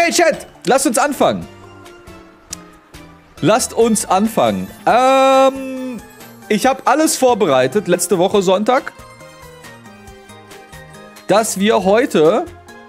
Okay, Chat, lasst uns anfangen. Lasst uns anfangen. Ich habe alles vorbereitet, letzte Woche Sonntag, dass wir heute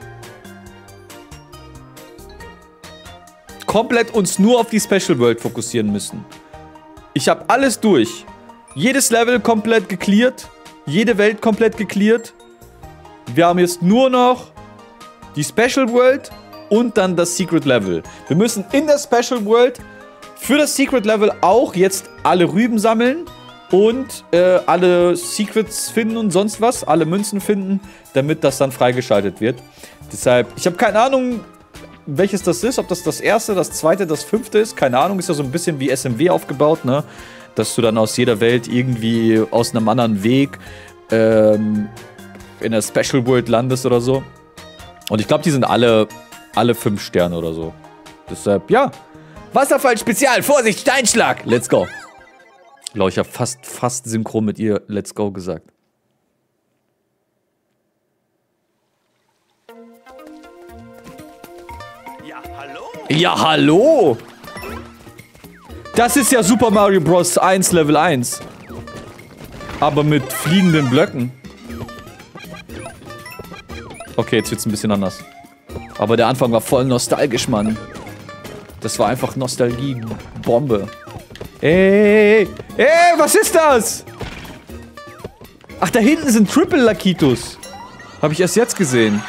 komplett uns nur auf die Special World fokussieren müssen. Ich habe alles durch. Jedes Level komplett gecleart, jede Welt komplett gecleart. Wir haben jetzt nur noch die Special World und dann das Secret Level. Wir müssen in der Special World für das Secret Level auch jetzt alle Rüben sammeln und alle Secrets finden und sonst was, alle Münzen finden, damit das dann freigeschaltet wird. Deshalb, ich habe keine Ahnung, welches das ist, ob das das erste, das zweite, das fünfte ist, keine Ahnung, ist ja so ein bisschen wie SMW aufgebaut, ne? Dass du dann aus jeder Welt irgendwie aus einem anderen Weg in der Special World landest oder so. Und ich glaube, die sind alle 5 Sterne oder so. Deshalb, ja. Wasserfall Spezial, Vorsicht, Steinschlag. Let's go. Ich glaube, ich habe fast synchron mit ihr Let's go gesagt. Ja, hallo. Ja, hallo. Das ist ja Super Mario Bros. 1 Level 1. Aber mit fliegenden Blöcken. Okay, jetzt wird's ein bisschen anders. Aber der Anfang war voll nostalgisch, Mann. Das war einfach Nostalgie-Bombe. Ey, was ist das? Ach, da hinten sind Triple Lakitos. Habe ich erst jetzt gesehen.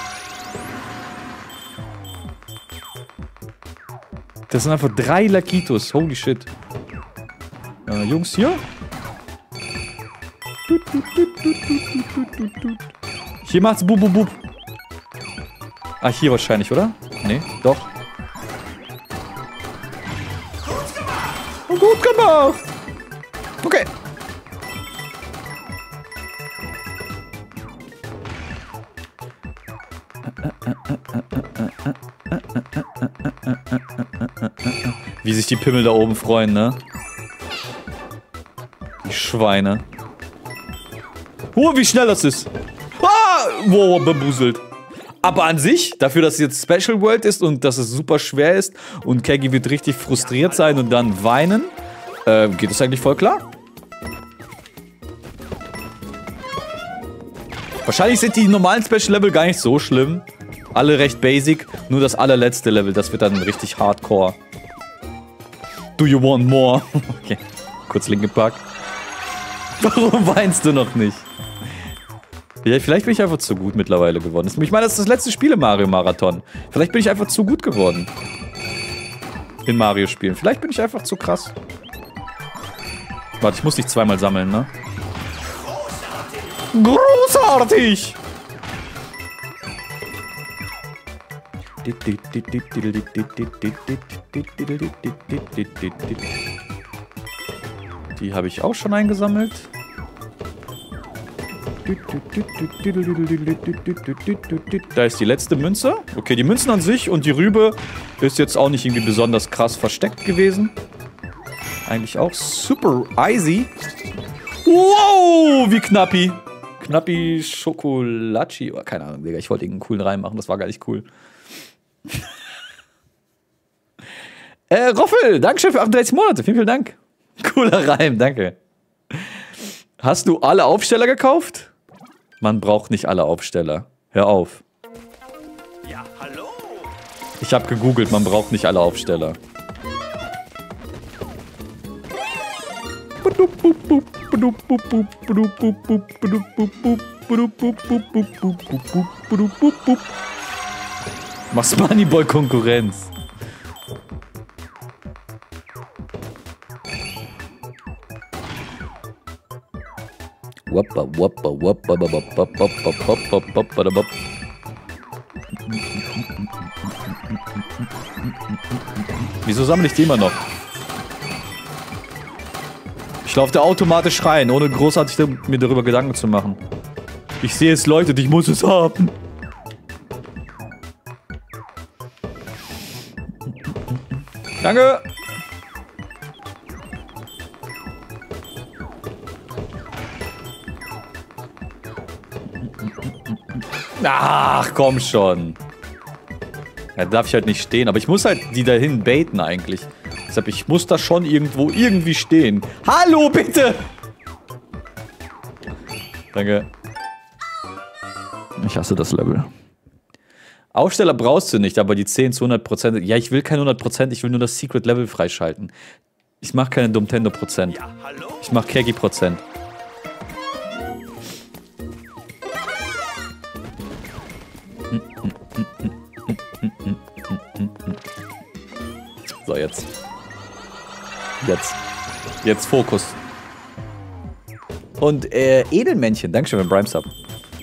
Das sind einfach 3 Lakitos. Holy shit. Jungs, hier? Hier macht's bub, bub, bub. Ah, hier wahrscheinlich, oder? Nee, doch. Gut gemacht! Okay. Wie sich die Pimmel da oben freuen, ne? Die Schweine. Oh, wie schnell das ist. Ah! Wow, bebuselt. Aber an sich, dafür, dass es jetzt Special World ist und dass es super schwer ist und Keggy wird richtig frustriert sein und dann weinen, geht es eigentlich voll klar. Wahrscheinlich sind die normalen Special Level gar nicht so schlimm. Alle recht basic. Nur das allerletzte Level, das wird dann richtig hardcore. Do you want more? Okay, kurz Linkin Park. Warum weinst du noch nicht? Ja, vielleicht bin ich einfach zu gut mittlerweile geworden. Ich meine, das ist das letzte Spiel im Mario-Marathon. Vielleicht bin ich einfach zu gut geworden. In Mario-Spielen. Vielleicht bin ich einfach zu krass. Warte, ich muss dich zweimal sammeln, ne? Großartig! Die habe ich auch schon eingesammelt. Da ist die letzte Münze. Okay, die Münzen an sich und die Rübe ist jetzt auch nicht irgendwie besonders krass versteckt gewesen. Eigentlich auch super easy. Wow, wie knappi. Knappi Schokolatschi. Oh, keine Ahnung, Digga. Ich wollte irgendeinen coolen Reim machen. Das war gar nicht cool. Roffel, Dankeschön für 38 Monate. Vielen, vielen Dank. Cooler Reim, danke. Hast du alle Aufsteller gekauft? Man braucht nicht alle Aufsteller. Hör auf. Ja, hallo. Ich habe gegoogelt, man braucht nicht alle Aufsteller. Machst Moneyboy Konkurrenz. Wieso sammle ich die immer noch? Ich laufe da automatisch rein, ohne großartig mir darüber Gedanken zu machen. Ich sehe es, Leute, ich muss es haben. Danke. Ach, komm schon. Ja, da darf ich halt nicht stehen. Aber ich muss halt die dahin baiten eigentlich. Deshalb, ich muss da schon irgendwo irgendwie stehen. Hallo, bitte! Danke. Ich hasse das Level. Aufsteller brauchst du nicht, aber die 10 zu 100%. Ja, ich will keine 100%, ich will nur das Secret Level freischalten. Ich mache keine Domtendo%. Ja, hallo? Ich mache Kegi%. So, jetzt. Jetzt Fokus. Und, Edelmännchen. Dankeschön für den Prime Sub.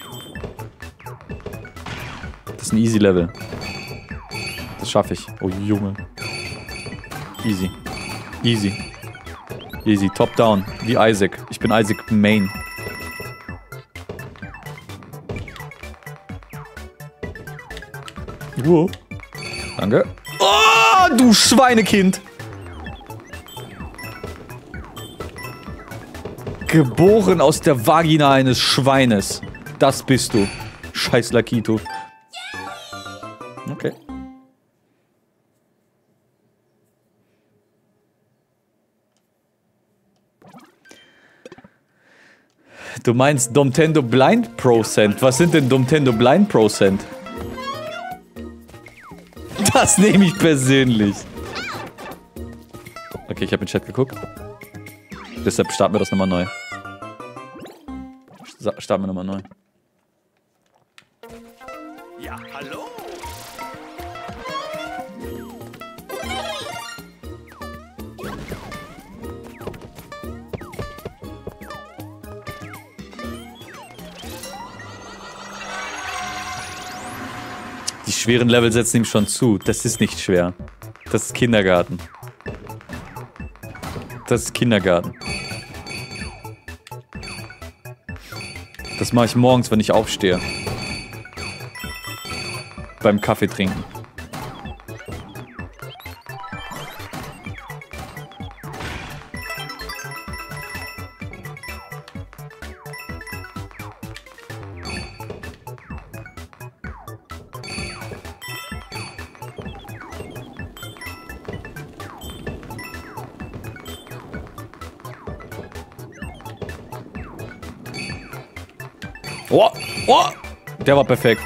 Das ist ein easy Level. Das schaffe ich. Oh, Junge. Easy. Easy. Easy. Top down. Wie Isaac. Ich bin Isaac Main. Danke. Oh, du Schweinekind. Geboren aus der Vagina eines Schweines. Das bist du. Scheiß Lakito. Okay. Du meinst Domtendo Blind Procent? Was sind denn Domtendo Blind Procent? Das nehme ich persönlich. Okay, ich habe in den Chat geguckt. Deshalb starten wir das nochmal neu. Starten wir nochmal neu. Ja, hallo? Die schweren Level setzen ihm schon zu. Das ist nicht schwer. Das ist Kindergarten. Das ist Kindergarten. Das mache ich morgens, wenn ich aufstehe. Beim Kaffee trinken. Oh, oh, der war perfekt.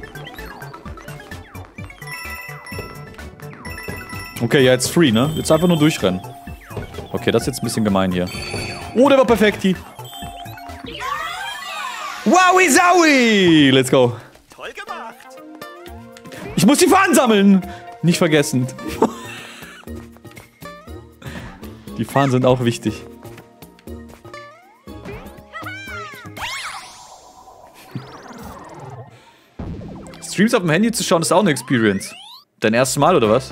Okay, ja, jetzt free, ne? Jetzt einfach nur durchrennen. Okay, das ist jetzt ein bisschen gemein hier. Oh, der war perfekt. Wowie Zowie! Let's go. Toll gemacht. Ich muss die Fahnen sammeln. Nicht vergessen. Die Fahnen sind auch wichtig. Streams auf dem Handy zu schauen ist auch eine Experience. Dein erstes Mal, oder was?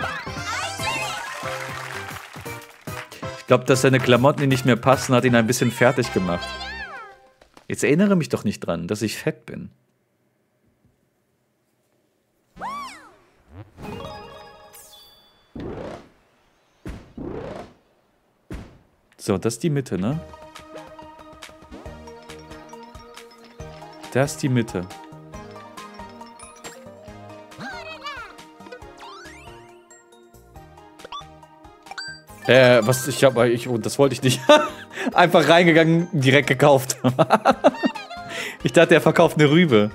Ich glaube, dass seine Klamotten ihm nicht mehr passen, hat ihn ein bisschen fertig gemacht. Jetzt erinnere mich doch nicht dran, dass ich fett bin. So, das ist die Mitte, ne? Das ist die Mitte. Was? Das wollte ich nicht. Einfach reingegangen, direkt gekauft. Ich dachte, er verkauft eine Rübe.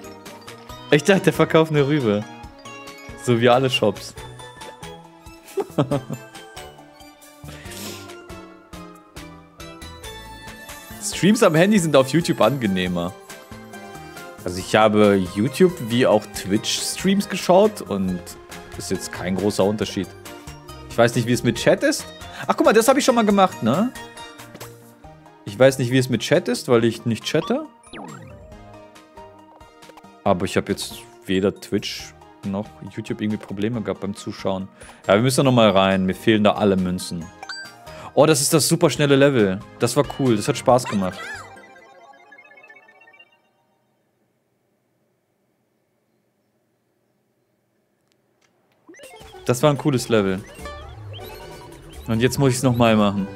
So wie alle Shops. Streams am Handy sind auf YouTube angenehmer. Also ich habe YouTube wie auch Twitch-Streams geschaut und ist jetzt kein großer Unterschied. Ich weiß nicht, wie es mit Chat ist. Ach, guck mal, das habe ich schon mal gemacht, ne? Ich weiß nicht, wie es mit Chat ist, weil ich nicht chatte. Aber ich habe jetzt weder Twitch noch YouTube irgendwie Probleme gehabt beim Zuschauen. Ja, wir müssen da nochmal rein. Mir fehlen da alle Münzen. Oh, das ist das super schnelle Level. Das war cool. Das hat Spaß gemacht. Das war ein cooles Level. Und jetzt muss ich es nochmal machen.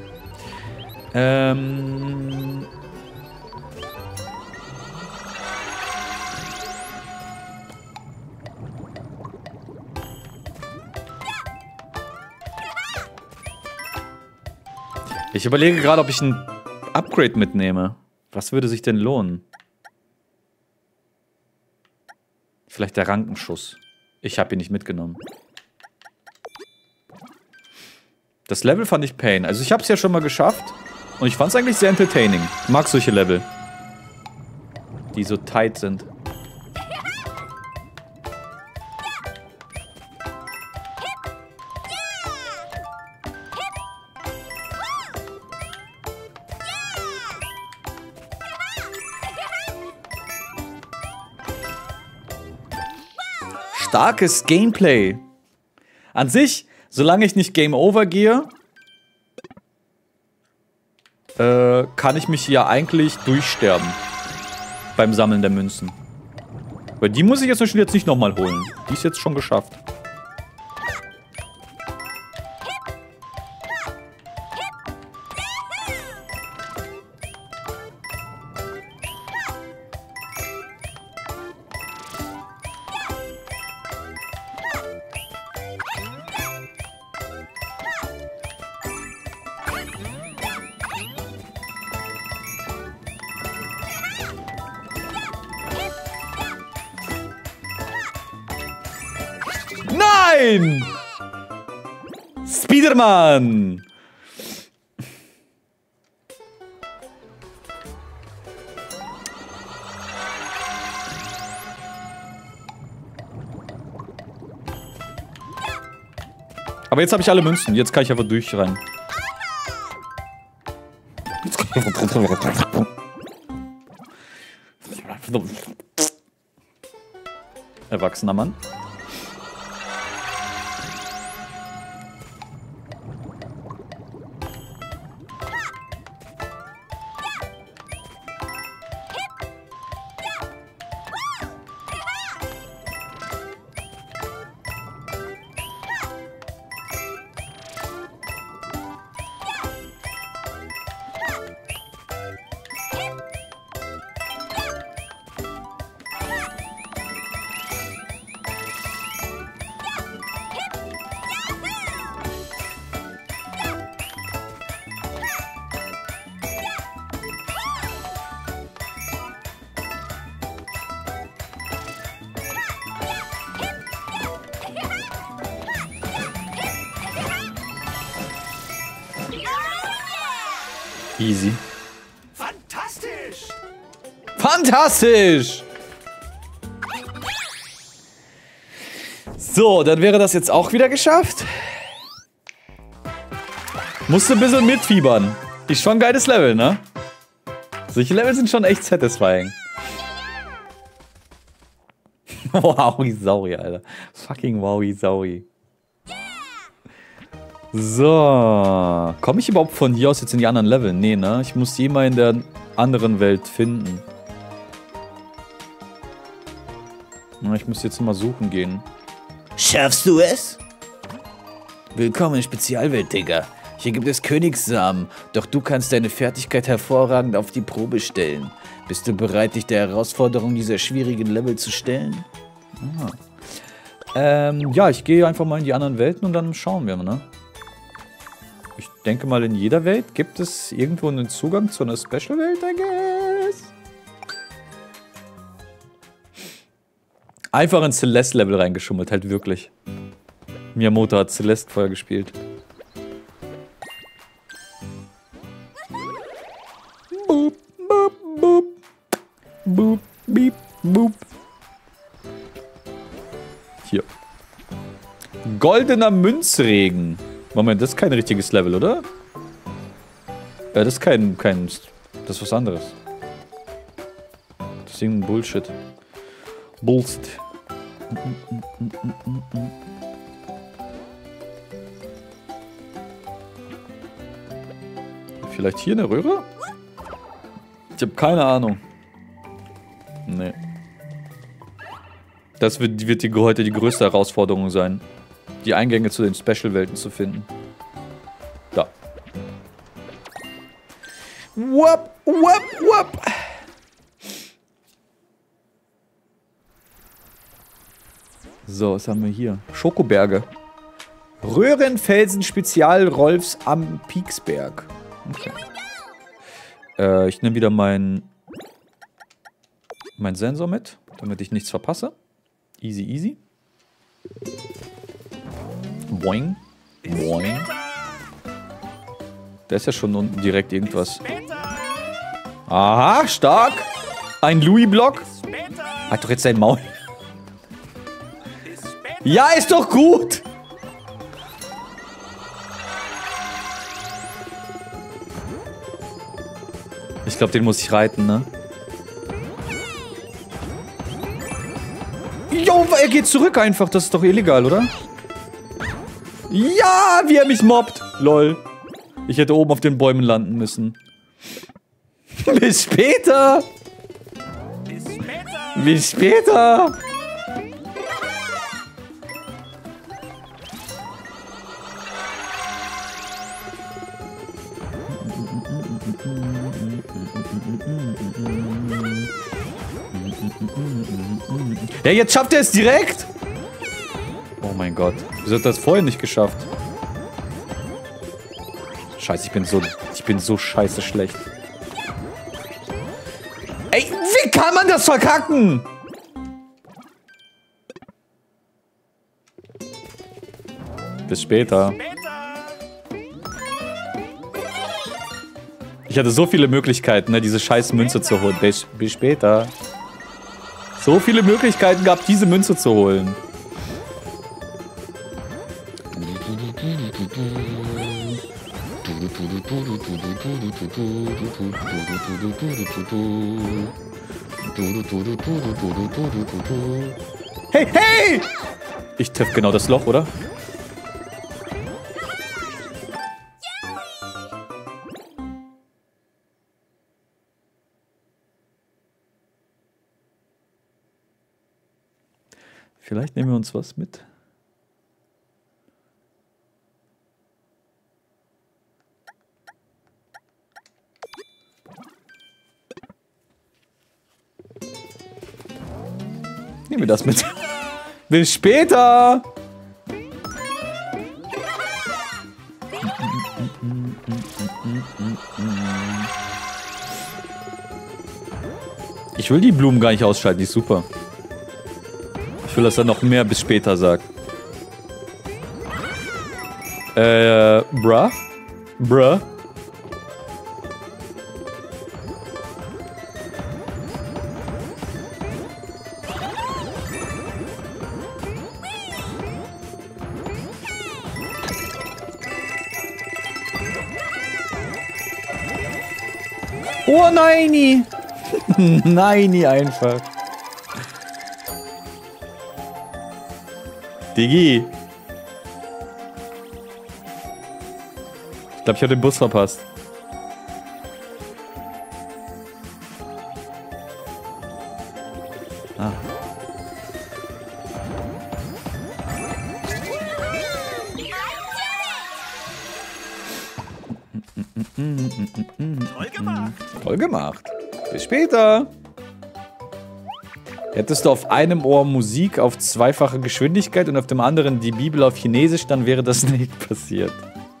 Ich überlege gerade, ob ich ein Upgrade mitnehme. Was würde sich denn lohnen? Vielleicht der Rankenschuss. Ich habe ihn nicht mitgenommen. Das Level fand ich Pain. Also ich habe es ja schon mal geschafft. Und ich fand es eigentlich sehr entertaining. Ich mag solche Level. Die so tight sind. Starkes Gameplay. An sich, solange ich nicht Game Over gehe, kann ich mich hier eigentlich durchsterben. Beim Sammeln der Münzen. Weil die muss ich jetzt nicht nochmal holen. Die ist jetzt schon geschafft. Nein! Spiderman! Aber jetzt habe ich alle Münzen. Jetzt kann ich einfach durchrennen. Erwachsener Mann. Easy. Fantastisch! Fantastisch! So, dann wäre das jetzt auch wieder geschafft. Musste ein bisschen mitfiebern. Ist schon ein geiles Level, ne? Solche Level sind schon echt satisfying. Wowie Sauri, Alter. Fucking Wowie Sauri. So. Komme ich überhaupt von hier aus jetzt in die anderen Level? Nee, ne? Ich muss die mal in der anderen Welt finden. Na, ich muss jetzt mal suchen gehen. Schaffst du es? Willkommen in Spezialwelt, Digga. Hier gibt es Königssamen, doch du kannst deine Fertigkeit hervorragend auf die Probe stellen. Bist du bereit, dich der Herausforderung dieser schwierigen Level zu stellen? Ja, ich gehe einfach mal in die anderen Welten und dann schauen wir mal, ne? Ich denke mal, in jeder Welt gibt es irgendwo einen Zugang zu einer Special-Welt, I guess. Einfach in Celeste-Level reingeschummelt, halt wirklich. Miyamoto hat Celeste vorher gespielt. Boop, boop, boop. Boop, beep, boop. Hier. Goldener Münzregen. Moment, das ist kein richtiges Level, oder? Das ist kein... Das ist was anderes. Das ist irgendein Bullshit. Bullshit. Vielleicht hier eine Röhre? Ich habe keine Ahnung. Nee. Das wird heute die größte Herausforderung sein. Die Eingänge zu den Special-Welten zu finden. Da. Wap, wap, wap. So, was haben wir hier? Schokoberge. Röhrenfelsen Spezial Rolfs am Pieksberg. Okay. Ich nehme wieder meinen Sensor mit, damit ich nichts verpasse. Easy, easy. Boing. Boing. Da ist ja schon unten direkt irgendwas. Aha, stark. Ein Louis-Block. Halt doch jetzt dein Maul. Ja, ist doch gut. Ich glaube, den muss ich reiten, ne? Jo, er geht zurück einfach. Das ist doch illegal, oder? Ja, wie er mich mobbt. Lol. Ich hätte oben auf den Bäumen landen müssen. Bis später. Bis später. Ja, jetzt schafft er es direkt. Oh mein Gott. Wieso hat das vorher nicht geschafft? Scheiße, ich bin so scheiße schlecht. Ey, wie kann man das verkacken? Bis später. Ich hatte so viele Möglichkeiten, ne, diese scheiß Münze zu holen. Bis später. So viele Möglichkeiten gehabt, diese Münze zu holen. Hey, hey! Ich treffe genau das Loch, oder? Vielleicht nehmen wir uns was mit. Nehmen wir das mit. Bis später! Ich will die Blumen gar nicht ausschalten, die ist super. Ich will, dass er noch mehr bis später sagt. Bruh? Bruh? Oh nein! Nein, einfach. Digi. Ich glaube, ich habe den Bus verpasst. Ah. Toll gemacht. Toll gemacht. Bis später. Hättest du auf einem Ohr Musik auf zweifache Geschwindigkeit und auf dem anderen die Bibel auf Chinesisch, dann wäre das nicht passiert.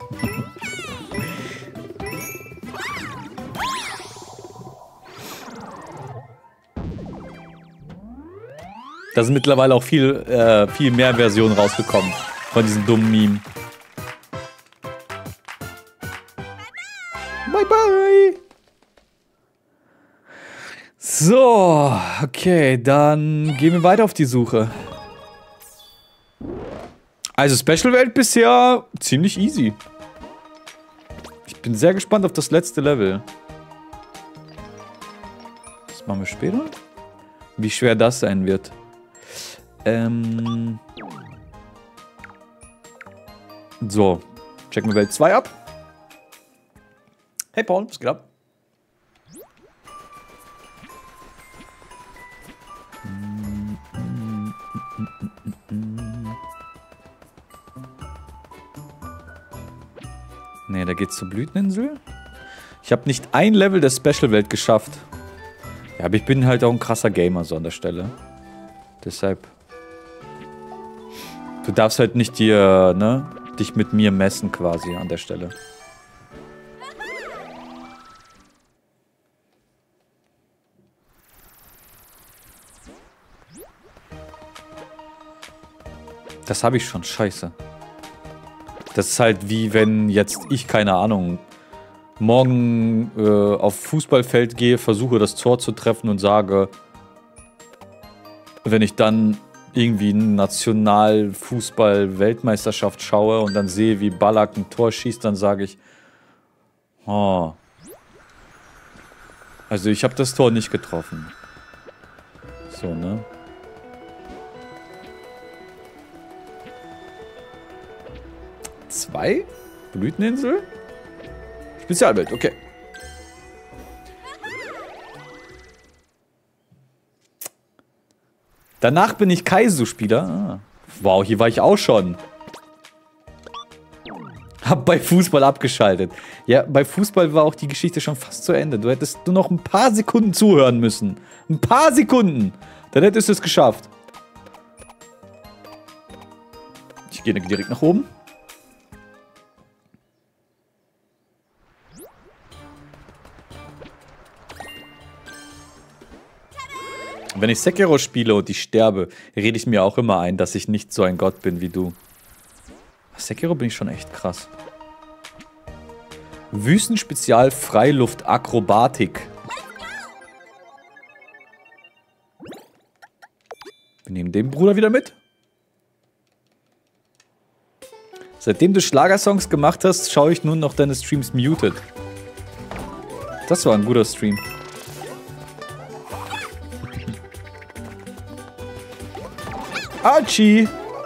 Da sind mittlerweile auch viel mehr Versionen rausgekommen von diesem dummen Meme. Bye bye! So, okay, dann gehen wir weiter auf die Suche. Also Special Welt bisher ziemlich easy. Ich bin sehr gespannt auf das letzte Level. Das machen wir später. Wie schwer das sein wird. So, checken wir Welt 2 ab. Hey Paul, was geht ab? Ne, da geht's zur Blüteninsel. Ich habe nicht ein Level der Special-Welt geschafft. Ja, aber ich bin halt auch ein krasser Gamer so an der Stelle. Deshalb. Du darfst halt nicht dir, ne, dich mit mir messen quasi an der Stelle. Das habe ich schon, scheiße. Das ist halt wie wenn jetzt ich, keine Ahnung, morgen auf Fußballfeld gehe, versuche das Tor zu treffen und sage, wenn ich dann irgendwie eine Nationalfußball-Weltmeisterschaft schaue und dann sehe, wie Ballack ein Tor schießt, dann sage ich, oh. Also ich habe das Tor nicht getroffen. So, ne? Zwei? Blüteninsel? Spezialwelt, okay. Danach bin ich Kaizo-Spieler. Ah. Wow, hier war ich auch schon. Hab bei Fußball abgeschaltet. Ja, bei Fußball war auch die Geschichte schon fast zu Ende. Du hättest nur noch ein paar Sekunden zuhören müssen. Ein paar Sekunden. Dann hättest du es geschafft. Ich gehe direkt nach oben. Wenn ich Sekiro spiele und ich sterbe, rede ich mir auch immer ein, dass ich nicht so ein Gott bin wie du. Sekiro bin ich schon echt krass. Wüstenspezial Freiluft Akrobatik. Wir nehmen den Bruder wieder mit. Seitdem du Schlagersongs gemacht hast, schaue ich nun noch deine Streams muted. Das war ein guter Stream. Archie!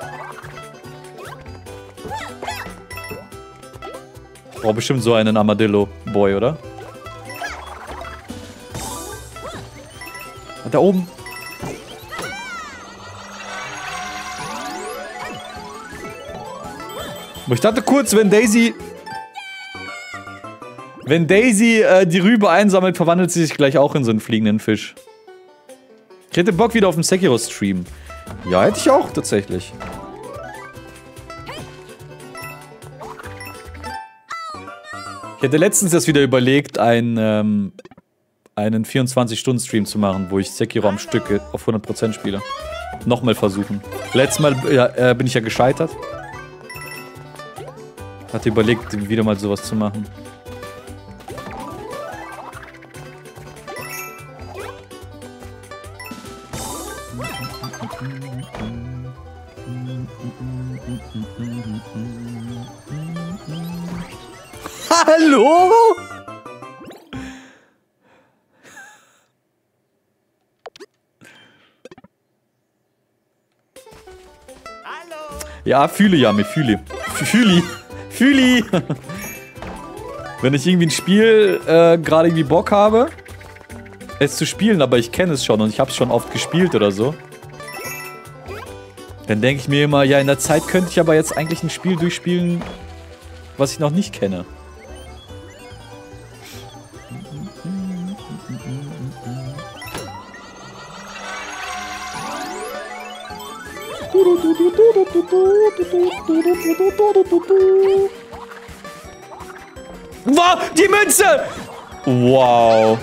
Oh, bestimmt so einen Armadillo-Boy, oder? Und da oben. Aber ich dachte kurz, wenn Daisy die Rübe einsammelt, verwandelt sie sich gleich auch in so einen fliegenden Fisch. Ich hätte Bock wieder auf einen Sekiro-Stream. Ja, hätte ich auch, tatsächlich. Ich hätte letztens erst wieder überlegt, einen 24-Stunden-Stream zu machen, wo ich Sekiro am Stück auf 100% spiele. Nochmal versuchen. Letztes Mal bin ich ja gescheitert. Hatte überlegt, wieder mal sowas zu machen. Hallo? Hallo. Ja, fühle ja, mir fühle. Fühli. Wenn ich irgendwie ein Spiel gerade irgendwie Bock habe, es zu spielen, aber ich kenne es schon und ich habe es schon oft gespielt oder so, dann denke ich mir immer, ja, in der Zeit könnte ich aber jetzt eigentlich ein Spiel durchspielen, was ich noch nicht kenne. Wow, die Münze! Wow.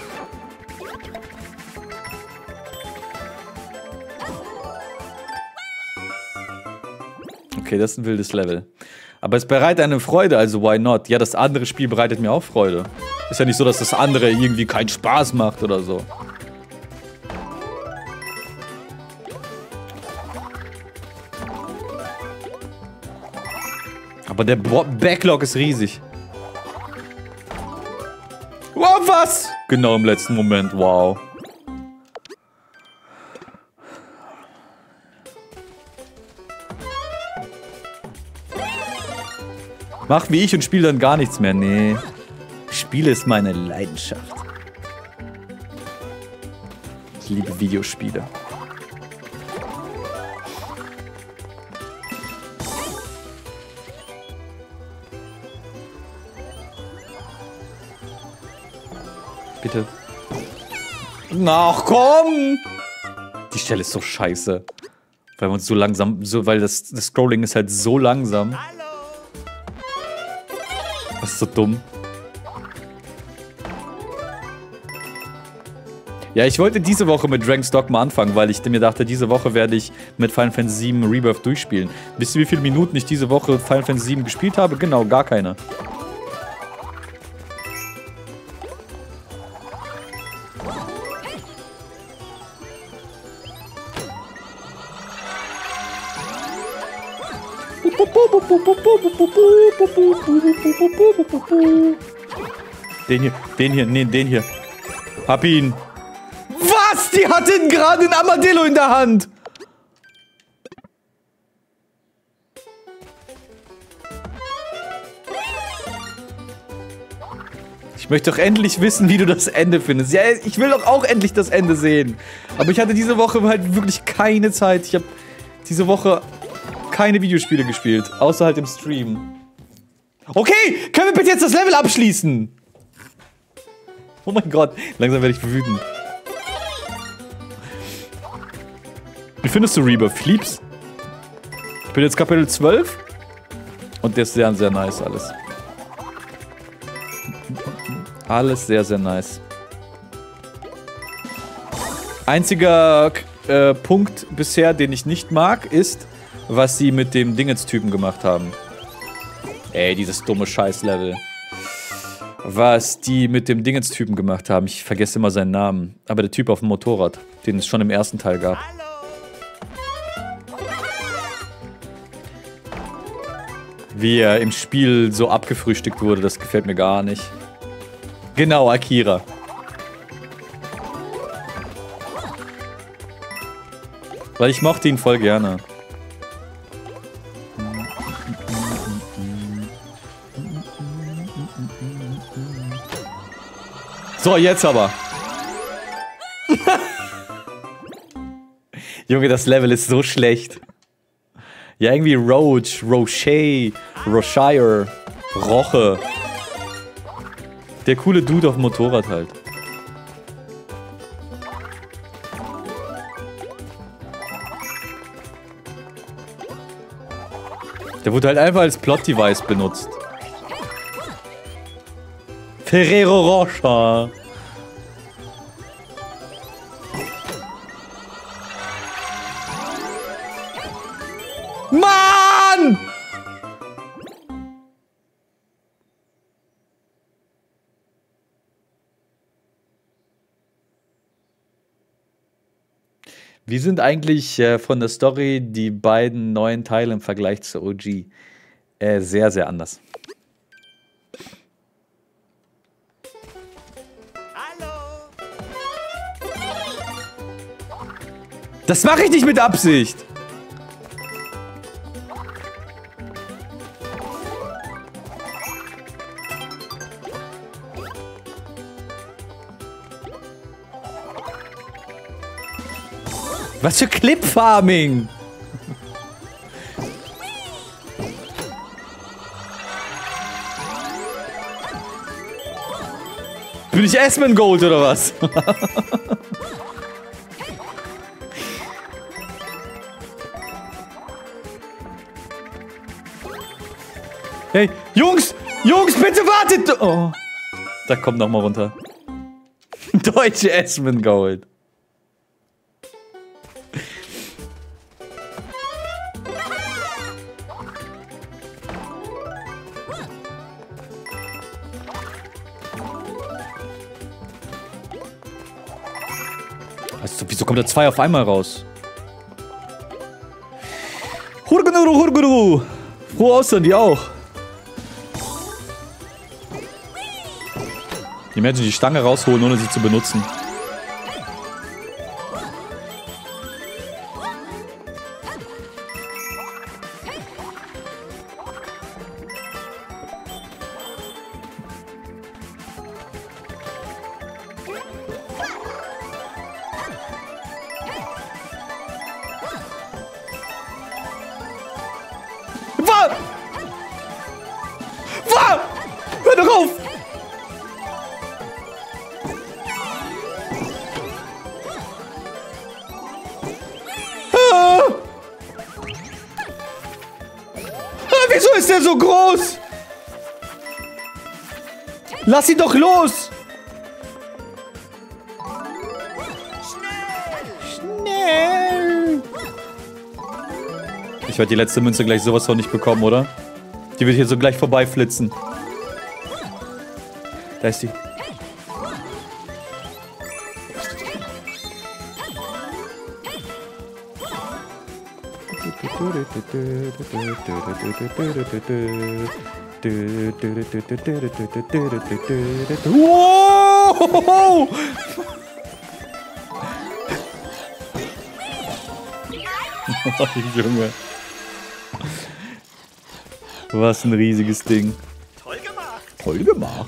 Okay, das ist ein wildes Level. Aber es bereitet eine Freude, also why not? Ja, das andere Spiel bereitet mir auch Freude. Ist ja nicht so, dass das andere irgendwie keinen Spaß macht oder so. Aber der Backlog ist riesig. Wow, was? Genau im letzten Moment, wow. Mach wie ich und spiel dann gar nichts mehr. Nee. Spiele ist meine Leidenschaft. Ich liebe Videospiele. Bitte. Ach komm! Die Stelle ist so scheiße. Weil man so langsam, weil das Scrolling ist halt so langsam. Das ist so dumm. Ja, ich wollte diese Woche mit Dragon's Dogma anfangen, weil ich mir dachte, diese Woche werde ich mit Final Fantasy VII Rebirth durchspielen. Wisst ihr, wie viele Minuten ich diese Woche Final Fantasy VII gespielt habe? Genau, gar keine. Den hier, nee, den hier. Hab ihn. Was? Die hatten gerade ein Armadillo in der Hand. Ich möchte doch endlich wissen, wie du das Ende findest. Ja, ich will doch auch endlich das Ende sehen. Aber ich hatte diese Woche halt wirklich keine Zeit. Ich habe diese Woche keine Videospiele gespielt. Außer halt im Stream. Okay, können wir bitte jetzt das Level abschließen? Oh mein Gott, langsam werde ich wütend. Wie findest du Rebirth? Lieb's? Ich bin jetzt Kapitel 12. Und der ist sehr, sehr nice alles. Alles sehr, sehr nice. Einziger Punkt bisher, den ich nicht mag, ist, was sie mit dem Dingens-Typen gemacht haben. Ey, dieses dumme Scheiß-Level. Was die mit dem Dingens-Typen gemacht haben. Ich vergesse immer seinen Namen. Aber der Typ auf dem Motorrad, den es schon im ersten Teil gab. Wie er im Spiel so abgefrühstückt wurde, das gefällt mir gar nicht. Genau, Akira. Weil ich mochte ihn voll gerne. So, jetzt aber. Junge, das Level ist so schlecht. Ja, irgendwie Roach, Rocher, Roshire, Roche. Der coole Dude auf dem Motorrad halt. Der wurde halt einfach als Plot-Device benutzt. Ferrero Rocher. Mann! Wie sind eigentlich von der Story die beiden neuen Teile im Vergleich zur OG? Sehr, sehr anders. Das mache ich nicht mit Absicht. Was für Clip-Farming? Bin ich Asmongold oder was? Hey, Jungs! Jungs, bitte wartet! Oh. Da kommt noch mal runter. Deutsche Asmongold. Also, wieso kommt da zwei auf einmal raus? Hurguru, Hurguru! Frohe Ostern, die auch. Die Menschen die Stange rausholen, ohne sie zu benutzen. Hör doch auf! Wieso ist der so groß? Lass ihn doch los! werde die letzte Münze gleich sowas von nicht bekommen, oder? Die wird hier so gleich vorbeiflitzen. Da ist die. Wow! Junge. Was ein riesiges Ding. Toll gemacht. Toll gemacht.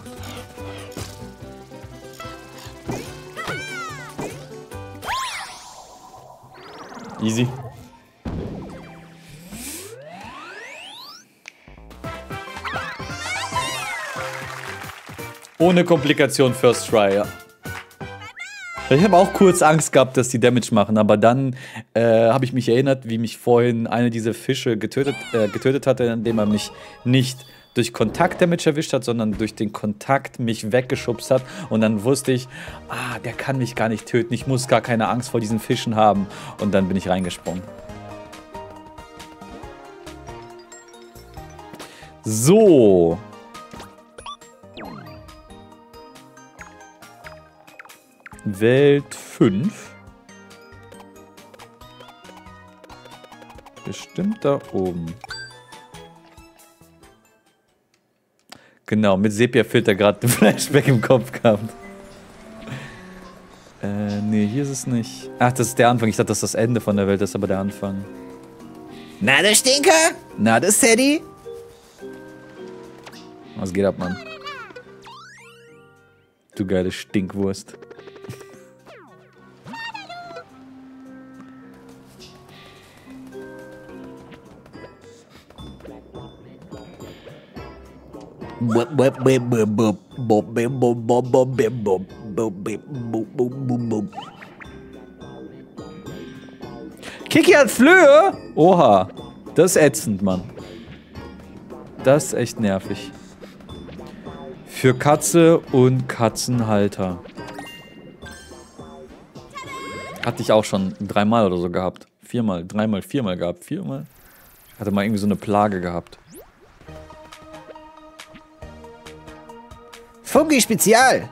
Easy. Ohne Komplikation First Try, ja. Ich habe auch kurz Angst gehabt, dass die Damage machen, aber dann habe ich mich erinnert, wie mich vorhin eine dieser Fische getötet hatte, indem er mich nicht durch Kontakt Damage erwischt hat, sondern durch den Kontakt mich weggeschubst hat. Und dann wusste ich, der kann mich gar nicht töten, ich muss gar keine Angst vor diesen Fischen haben. Und dann bin ich reingesprungen. So. Welt 5. Bestimmt da oben. Genau, mit Sepia-Filter gerade ein Flashback im Kopf gehabt. Nee, hier ist es nicht. Ach, das ist der Anfang. Ich dachte, das ist das Ende von der Welt, das ist aber der Anfang. Na, du Stinker? Na, du Sadie? Was geht ab, Mann? Du geile Stinkwurst. Kiki hat Flöhe? Oha. Das ist ätzend, Mann. Das ist echt nervig. Für Katze und Katzenhalter. Hatte ich auch schon 3-mal oder so gehabt. 4-mal, 3-mal, 4-mal gehabt. 4-mal. Hatte mal irgendwie so eine Plage gehabt. Fungi Spezial!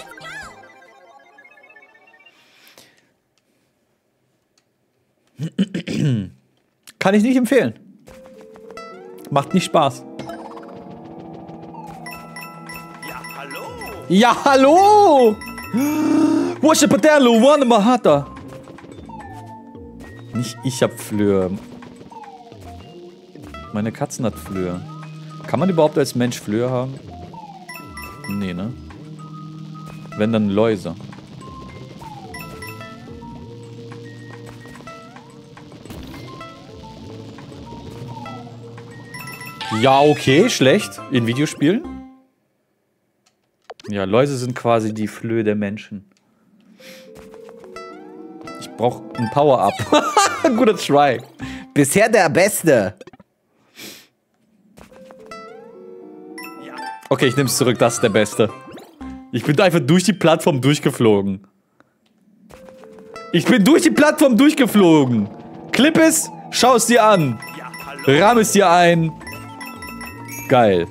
Kann ich nicht empfehlen. Macht nicht Spaß. Ja, hallo. Ja, hallo! Wasche Paterlo, One Mahata. Nicht ich hab Flöhe. Meine Katzen hat Flöhe. Kann man überhaupt als Mensch Flöhe haben? Nee, ne? Wenn, dann Läuse. Ja, okay, schlecht. In Videospielen? Ja, Läuse sind quasi die Flöhe der Menschen. Ich brauch ein Power-Up. Guter Try. Bisher der Beste. Okay, ich nehm's zurück, das ist der Beste. Ich bin einfach durch die Plattform durchgeflogen. Ich bin durch die Plattform durchgeflogen. Clip es, schau es dir an. Ja, hallo. Rahm es dir ein. Geil.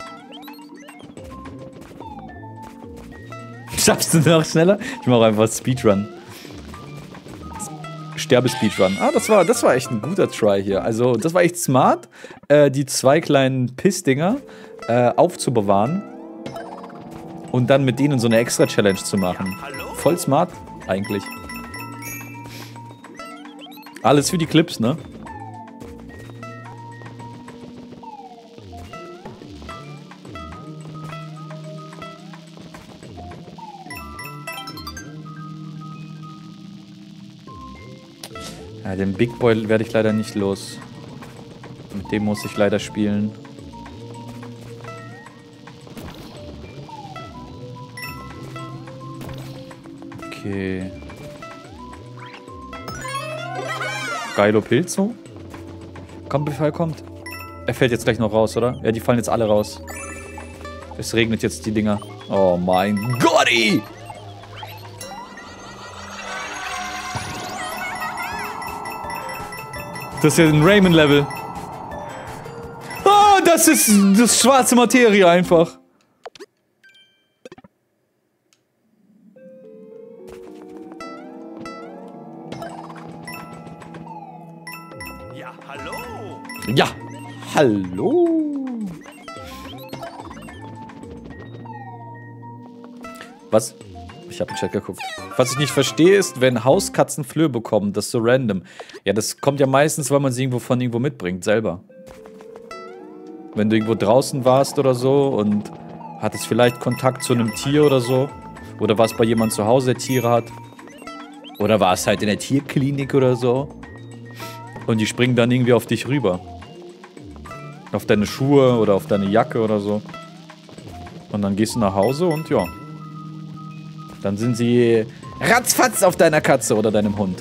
Schaffst du noch schneller? Ich mache einfach Speedrun. Sterbe-Speedrun. Ah, das war echt ein guter Try hier. Also, das war echt smart, die 2 kleinen Pissdinger aufzubewahren und dann mit denen so eine extra Challenge zu machen. Voll smart, eigentlich. Alles für die Clips, ne? Ja, den Big Boy werde ich leider nicht los. Mit dem muss ich leider spielen. Okay. Geilo Pilzo. Komm, bevor er kommt. Er fällt jetzt gleich noch raus, oder? Ja, die fallen jetzt alle raus. Es regnet jetzt die Dinger. Oh mein Gotti! Das ist ja ein Rayman-Level. das ist schwarze Materie einfach. Ja, hallo. Ja, hallo. Was? Ich habe im Chat geguckt. Was ich nicht verstehe, ist, wenn Hauskatzen Flöhe bekommen, das ist so random. Ja, das kommt ja meistens, weil man sie irgendwo mitbringt, selber. Wenn du irgendwo draußen warst oder so und hattest vielleicht Kontakt zu einem Tier oder so. Oder warst bei jemandem zu Hause, der Tiere hat. Oder warst halt in der Tierklinik oder so. Und die springen dann irgendwie auf dich rüber. Auf deine Schuhe oder auf deine Jacke oder so. Und dann gehst du nach Hause und ja. Dann sind sie ratzfatz auf deiner Katze oder deinem Hund.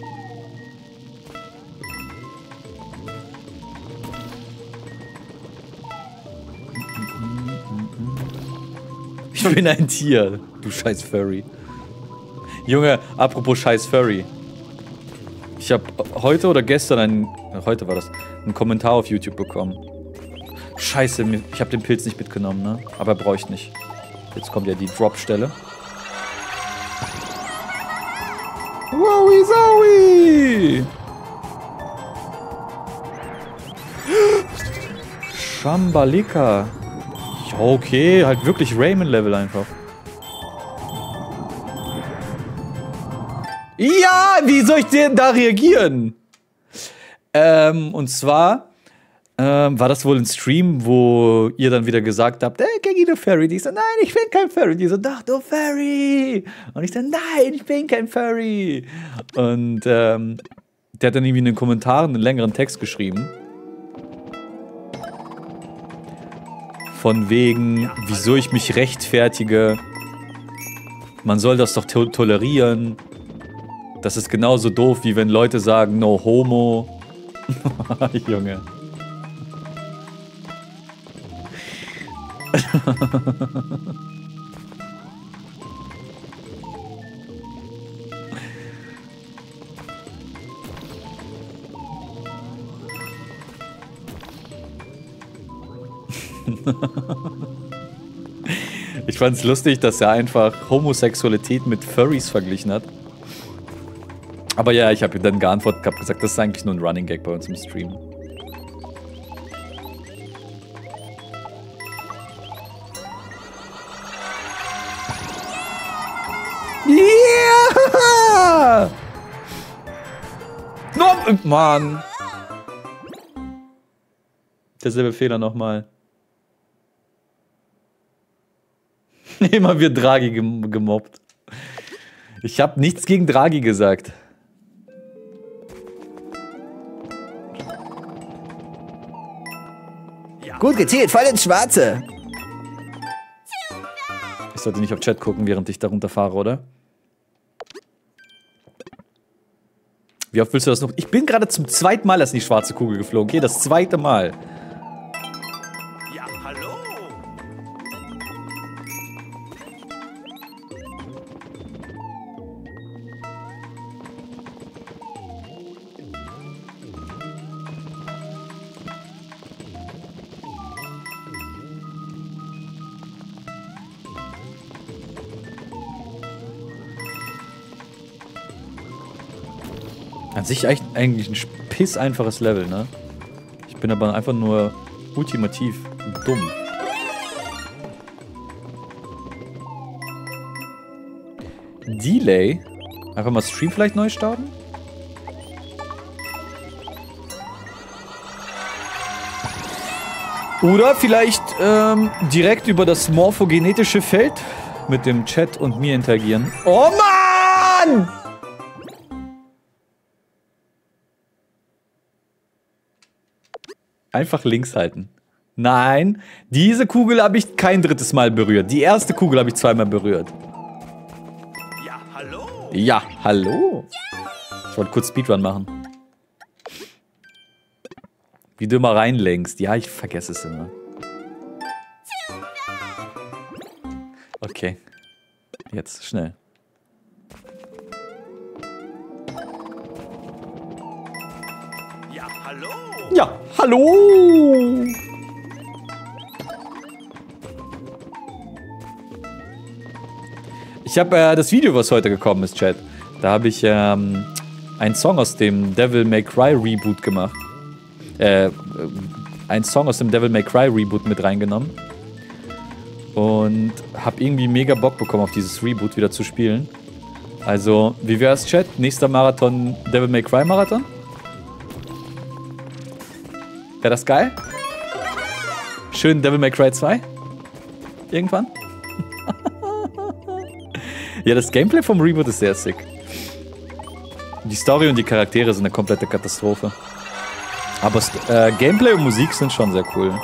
Ich bin ein Tier, du scheiß Furry. Junge, apropos scheiß Furry. Ich habe heute oder gestern heute war das, einen Kommentar auf YouTube bekommen. Scheiße, ich habe den Pilz nicht mitgenommen, ne? Aber brauche ich nicht. Jetzt kommt ja die Drop-Stelle. Wowie Zowie! Shambalika. Ja, okay, halt wirklich Rayman-Level einfach. Ja, wie soll ich denn da reagieren? Und zwar war das wohl ein Stream, wo ihr dann wieder gesagt habt, ey, Geggy, du Furry. Die so, nein, ich bin kein Furry. Die so, doch, du Furry. Und ich so, nein, ich bin kein Furry. Und der hat dann irgendwie in den Kommentaren einen längeren Text geschrieben. Von wegen, wieso ich mich rechtfertige. Man soll das doch tolerieren. Das ist genauso doof, wie wenn Leute sagen, no homo. Junge. Ich fand's lustig, dass er einfach Homosexualität mit Furries verglichen hat. Aber ja, ich habe ihm dann geantwortet, habe gesagt, das ist eigentlich nur ein Running Gag bei uns im Stream. Yeah! No, Mann! Derselbe Fehler nochmal. Immer wird Draghi gemobbt. Ich habe nichts gegen Draghi gesagt. Gut gezählt, voll ins Schwarze. Ich sollte nicht auf Chat gucken, während ich darunter fahre, oder? Wie oft willst du das noch? Ich bin gerade zum zweiten Mal erst in die schwarze Kugel geflogen. Okay, das zweite Mal. Ja, hallo. An sich eigentlich ein piss einfaches Level, ne? Ich bin aber einfach nur ultimativ dumm. Delay? Einfach mal Stream vielleicht neu starten? Oder vielleicht direkt über das morphogenetische Feld mit dem Chat und mir interagieren. Oh Mann! Einfach links halten. Nein, diese Kugel habe ich kein drittes Mal berührt. Die erste Kugel habe ich zweimal berührt. Ja, hallo. Ja, hallo. Ich wollte kurz Speedrun machen. Wie du immer reinlenkst. Ja, ich vergesse es immer. Okay. Jetzt, schnell. Ja, hallo. Ja, hallo. Ich habe das Video, was heute gekommen ist, Chat. Da habe ich einen Song aus dem Devil May Cry Reboot gemacht. Einen Song aus dem Devil May Cry Reboot mit reingenommen. Und habe irgendwie mega Bock bekommen, auf dieses Reboot wieder zu spielen. Also, wie wär's, Chat? Nächster Marathon, Devil May Cry Marathon? Wäre das geil? Schön Devil May Cry 2? Irgendwann? Ja, das Gameplay vom Reboot ist sehr sick. Die Story und die Charaktere sind eine komplette Katastrophe. Aber Gameplay und Musik sind schon sehr cool.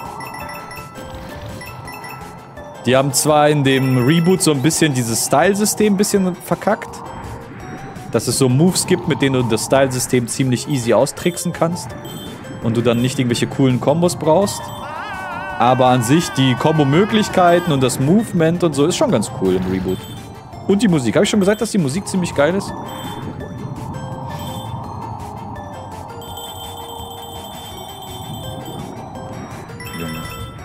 Die haben zwar in dem Reboot so ein bisschen dieses Style-System ein bisschen verkackt. Dass es so Moves gibt, mit denen du das Style-System ziemlich easy austricksen kannst. Und du dann nicht irgendwelche coolen Kombos brauchst. Aber an sich, die Kombo-Möglichkeiten und das Movement und so ist schon ganz cool im Reboot. Und die Musik. Habe ich schon gesagt, dass die Musik ziemlich geil ist? Junge.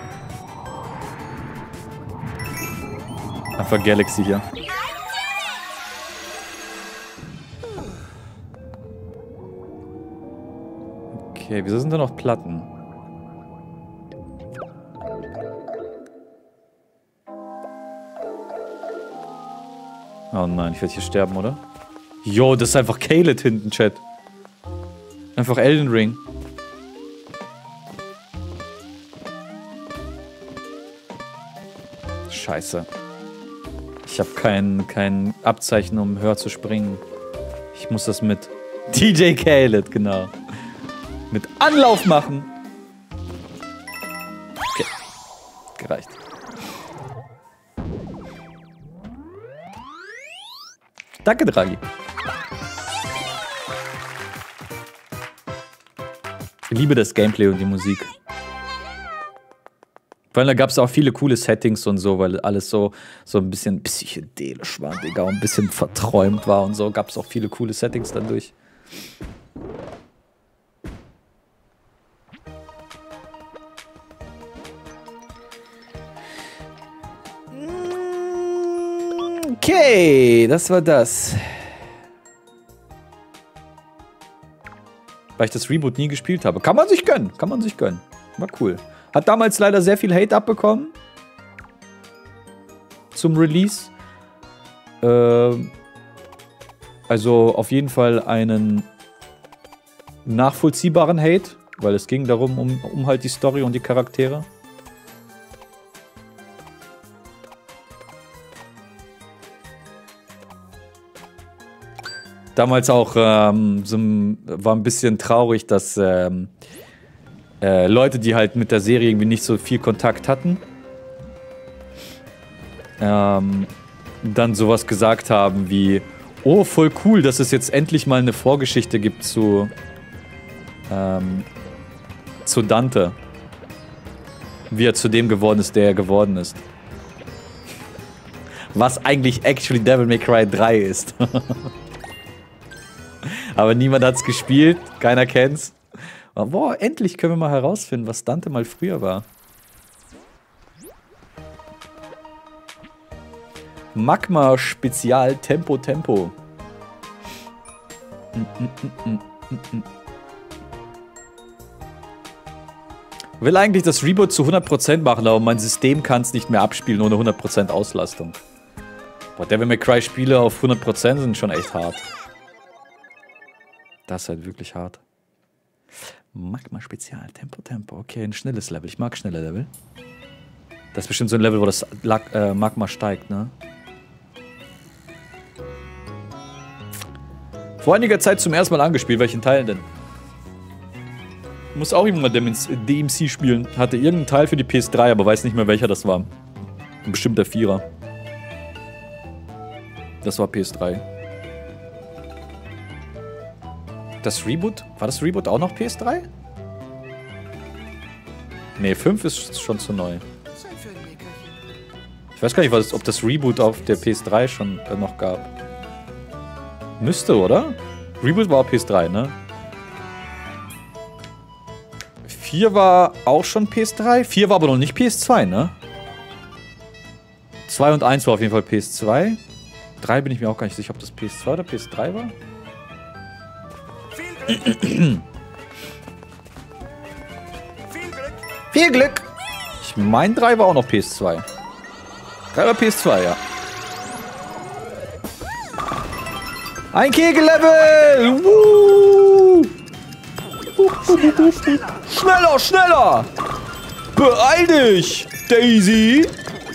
Einfach Galaxy hier. Okay, wieso sind da noch Platten? Oh nein, ich werde hier sterben, oder? Jo, das ist einfach Caelid hinten, Chat. Einfach Elden Ring. Scheiße. Ich habe kein Abzeichen, um höher zu springen. Ich muss das mit DJ Caelid, genau. Mit Anlauf machen. Okay. Gereicht. Danke, Draghi. Ich liebe das Gameplay und die Musik. Vor allem, da gab es auch viele coole Settings und so, weil alles so ein bisschen psychedelisch war, Digga, und ein bisschen verträumt war und so. Gab es auch viele coole Settings dadurch. Okay, das war das. Weil ich das Reboot nie gespielt habe. Kann man sich gönnen, kann man sich gönnen. War cool. Hat damals leider sehr viel Hate abbekommen. Zum Release. Also auf jeden Fall einen nachvollziehbaren Hate. Weil es ging darum, um halt die Story und die Charaktere. Damals auch war ein bisschen traurig, dass Leute, die halt mit der Serie irgendwie nicht so viel Kontakt hatten, dann sowas gesagt haben wie: Oh, voll cool, dass es jetzt endlich mal eine Vorgeschichte gibt zu Dante. Wie er zu dem geworden ist, der er geworden ist. Was eigentlich actually Devil May Cry 3 ist. Aber niemand hat's gespielt, keiner kennt's. Aber boah, endlich können wir mal herausfinden, was Dante mal früher war. Magma Spezial Tempo Tempo. Will eigentlich das Reboot zu 100% machen, aber mein System kann es nicht mehr abspielen ohne 100% Auslastung. Boah, Devil May Cry Spiele auf 100% sind schon echt hart. Das ist halt wirklich hart. Magma Spezial, Tempo, Tempo. Okay, ein schnelles Level. Ich mag schnelle Level. Das ist bestimmt so ein Level, wo das Magma steigt, ne? Vor einiger Zeit zum ersten Mal angespielt. Welchen Teil denn? Muss auch jemand mal DMC spielen. Hatte irgendeinen Teil für die PS3, aber weiß nicht mehr, welcher das war. Bestimmt der 4er. Das war PS3. Das Reboot? War das Reboot auch noch PS3? Ne, 5 ist schon zu neu. Ich weiß gar nicht, ob das Reboot auf der PS3 schon noch gab. Müsste, oder? Reboot war auf PS3, ne? 4 war auch schon PS3. 4 war aber noch nicht PS2, ne? 2 und 1 war auf jeden Fall PS2. 3 bin ich mir auch gar nicht sicher, ob das PS2 oder PS3 war. Viel Glück. Viel Glück. Viel Glück! Ich meine, 3 war auch noch PS2. 3 war PS2, ja. Ein Kegellevel! Woo! Schneller, schneller! Beeil dich, Daisy!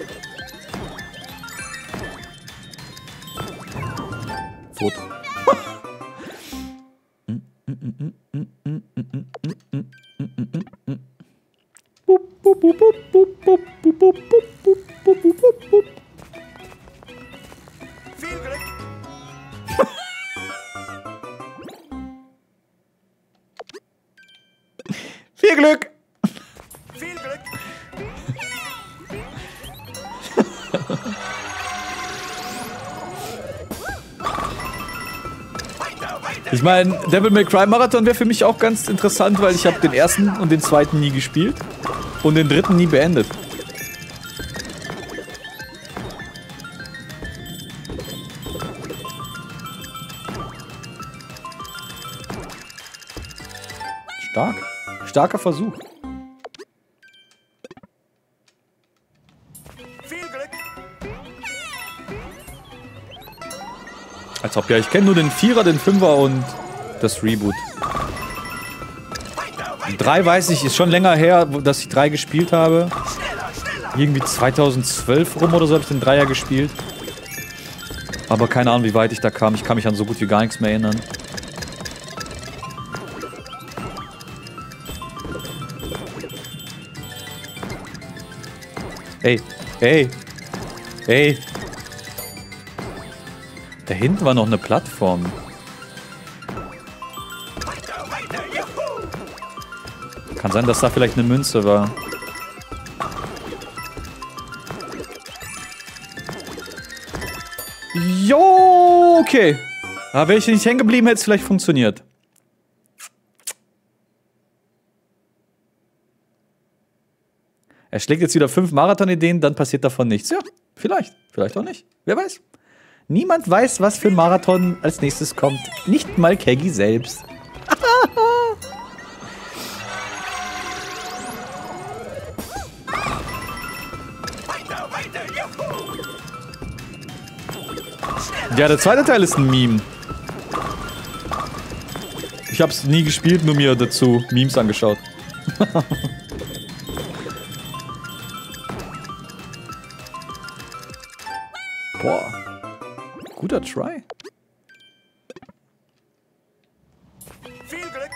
Foto. Viel Glück. Viel Glück! Viel Glück. Weiter, weiter. Ich meine, Devil May Cry Marathon wäre für mich auch ganz interessant, weil ich habe den ersten und den zweiten nie gespielt und den dritten nie beendet. Stark. Starker Versuch. Viel Glück. Als ob, ja, ich kenne nur den 4er, den 5er und das Reboot. 3 weiß ich, ist schon länger her, dass ich 3 gespielt habe. Irgendwie 2012 rum oder so habe ich den 3er gespielt. Aber keine Ahnung, wie weit ich da kam. Ich kann mich an so gut wie gar nichts mehr erinnern. Ey, ey, ey. Da hinten war noch eine Plattform. Kann sein, dass da vielleicht eine Münze war. Jo, okay. Aber wäre ich nicht hängen geblieben, hätte es vielleicht funktioniert. Er schlägt jetzt wieder 5 Marathon-Ideen, dann passiert davon nichts. Ja, vielleicht. Vielleicht auch nicht. Wer weiß. Niemand weiß, was für ein Marathon als nächstes kommt. Nicht mal Keggy selbst. Weiter, weiter. Juhu. Ja, der zweite Teil ist ein Meme. Ich hab's nie gespielt, nur mir dazu Memes angeschaut. Boah. Guter Try. Viel Glück.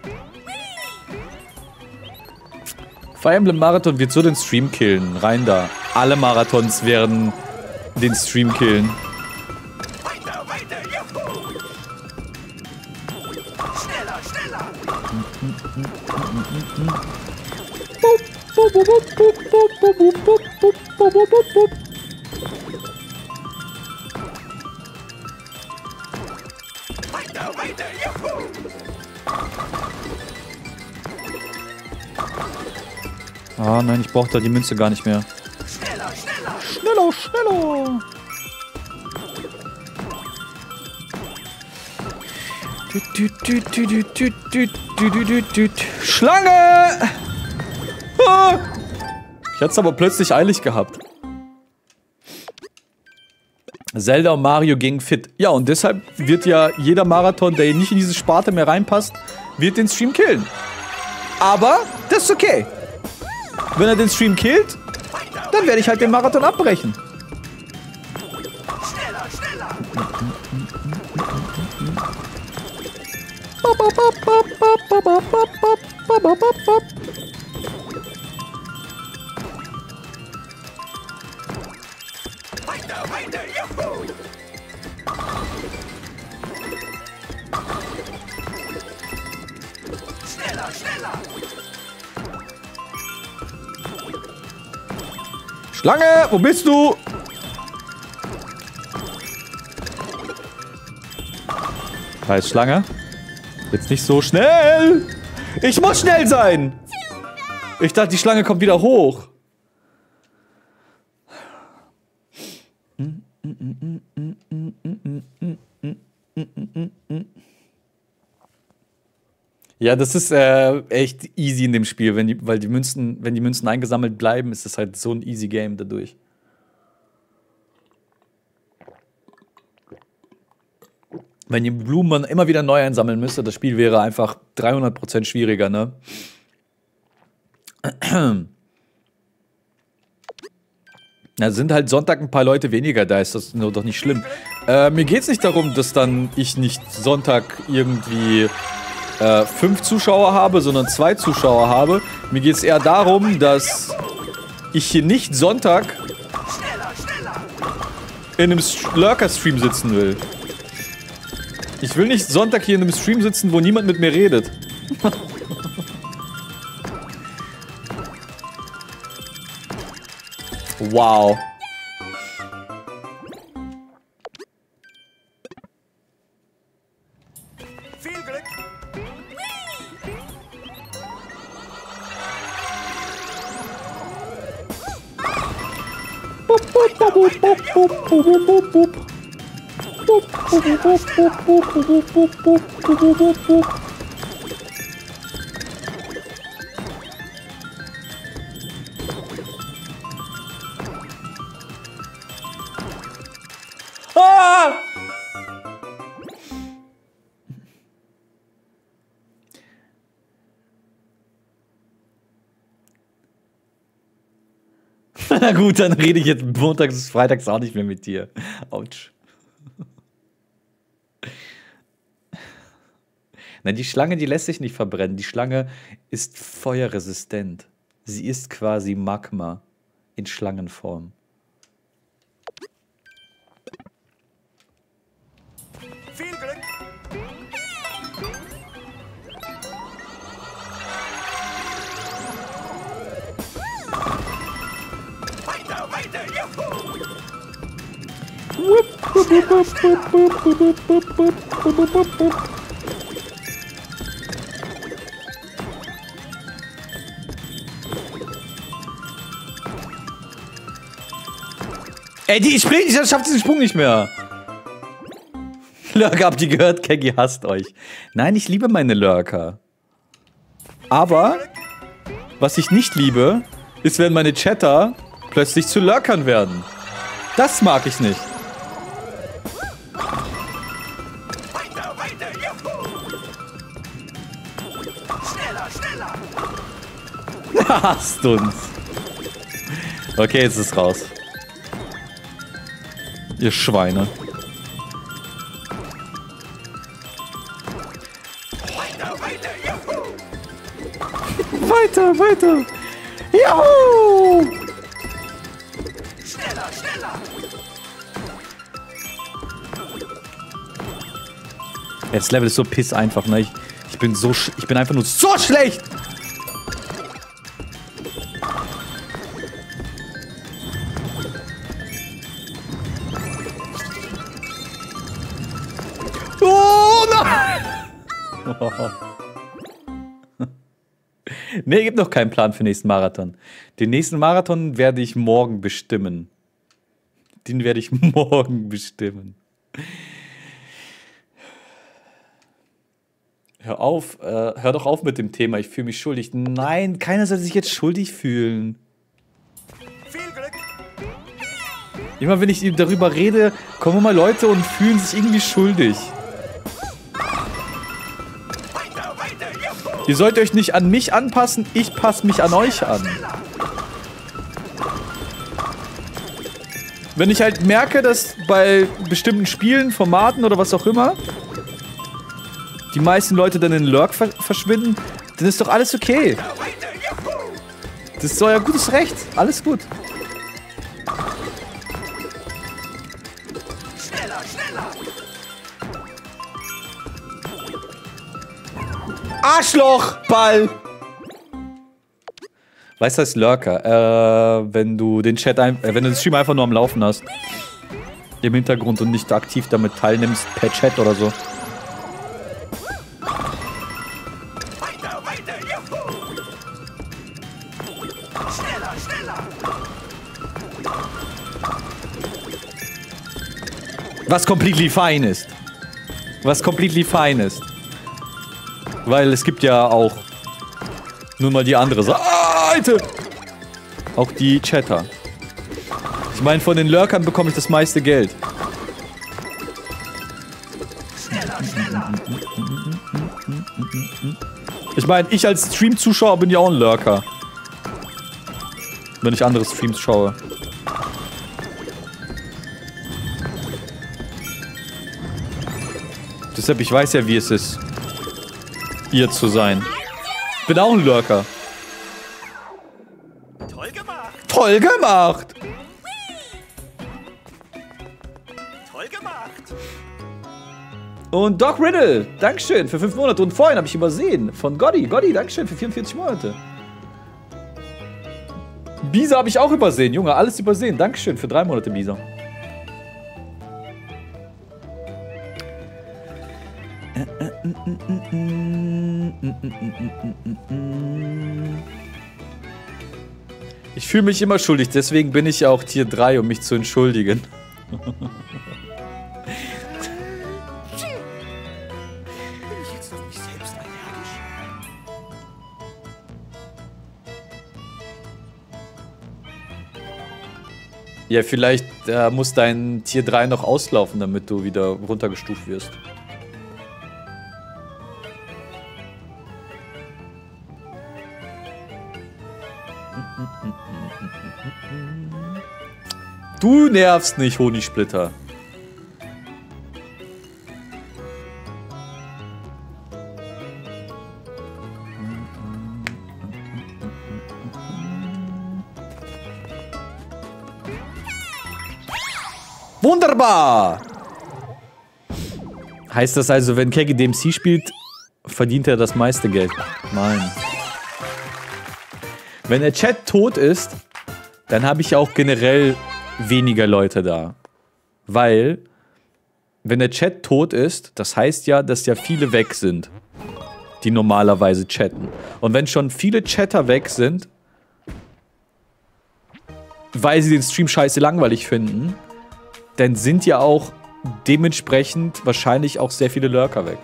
Fire Emblem Marathon wird so den Stream killen. Rein da. Alle Marathons werden den Stream killen. Weiter, weiter. Juhu. Schneller, schneller. Weiter, weiter. Juhu. Ah nein, ich brauche da die Münze gar nicht mehr. Schneller, schneller. Schneller, schneller! Schlange! Ah! Ich hatte es aber plötzlich eilig gehabt. Zelda und Mario gegen fit. Ja, und deshalb wird ja jeder Marathon, der nicht in diese Sparte mehr reinpasst, wird den Stream killen. Aber das ist okay. Wenn er den Stream killt, dann werde ich halt den Marathon abbrechen. Schneller, schneller. Weiter, weiter. Juhu. Schneller, schneller. Schlange, wo bist du? Heißt Schlange? Jetzt nicht so schnell. Ich muss schnell sein. Ich dachte, die Schlange kommt wieder hoch. Ja, das ist echt easy in dem Spiel, wenn die Münzen eingesammelt bleiben, ist es halt so ein easy Game dadurch. Wenn die Blumen man immer wieder neu einsammeln müsste, das Spiel wäre einfach 300% schwieriger, ne? Da sind halt Sonntag ein paar Leute weniger, da ist das nur doch nicht schlimm. Mir geht's nicht darum, dass dann ich nicht Sonntag irgendwie 5 Zuschauer habe, sondern 2 Zuschauer habe. Mir geht's eher darum, dass ich hier nicht Sonntag in einem Lurker-Stream sitzen will. Ich will nicht Sonntag hier in einem Stream sitzen, wo niemand mit mir redet. Wow. Viel Glück. Ah! Na gut, dann rede ich jetzt montags bis freitags auch nicht mehr mit dir. Autsch. Nein, die Schlange, die lässt sich nicht verbrennen. Die Schlange ist feuerresistent. Sie ist quasi Magma in Schlangenform. Viel Glück. Weiter, weiter, juhu. Ey, die schafft diesen Sprung nicht mehr. Lurker, habt ihr gehört? Keggy hasst euch. Nein, ich liebe meine Lurker. Aber, was ich nicht liebe, ist, wenn meine Chatter plötzlich zu Lurkern werden. Das mag ich nicht. Weiter, weiter, juhu. Schneller, schneller. Hasst uns. Okay, jetzt ist raus. Ihr Schweine. Weiter, weiter, juhu. Weiter, weiter. Juhu! Schneller, schneller. Das Level ist so piss einfach, ne? Ich bin einfach nur so schlecht! Oh nein! Ne, gibt noch keinen Plan für den nächsten Marathon. Den nächsten Marathon werde ich morgen bestimmen. Den werde ich morgen bestimmen. Hör doch auf mit dem Thema, ich fühle mich schuldig. Nein, keiner soll sich jetzt schuldig fühlen. Viel Glück. Immer wenn ich darüber rede, kommen immer Leute und fühlen sich irgendwie schuldig. Weiter, weiter, juhu. Ihr sollt euch nicht an mich anpassen, ich passe mich an euch an. Wenn ich halt merke, dass bei bestimmten Spielen, Formaten oder was auch immer die meisten Leute dann in Lurk verschwinden, dann ist doch alles okay. Weiter, juhu. Das ist euer gutes Recht. Alles gut. Schneller, schneller. Arschlochball! Weißt du, das ist Lurker? Wenn du den wenn du den Stream einfach nur am Laufen hast. Im Hintergrund und nicht aktiv damit teilnimmst, per Chat oder so. Weiter, weiter, juhu. Schneller, schneller. Was completely fine ist. Was completely fine ist. Weil es gibt ja auch nun mal die andere Seite. Auch die Chatter. Ich meine, von den Lurkern bekomme ich das meiste Geld. Ich meine, ich als Stream-Zuschauer bin ja auch ein Lurker. Wenn ich andere Streams schaue. Deshalb, ich weiß ja, wie es ist, ihr zu sein. Bin auch ein Lurker. Toll gemacht. Toll gemacht! Toll gemacht. Und Doc Riddle, Dankeschön für 5 Monate. Und vorhin habe ich übersehen, von Gotti. Gotti, Dankeschön für 44 Monate. Bisa habe ich auch übersehen, Junge, alles übersehen. Dankeschön für 3 Monate, Bisa. Ich fühle mich immer schuldig, deswegen bin ich ja auch Tier 3, um mich zu entschuldigen. Bin ich jetzt auf mich selbst allergisch? Ja, vielleicht muss dein Tier 3 noch auslaufen, damit du wieder runtergestuft wirst. Du nervst nicht, Honigsplitter. Wunderbar! Heißt das also, wenn Keggy DMC spielt, verdient er das meiste Geld? Nein. Wenn der Chat tot ist, dann habe ich auch generell weniger Leute da. Weil, wenn der Chat tot ist, das heißt ja, dass ja viele weg sind, die normalerweise chatten. Und wenn schon viele Chatter weg sind, weil sie den Stream scheiße langweilig finden, dann sind ja auch dementsprechend wahrscheinlich auch sehr viele Lurker weg.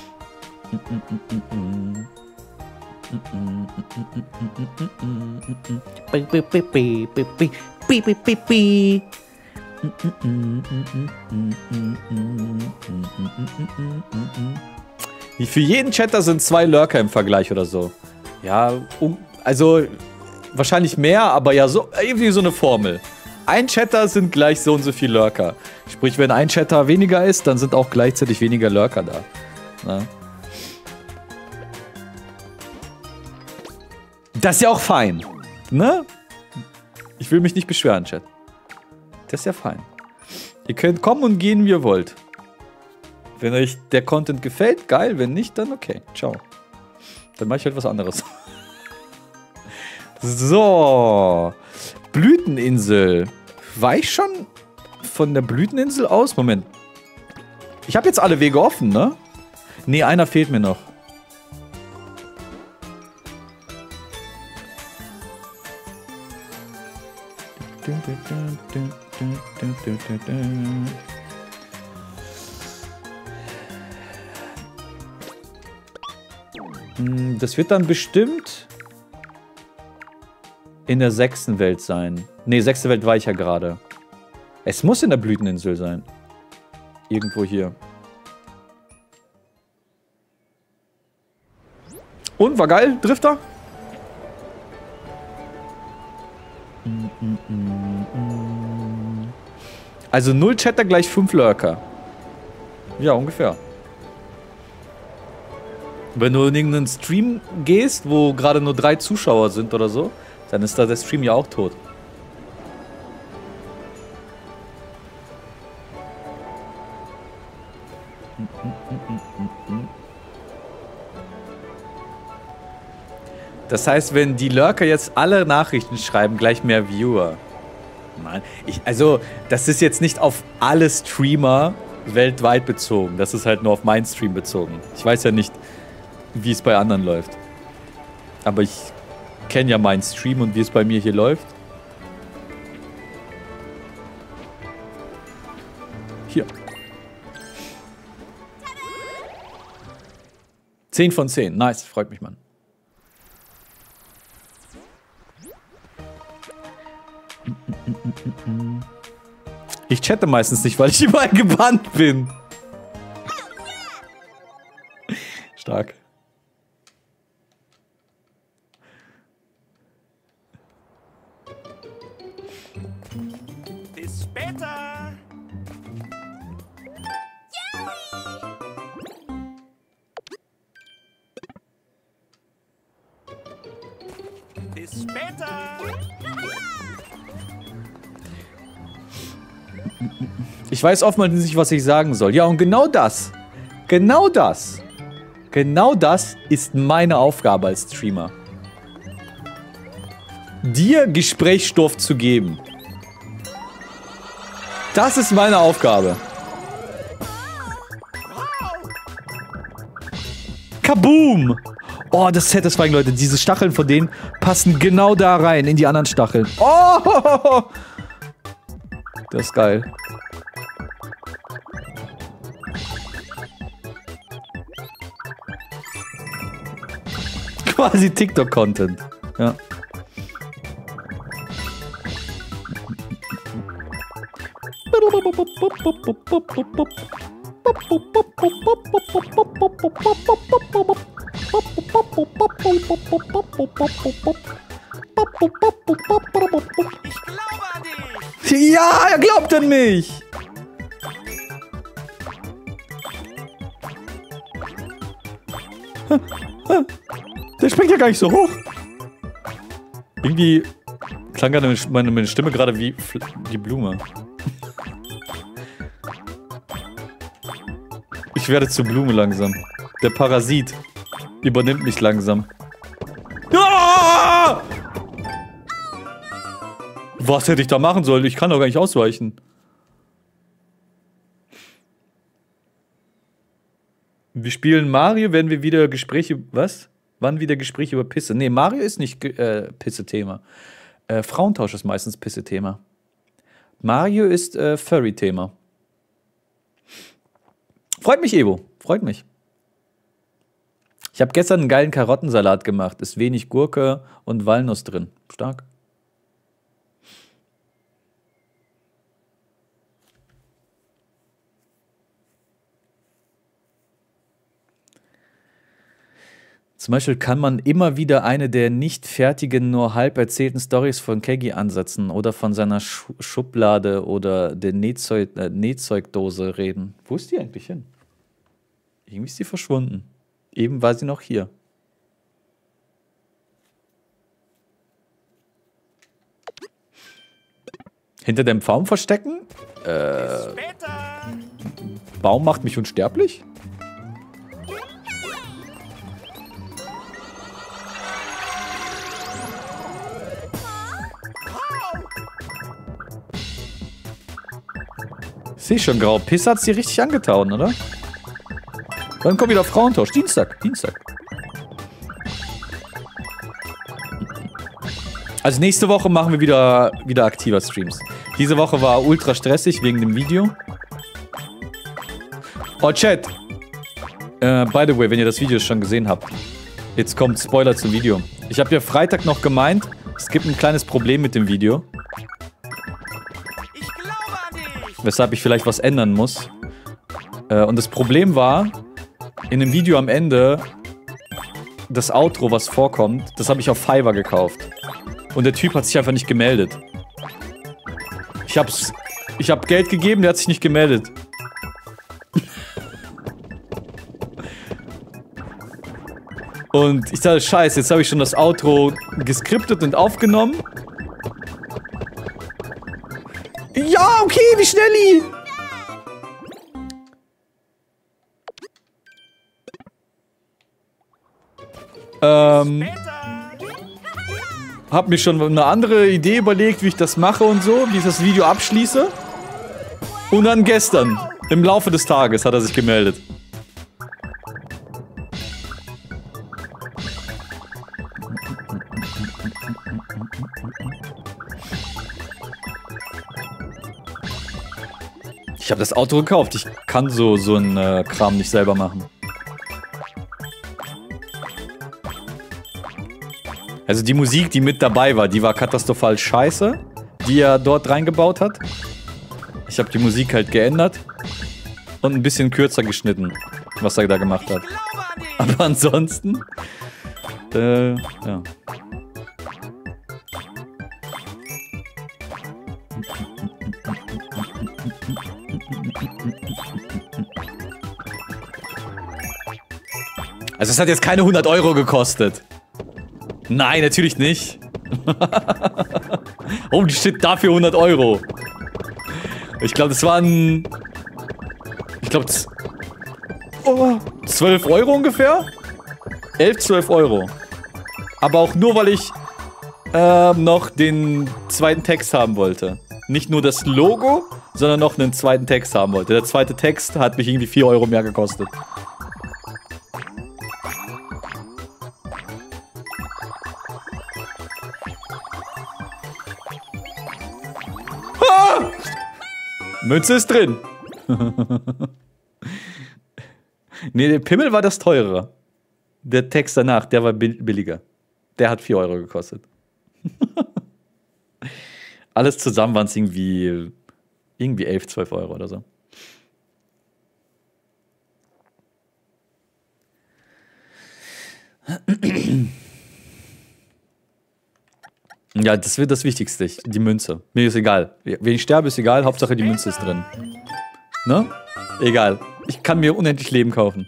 Für jeden Chatter sind 2 Lurker im Vergleich oder so. Ja, also wahrscheinlich mehr, aber ja, so irgendwie so eine Formel. Ein Chatter sind gleich so und so viel Lurker. Sprich, wenn ein Chatter weniger ist, dann sind auch gleichzeitig weniger Lurker da. Na? Das ist ja auch fein. Ne? Ich will mich nicht beschweren, Chat. Das ist ja fein. Ihr könnt kommen und gehen, wie ihr wollt. Wenn euch der Content gefällt, geil. Wenn nicht, dann okay. Ciao. Dann mache ich halt was anderes. So. Blüteninsel. War ich schon von der Blüteninsel aus? Moment. Ich habe jetzt alle Wege offen, ne? Ne, einer fehlt mir noch. Das wird dann bestimmt in der 6. Welt sein. Ne, 6. Welt war ich ja gerade. Es muss in der Blüteninsel sein. Irgendwo hier. Und, war geil, Drifter? Also 0 Chatter gleich 5 Lurker. Ja, ungefähr. Wenn du in irgendeinen Stream gehst, wo gerade nur 3 Zuschauer sind oder so, dann ist da der Stream ja auch tot. Das heißt, wenn die Lurker jetzt alle Nachrichten schreiben, gleich mehr Viewer. Mann, also, das ist jetzt nicht auf alle Streamer weltweit bezogen. Das ist halt nur auf meinen Stream bezogen. Ich weiß ja nicht, wie es bei anderen läuft. Aber ich kenne ja meinen Stream und wie es bei mir hier läuft. Hier. 10 von 10. Nice, freut mich, Mann. Ich chatte meistens nicht, weil ich überall gebannt bin. Stark. Bis später. Bis später. Ich weiß oftmals nicht, was ich sagen soll. Ja, und genau das ist meine Aufgabe als Streamer. Dir Gesprächsstoff zu geben. Das ist meine Aufgabe. Kaboom! Oh, das Satisfying, Leute. Diese Stacheln von denen passen genau da rein, in die anderen Stacheln. Oh! Das ist geil. Quasi TikTok-Content. Ja. Ich glaube an dich. Ja, er glaubt an mich. Der springt ja gar nicht so hoch. Irgendwie klang gerade meine Stimme gerade wie die Blume. Ich werde zur Blume langsam. Der Parasit übernimmt mich langsam. Ah! Was hätte ich da machen sollen? Ich kann doch gar nicht ausweichen. Wir spielen Mario, wenn wir wieder Gespräche... Was? Wann wieder Gespräche über Pisse? Nee, Mario ist nicht Pisse-Thema. Frauentausch ist meistens Pisse-Thema. Mario ist Furry-Thema. Freut mich, Evo. Freut mich. Ich habe gestern einen geilen Karottensalat gemacht. Ist wenig Gurke und Walnuss drin. Stark. Zum Beispiel kann man immer wieder eine der nicht fertigen, nur halb erzählten Storys von Keggy ansetzen oder von seiner Schublade oder der Nähzeugdose reden. Wo ist die eigentlich hin? Irgendwie ist sie verschwunden. Eben war sie noch hier. Hinter dem Baum verstecken? Bis später. Baum macht mich unsterblich? Ich sehe schon grau. Piss hat sie richtig angetauen, oder? Dann kommt wieder Frauentausch. Dienstag. Also nächste Woche machen wir wieder aktiver Streams. Diese Woche war ultra stressig wegen dem Video. Oh, Chat. By the way, wenn ihr das Video schon gesehen habt. Jetzt kommt Spoiler zum Video. Ich habe ja Freitag noch gemeint, es gibt ein kleines Problem mit dem Video. Ich glaube an dich. Weshalb ich vielleicht was ändern muss. Und das Problem war, in dem Video am Ende, das Outro, was vorkommt, das habe ich auf Fiverr gekauft. Und der Typ hat sich einfach nicht gemeldet. Ich hab Geld gegeben, der hat sich nicht gemeldet. Und ich dachte, scheiße, jetzt habe ich schon das Outro geskriptet und aufgenommen. Ja, okay, wie schnell? Hab mir schon eine andere Idee überlegt, wie ich das mache und so, wie ich das Video abschließe. Und dann gestern, im Laufe des Tages, hat er sich gemeldet. Ich habe das Auto gekauft. Ich kann so einen Kram nicht selber machen. Also die Musik, die mit dabei war, die war katastrophal scheiße, die er dort reingebaut hat. Ich habe die Musik halt geändert und ein bisschen kürzer geschnitten, was er da gemacht hat. Aber ansonsten, ja. Also es hat jetzt keine 100 Euro gekostet. Nein, natürlich nicht. Holy shit, dafür 100 Euro. Ich glaube, das waren... Ich glaube, 12 Euro ungefähr? 11, 12 Euro. Aber auch nur, weil ich noch den zweiten Text haben wollte. Nicht nur das Logo, sondern noch einen zweiten Text haben wollte. Der zweite Text hat mich irgendwie 4 Euro mehr gekostet. Ah! Münze ist drin. Nee, der Pimmel war das teurere. Der Text danach, der war billiger. Der hat 4 Euro gekostet. Alles zusammen waren es irgendwie 11, 12 Euro oder so. Ja, das wird das Wichtigste, die Münze. Mir ist egal. Wenn ich sterbe, ist egal. Hauptsache die Münze ist drin. Ne? Egal. Ich kann mir unendlich Leben kaufen.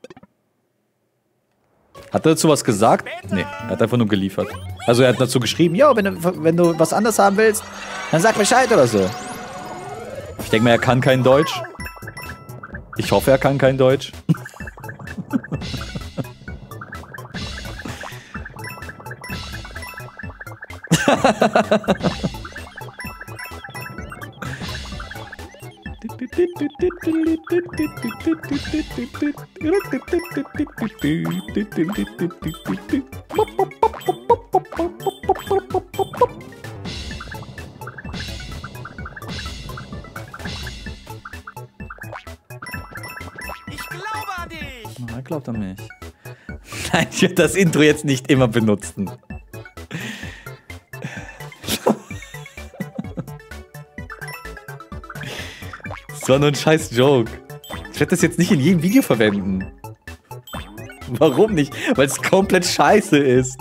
Hat er dazu was gesagt? Nee, er hat einfach nur geliefert. Also er hat dazu geschrieben, ja, wenn du was anderes haben willst, dann sag Bescheid oder so. Ich denke mal, er kann kein Deutsch. Ich hoffe, er kann kein Deutsch. Ich glaube an dich. Er glaubt an mich. Nein, ich werde das Intro jetzt nicht immer benutzen. Das war nur ein scheiß Joke. Ich werde das jetzt nicht in jedem Video verwenden. Warum nicht? Weil es komplett scheiße ist.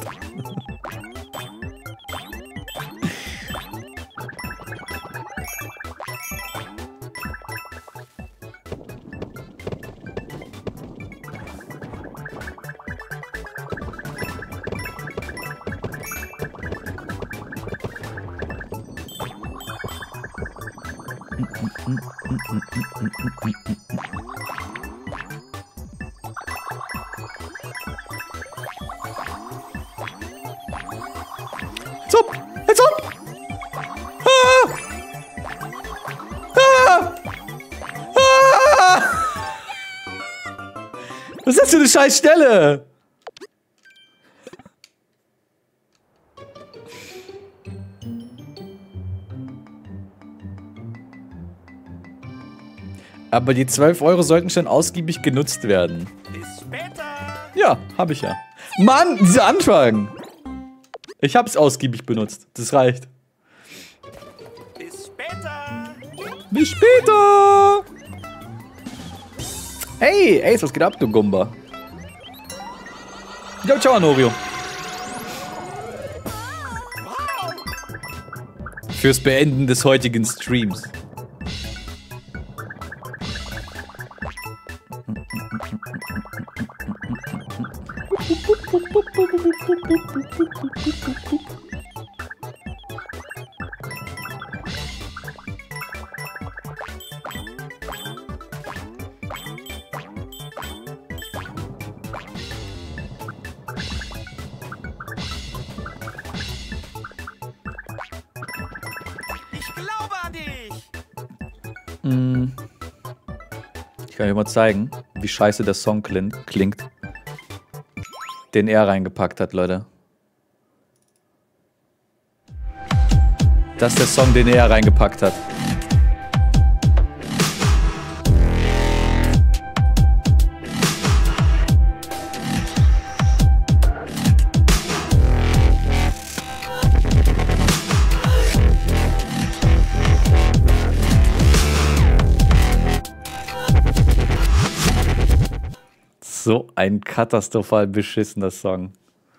Zup! Hey, Zup! Ah! Ah! Ah! Was ist das für eine scheiß Stelle? Aber die 12 Euro sollten schon ausgiebig genutzt werden. Bis später. Ja, habe ich ja. Mann, dieser Anfang! Ich hab's ausgiebig benutzt. Das reicht. Bis später. Bis später! Hey, Ace, was geht ab, du Gumba? Ja, ciao, Anorio. Fürs Beenden des heutigen Streams. Ich glaube an dich. Ich kann euch mal zeigen, wie scheiße der Song klingt. Den er reingepackt hat, Leute. Das ist der Song, den er reingepackt hat. So ein katastrophal beschissener Song.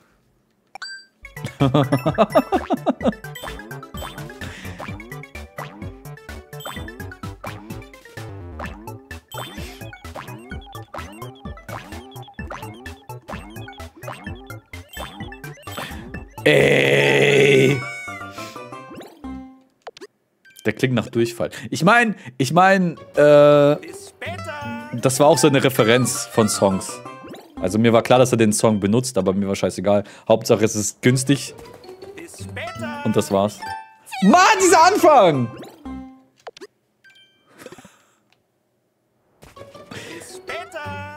Ey! Der klingt nach Durchfall. Ich meine, Bis später. das war auch so eine Referenz von Songs. Also mir war klar, dass er den Song benutzt, aber mir war scheißegal. Hauptsache es ist günstig Bis später. und das war's. Mann, dieser Anfang! Bis später.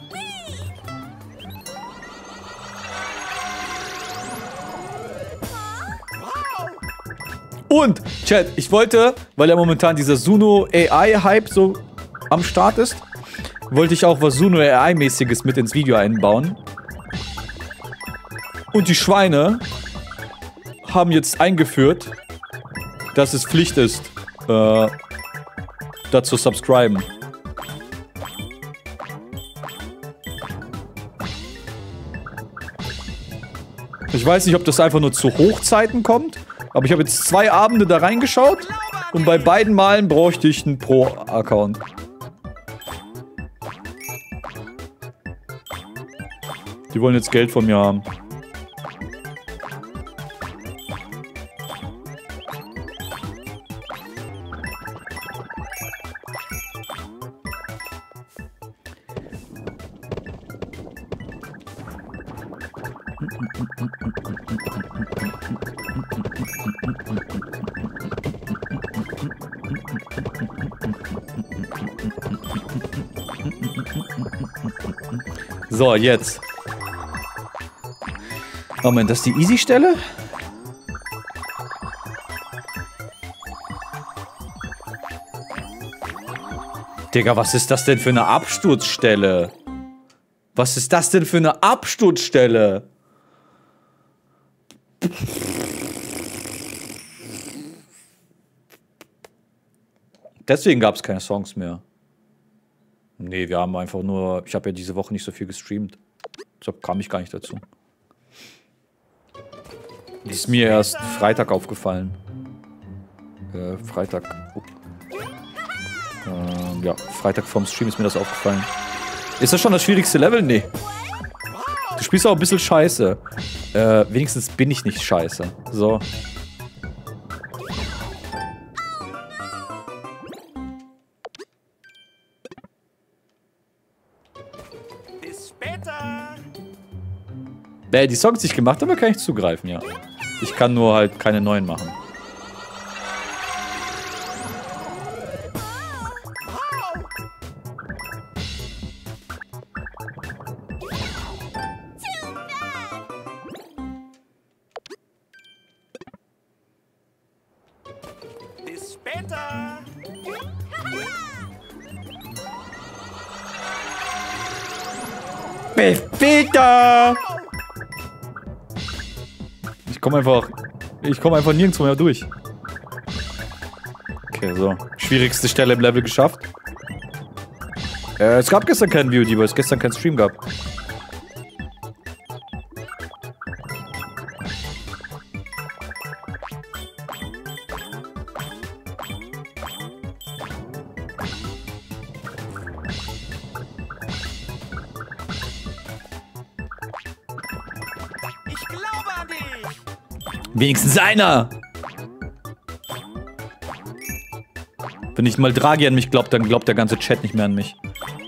Wow. Und, Chat, ich wollte, weil ja momentan dieser Suno AI-Hype so am Start ist, wollte ich auch was Suno AI-mäßiges mit ins Video einbauen. Und die Schweine haben jetzt eingeführt, dass es Pflicht ist, dazu subscriben. Ich weiß nicht, ob das einfach nur zu Hochzeiten kommt, aber ich habe jetzt 2 Abende da reingeschaut und bei beiden Malen bräuchte ich einen Pro-Account. Die wollen jetzt Geld von mir haben. So, jetzt. Moment, das ist die Easy-Stelle? Digga, was ist das denn für eine Absturzstelle? Was ist das denn für eine Absturzstelle? Deswegen gab es keine Songs mehr. Nee, wir haben einfach nur... Ich habe ja diese Woche nicht so viel gestreamt. Deshalb kam ich gar nicht dazu. Das ist mir erst Freitag aufgefallen. Freitag. Ja, Freitag vorm Stream ist mir das aufgefallen. Ist das schon das schwierigste Level? Nee. Du spielst auch ein bisschen scheiße. Wenigstens bin ich nicht scheiße. So. Bis später. Die Songs, die ich gemacht habe, kann ich zugreifen, ja. Ich kann nur halt keine neuen machen. Bis später. Peter! Ich komme einfach nirgendwo mehr durch. Okay, so. Schwierigste Stelle im Level geschafft. Es gab gestern keinen VOD, weil es gestern keinen Stream gab. Ich glaube an dich. Wenigstens einer! Wenn nicht mal Draghi an mich glaubt, dann glaubt der ganze Chat nicht mehr an mich.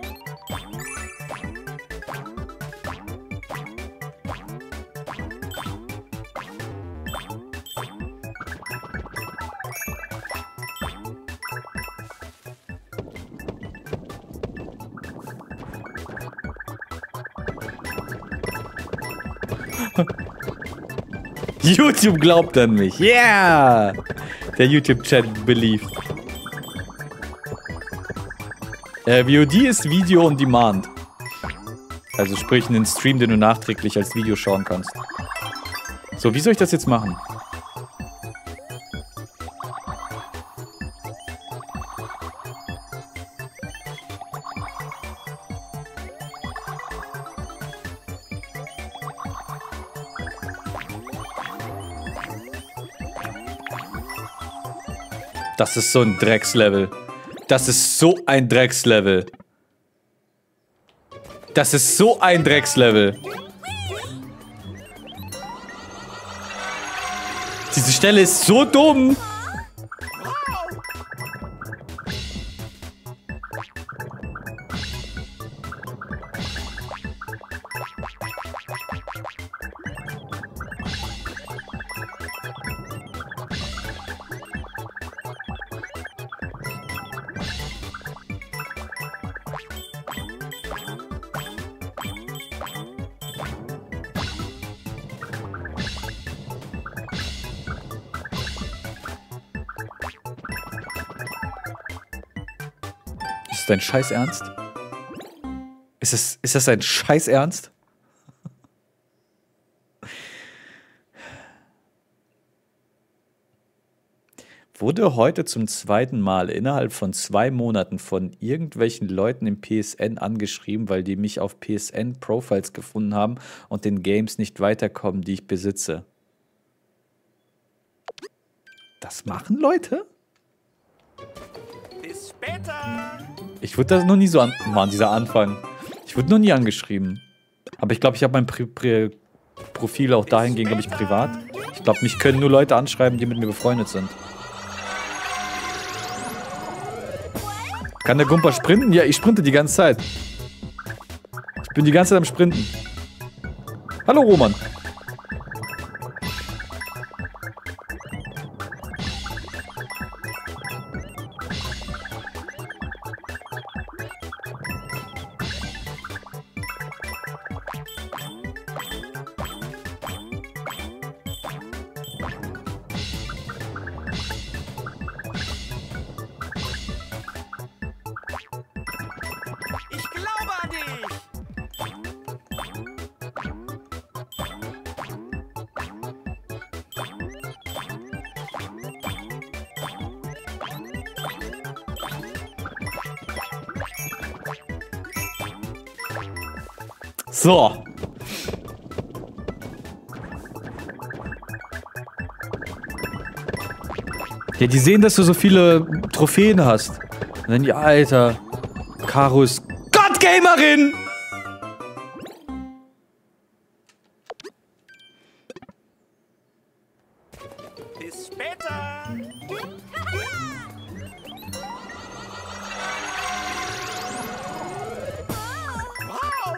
YouTube glaubt an mich. Yeah! Der YouTube-Chat beliebt. VOD ist Video on Demand. Also sprich einen Stream, den du nachträglich als Video schauen kannst. So, wie soll ich das jetzt machen? Das ist so ein Dreckslevel. Das ist so ein Dreckslevel. Das ist so ein Dreckslevel. Diese Stelle ist so dumm. Ist das dein Scheiß Ernst? Ist das dein Scheiß Ernst? Wurde heute zum zweiten Mal innerhalb von 2 Monaten von irgendwelchen Leuten im PSN angeschrieben, weil die mich auf PSN-Profiles gefunden haben und den Games nicht weiterkommen, die ich besitze. Das machen Leute? Bis später. Ich wurde das noch nie so Mann, dieser Anfang. Ich wurde noch nie angeschrieben. Aber ich glaube, ich habe mein Profil auch dahingehend, glaube ich, privat. Ich glaube, mich können nur Leute anschreiben, die mit mir befreundet sind. Kann der Gumper sprinten? Ja, ich sprinte die ganze Zeit. Ich bin die ganze Zeit am Sprinten. Hallo, Roman. Ich glaube an dich. So. Ja, die sehen, dass du so viele Trophäen hast. Und dann, ja, Alter. Caro ist Gottgamerin! Bis später. Wow.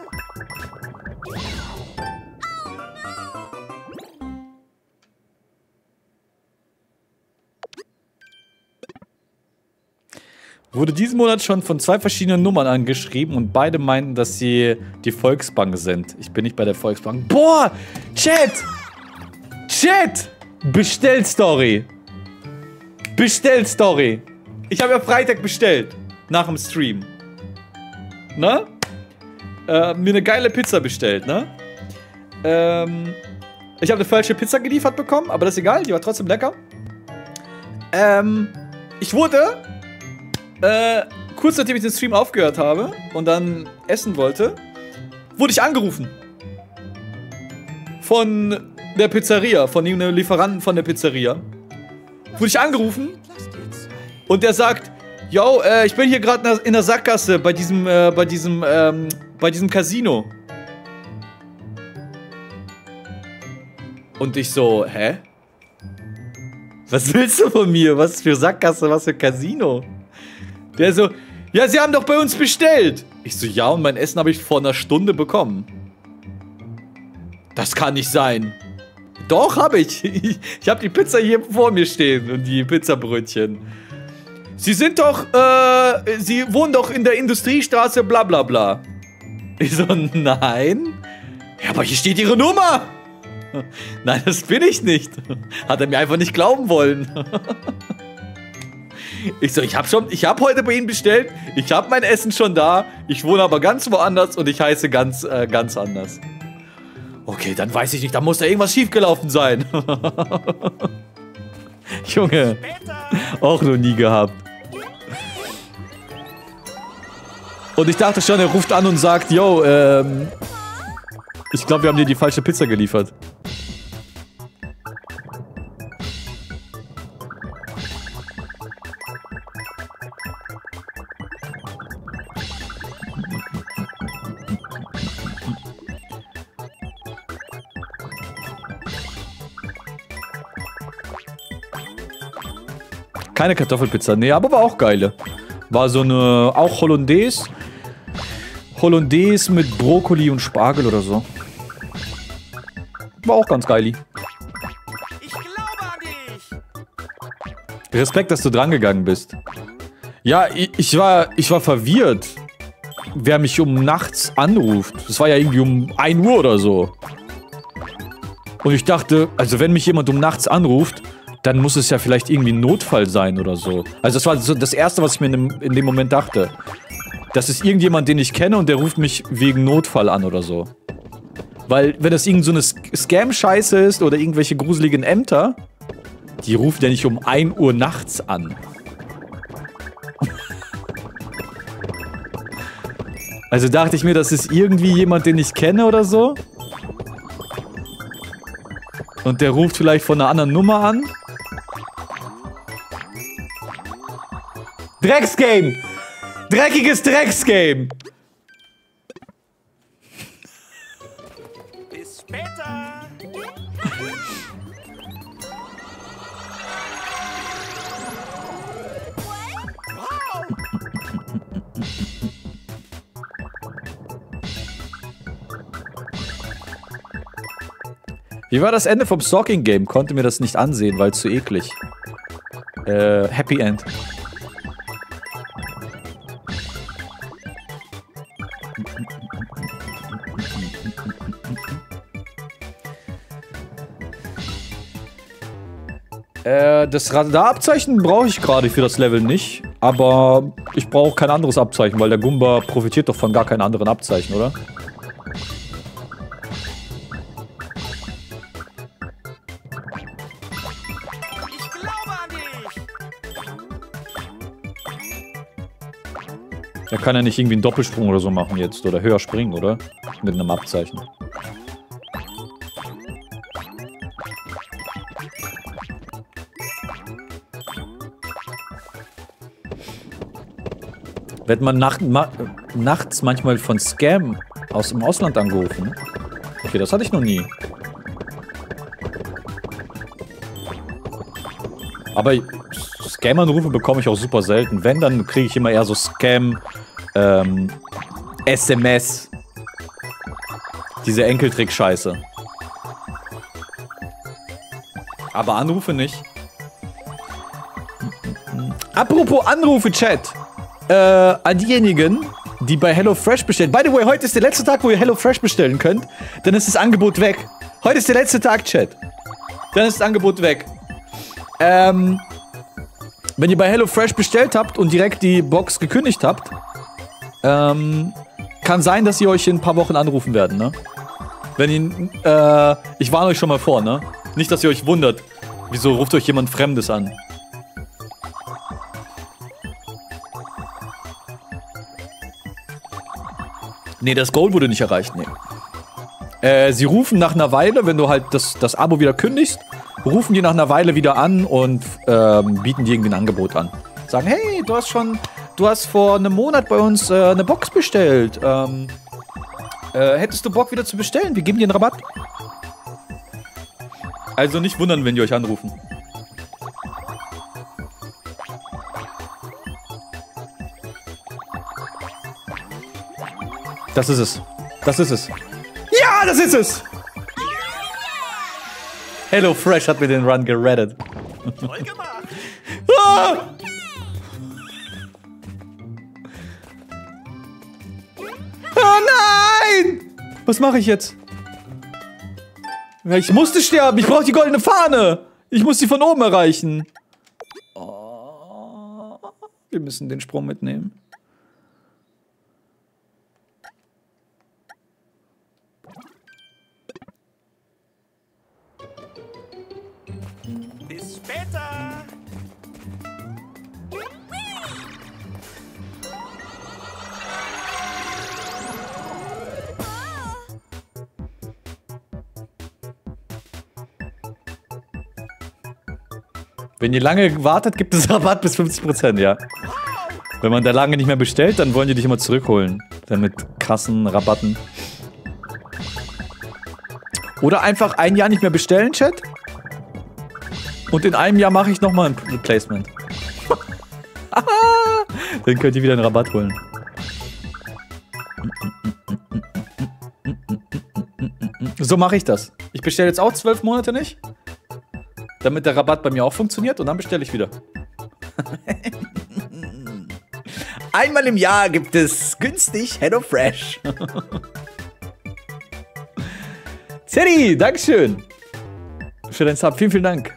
Wurde diesen Monat schon von 2 verschiedenen Nummern angeschrieben und beide meinten, dass sie die Volksbank sind. Ich bin nicht bei der Volksbank. Boah! Chat! Chat! Bestellstory! Bestellstory! Ich habe ja Freitag bestellt. Nach dem Stream. Ne? Mir eine geile Pizza bestellt, ne? Ich habe eine falsche Pizza geliefert bekommen, aber das ist egal, die war trotzdem lecker. Ich wurde... kurz nachdem ich den Stream aufgehört habe und dann essen wollte, wurde ich angerufen. Von der Pizzeria, von einem Lieferanten von der Pizzeria. Wurde ich angerufen und der sagt, yo, ich bin hier gerade in der Sackgasse bei diesem Casino. Und ich so, hä? Was willst du von mir? Was für Sackgasse, was für Casino? Der so, ja, Sie haben doch bei uns bestellt. Ich so, ja, und mein Essen habe ich vor einer Stunde bekommen. Das kann nicht sein. Doch, habe ich. Ich habe die Pizza hier vor mir stehen und die Pizzabrötchen. Sie sind doch, Sie wohnen doch in der Industriestraße, bla bla bla. Ich so, nein. Ja, aber hier steht Ihre Nummer. Nein, das bin ich nicht. Hat er mir einfach nicht glauben wollen. Ich so, ich hab heute bei Ihnen bestellt, ich hab mein Essen schon da, ich wohne aber ganz woanders und ich heiße ganz anders. Okay, dann weiß ich nicht, da muss da irgendwas schiefgelaufen sein. Junge, auch noch nie gehabt. Und ich dachte schon, er ruft an und sagt, yo, ich glaube, wir haben dir die falsche Pizza geliefert. Keine Kartoffelpizza, nee, aber war auch geile. War so eine, auch Hollandaise. Hollandaise mit Brokkoli und Spargel oder so. War auch ganz geil. Ich glaube an dich. Respekt, dass du drangegangen bist. Ja, ich war verwirrt, wer mich um nachts anruft. Das war ja irgendwie um 1 Uhr oder so. Und ich dachte, also wenn mich jemand um nachts anruft, dann muss es ja vielleicht irgendwie ein Notfall sein oder so. Also das war so das Erste, was ich mir in dem Moment dachte. Das ist irgendjemand, den ich kenne und der ruft mich wegen Notfall an oder so. Weil, wenn das irgend so eine Scam-Scheiße ist oder irgendwelche gruseligen Ämter, die rufen ja nicht um 1 Uhr nachts an. Also dachte ich mir, das ist irgendwie jemand, den ich kenne oder so. Und der ruft vielleicht von einer anderen Nummer an. Drecksgame! Dreckiges Drecksgame! Bis später. Wow. Wie war das Ende vom Stalking Game? Konnte mir das nicht ansehen, weil zu eklig. Happy End. Das Radarabzeichen brauche ich gerade für das Level nicht, aber ich brauche kein anderes Abzeichen, weil der Goomba profitiert doch von gar keinen anderen Abzeichen, oder? Ich glaube an dich. Er kann ja nicht irgendwie einen Doppelsprung oder so machen jetzt, oder höher springen, oder? Mit einem Abzeichen. Wird man nachts manchmal von Scam aus dem Ausland angerufen? Okay, das hatte ich noch nie. Aber Scam-Anrufe bekomme ich auch super selten. Wenn, dann kriege ich immer eher so Scam, SMS. Diese Enkeltrick-Scheiße. Aber Anrufe nicht. Apropos Anrufe, Chat. An diejenigen, die bei HelloFresh bestellen. By the way, heute ist der letzte Tag, wo ihr HelloFresh bestellen könnt. Dann ist das Angebot weg. Heute ist der letzte Tag, Chat. Dann ist das Angebot weg. Wenn ihr bei HelloFresh bestellt habt und direkt die Box gekündigt habt, kann sein, dass sie euch in ein paar Wochen anrufen werden, ne? Wenn ihr, ich warne euch schon mal vor, ne? Nicht, dass ihr euch wundert. Wieso ruft euch jemand Fremdes an? Nee, das Goal wurde nicht erreicht, nee. Sie rufen nach einer Weile, wenn du halt das Abo wieder kündigst, rufen die nach einer Weile wieder an und bieten dir irgendwie ein Angebot an. Sagen, hey, du hast vor einem Monat bei uns eine Box bestellt. Hättest du Bock wieder zu bestellen? Wir geben dir einen Rabatt. Also nicht wundern, wenn die euch anrufen. Das ist es. Das ist es. Ja, das ist es! HelloFresh hat mir den Run gerettet. Toll gemacht. Ah! Oh nein! Was mache ich jetzt? Ja, ich musste sterben. Ich brauche die goldene Fahne. Ich muss sie von oben erreichen. Oh, wir müssen den Sprung mitnehmen. Bis später. Wenn ihr lange wartet, gibt es Rabatt bis 50%, ja. Wenn man da lange nicht mehr bestellt, dann wollen die dich immer zurückholen. Dann mit krassen Rabatten. Oder einfach ein Jahr nicht mehr bestellen, Chat. Und in einem Jahr mache ich nochmal ein Placement. Dann könnt ihr wieder einen Rabatt holen. So mache ich das. Ich bestelle jetzt auch 12 Monate nicht, damit der Rabatt bei mir auch funktioniert und dann bestelle ich wieder. Einmal im Jahr gibt es günstig HelloFresh. Teddy, Dankeschön. Für deinen Sub. Vielen, vielen Dank.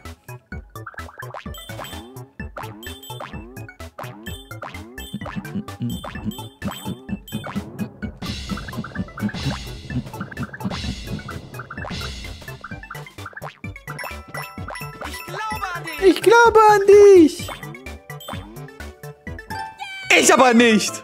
Ich glaube an dich. Ich glaube an dich. Ich aber nicht.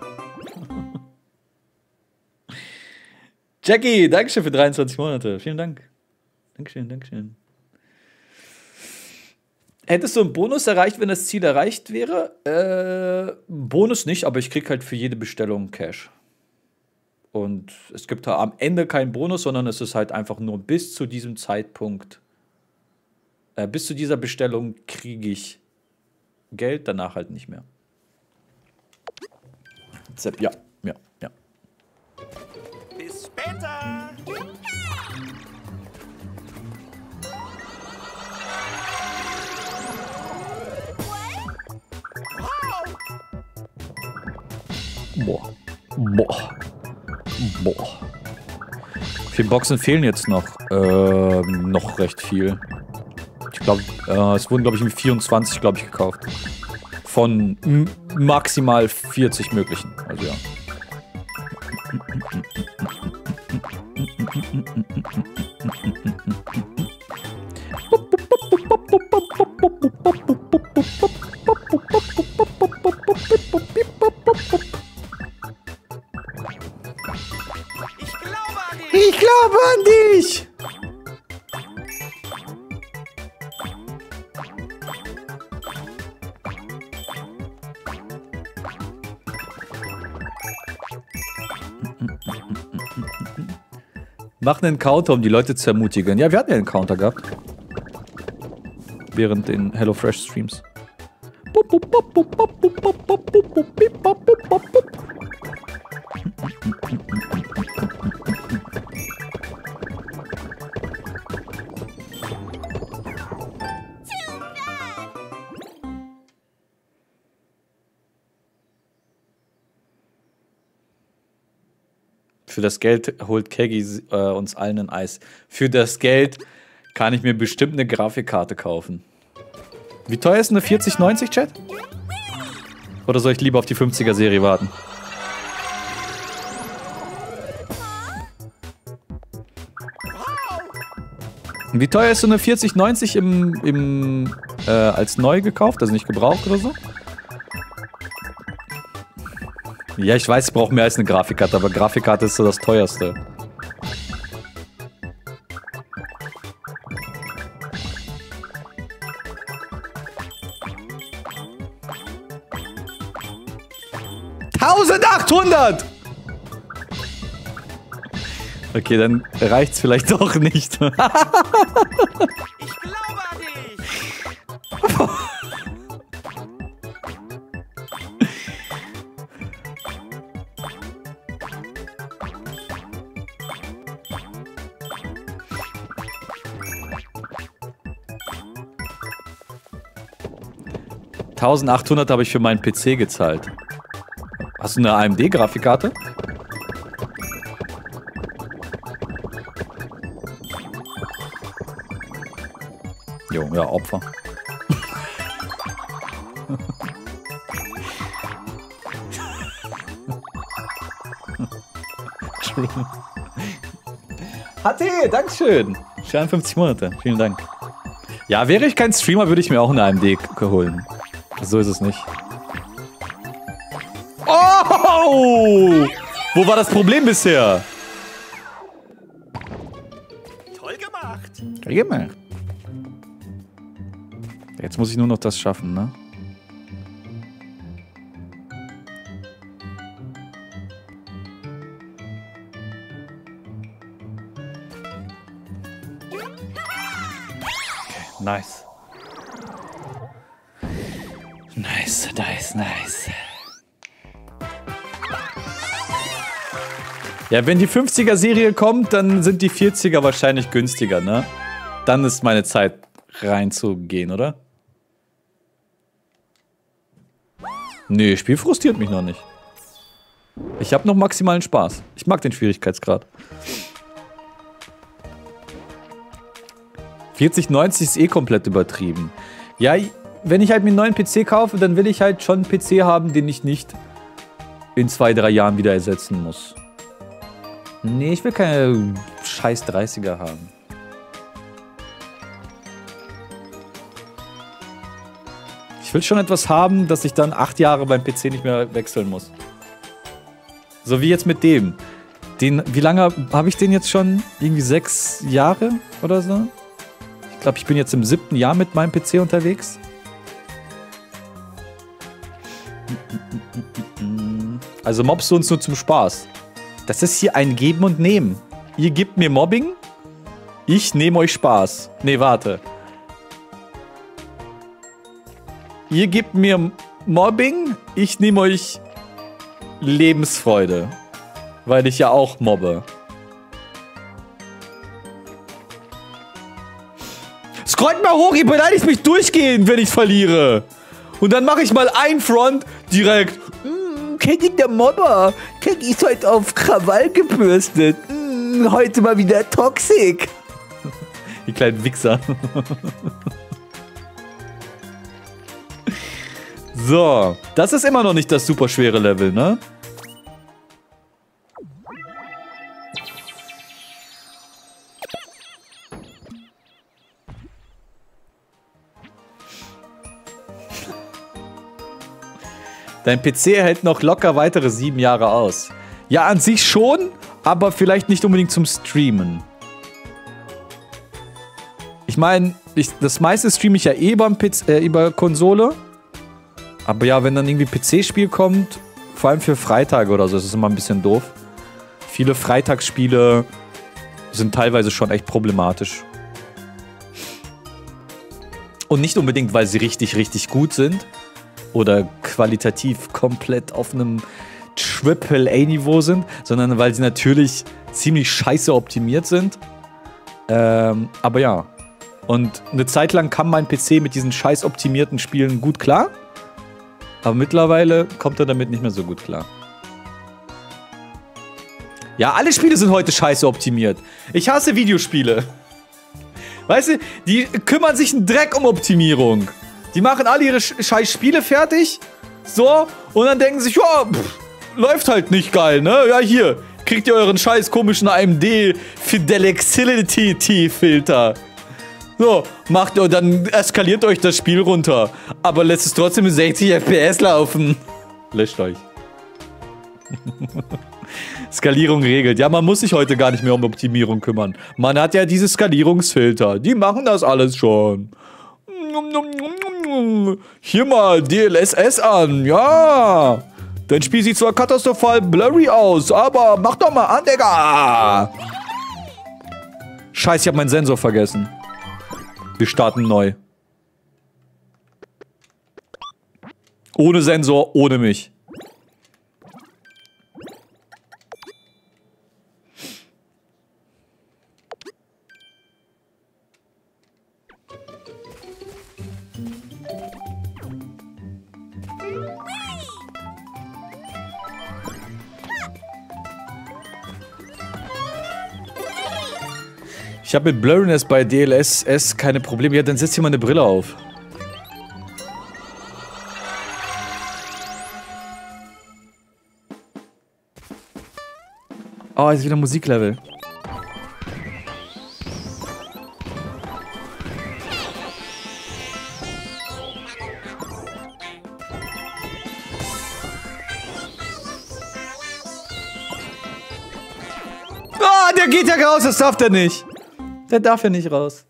Jackie, Dankeschön für 23 Monate. Vielen Dank. Dankeschön, Dankeschön. Hättest du einen Bonus erreicht, wenn das Ziel erreicht wäre? Bonus nicht, aber ich krieg halt für jede Bestellung Cash. Und es gibt da am Ende keinen Bonus, sondern es ist halt einfach nur bis zu diesem Zeitpunkt. Bis zu dieser Bestellung kriege ich Geld, danach halt nicht mehr. Sepp, ja. Bis später. Wow. Boah. Wie viele Boxen fehlen jetzt noch? Noch recht viel. Ich glaube, es wurden, glaube ich, 24, glaube ich, gekauft. Von maximal 40 möglichen. Also ja. Ich glaube an dich. Ich glaube an dich! Mach einen Counter, um die Leute zu ermutigen. Ja, wir hatten ja einen Counter gehabt. Während den HelloFresh-Streams. Für das Geld holt Keggy uns allen ein Eis. Für das Geld kann ich mir bestimmt eine Grafikkarte kaufen. Wie teuer ist eine 4090, Chat? Oder soll ich lieber auf die 50er-Serie warten? Wie teuer ist so eine 4090 als neu gekauft, also nicht gebraucht oder so? Ja, ich weiß, ich brauche mehr als eine Grafikkarte, aber Grafikkarte ist so das teuerste. $1800! Okay, dann reicht's vielleicht doch nicht. Ich glaube an dich. $1800 habe ich für meinen PC gezahlt. Hast du eine AMD-Grafikkarte? Jo, ja, Opfer. HT, Dankeschön. 54 Monate, vielen Dank. Ja, wäre ich kein Streamer, würde ich mir auch eine AMD holen. So ist es nicht. Oh! Wo war das Problem bisher? Toll gemacht. Toll gemacht. Jetzt muss ich nur noch das schaffen, ne? Okay, nice. Nice, nice, nice. Ja, wenn die 50er-Serie kommt, dann sind die 40er wahrscheinlich günstiger, ne? Dann ist meine Zeit reinzugehen, oder? Nee, Spiel frustriert mich noch nicht. Ich habe noch maximalen Spaß. Ich mag den Schwierigkeitsgrad. 4090 ist eh komplett übertrieben. Ja, wenn ich halt mir einen neuen PC kaufe, dann will ich halt schon einen PC haben, den ich nicht in 2, 3 Jahren wieder ersetzen muss. Nee, ich will keine scheiß 30er haben. Ich will schon etwas haben, dass ich dann 8 Jahre beim PC nicht mehr wechseln muss. So wie jetzt mit dem. Wie lange habe ich den jetzt schon? Irgendwie 6 Jahre oder so? Ich glaube, ich bin jetzt im 7. Jahr mit meinem PC unterwegs. Also mobst du uns nur zum Spaß. Das ist hier ein Geben und Nehmen. Ihr gebt mir Mobbing, ich nehme euch Spaß. Nee, warte. Ihr gebt mir Mobbing, ich nehme euch Lebensfreude. Weil ich ja auch mobbe. Scrollt mal hoch, ihr beleidigt mich durchgehend, wenn ich verliere. Und dann mache ich mal ein Front direkt. Kenny der Mobber. Kenny ist heute auf Krawall gebürstet. Heute mal wieder toxic. Die kleinen Wichser. So, das ist immer noch nicht das super schwere Level, ne? Dein PC hält noch locker weitere 7 Jahre aus. Ja, an sich schon, aber vielleicht nicht unbedingt zum Streamen. Ich meine, das meiste streame ich ja eh über Konsole. Aber ja, wenn dann irgendwie PC-Spiel kommt, vor allem für Freitage oder so, ist es immer ein bisschen doof. Viele Freitagsspiele sind teilweise schon echt problematisch. Und nicht unbedingt, weil sie richtig, richtig gut sind. Oder qualitativ komplett auf einem Triple-A-Niveau sind, sondern weil sie natürlich ziemlich scheiße optimiert sind. Aber ja. Und eine Zeit lang kam mein PC mit diesen scheiß optimierten Spielen gut klar. Aber mittlerweile kommt er damit nicht mehr so gut klar. Ja, alle Spiele sind heute scheiße optimiert. Ich hasse Videospiele. Weißt du, die kümmern sich einen Dreck um Optimierung. Die machen alle ihre scheiß Spiele fertig. So, und dann denken sich, ja, läuft halt nicht geil, ne? Ja, hier, kriegt ihr euren scheiß komischen AMD Fidelity-Filter. So, macht ihr, dann eskaliert euch das Spiel runter. Aber lässt es trotzdem mit 60 FPS laufen. Löscht euch. Skalierung regelt. Ja, man muss sich heute gar nicht mehr um Optimierung kümmern. Man hat ja diese Skalierungsfilter. Die machen das alles schon. Hier mal DLSS an, ja. Dein Spiel sieht zwar katastrophal blurry aus, aber mach doch mal an, Digga. Scheiße, ich hab meinen Sensor vergessen. Wir starten neu. Ohne Sensor, ohne mich. Ich habe mit Blurriness bei DLSS keine Probleme. Ja, dann setz dir mal eine Brille auf. Oh, jetzt ist wieder Musiklevel. Ah, der geht ja raus, das darf der nicht. Der darf ja nicht raus.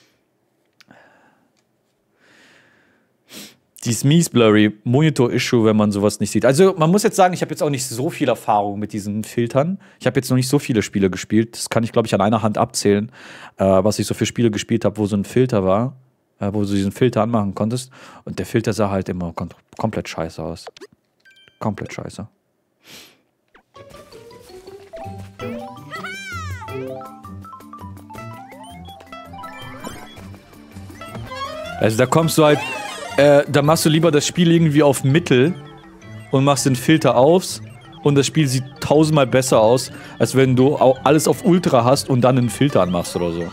Die ist mies blurry. Monitor-Issue, wenn man sowas nicht sieht. Also, man muss jetzt sagen, ich habe jetzt auch nicht so viel Erfahrung mit diesen Filtern. Ich habe jetzt noch nicht so viele Spiele gespielt. Das kann ich, glaube ich, an einer Hand abzählen, was ich so für Spiele gespielt habe, wo so ein Filter war. wo du diesen Filter anmachen konntest. Und der Filter sah halt immer komplett scheiße aus. Komplett scheiße. Also da kommst du halt, da machst du lieber das Spiel irgendwie auf Mittel und machst den Filter aus und das Spiel sieht tausendmal besser aus, als wenn du auch alles auf Ultra hast und dann einen Filter anmachst oder so.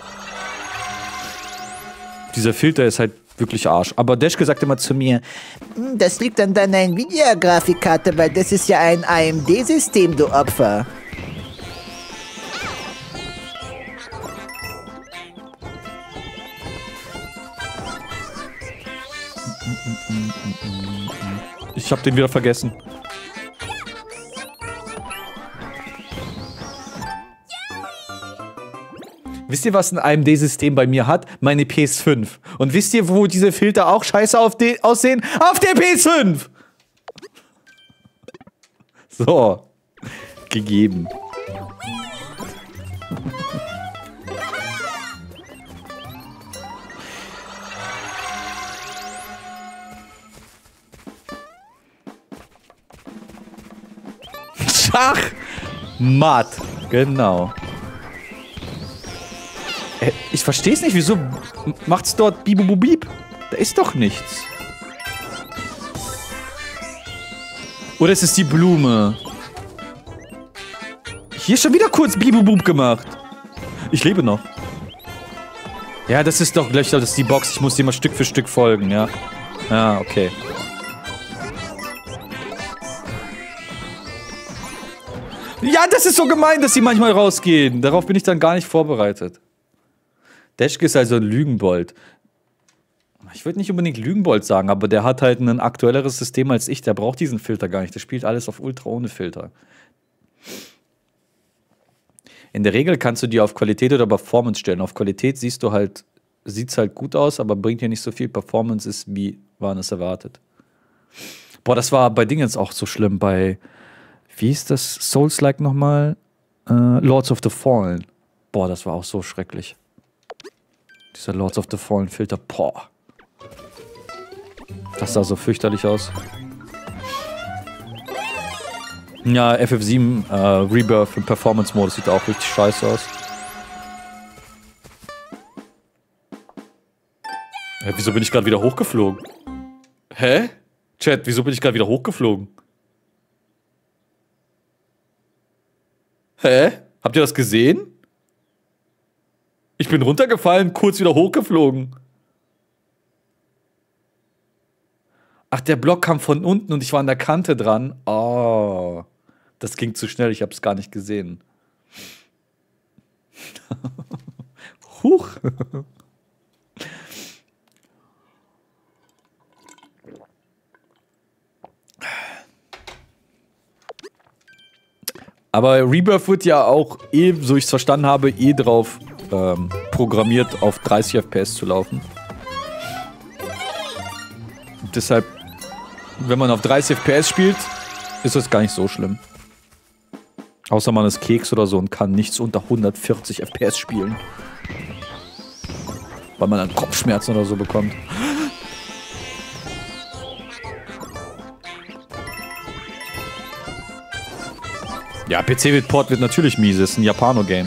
Dieser Filter ist halt wirklich Arsch. Aber Deschke sagt immer zu mir, Das liegt an deiner Nvidia-Grafikkarte, weil das ist ja ein AMD-System, du Opfer. ich hab den wieder vergessen. Wisst ihr, was ein AMD-System bei mir hat? Meine PS5. Und wisst ihr, wo diese Filter auch scheiße aussehen? Auf der PS5! So. Gegeben. Schachmatt. Genau. Ich verstehe es nicht, wieso macht's dort Bibububib? Da ist doch nichts. Oder ist es die Blume? Hier ist schon wieder kurz Bibubub gemacht. Ich lebe noch. Ja, das ist doch gleich, das ist die Box. Ich muss dir mal Stück für Stück folgen, ja. Ja, okay. Ja, das ist so gemein, dass sie manchmal rausgehen. Darauf bin ich dann gar nicht vorbereitet. Deschke ist also ein Lügenbold. Ich würde nicht unbedingt Lügenbold sagen, aber der hat halt ein aktuelleres System als ich. Der braucht diesen Filter gar nicht. Der spielt alles auf Ultra ohne Filter. In der Regel kannst du die auf Qualität oder Performance stellen. Auf Qualität sieht es halt gut aus, aber bringt hier nicht so viel. Performance ist, wie waren es erwartet. Boah, das war bei Dingens auch so schlimm. Bei, wie hieß das Souls-like nochmal? Lords of the Fallen. Boah, das war auch so schrecklich. Dieser Lords of the Fallen Filter, boah. Das sah so fürchterlich aus. Ja, FF7 Rebirth im Performance-Modus sieht auch richtig scheiße aus. Wieso bin ich gerade wieder hochgeflogen? Hä? Chat, wieso bin ich gerade wieder hochgeflogen? Hä? Habt ihr das gesehen? Ich bin runtergefallen, kurz wieder hochgeflogen. Ach, der Block kam von unten und ich war an der Kante dran. Oh, das ging zu schnell, ich habe es gar nicht gesehen. Huch. Aber Rebirth wird ja auch, so ich es verstanden habe, drauf programmiert, auf 30 FPS zu laufen. Und deshalb, wenn man auf 30 FPS spielt, ist das gar nicht so schlimm. Außer man ist Keks oder so und kann nichts unter 140 FPS spielen. Weil man dann Kopfschmerzen oder so bekommt. Ja, PC-Port wird natürlich mies, ist ein Japano-Game.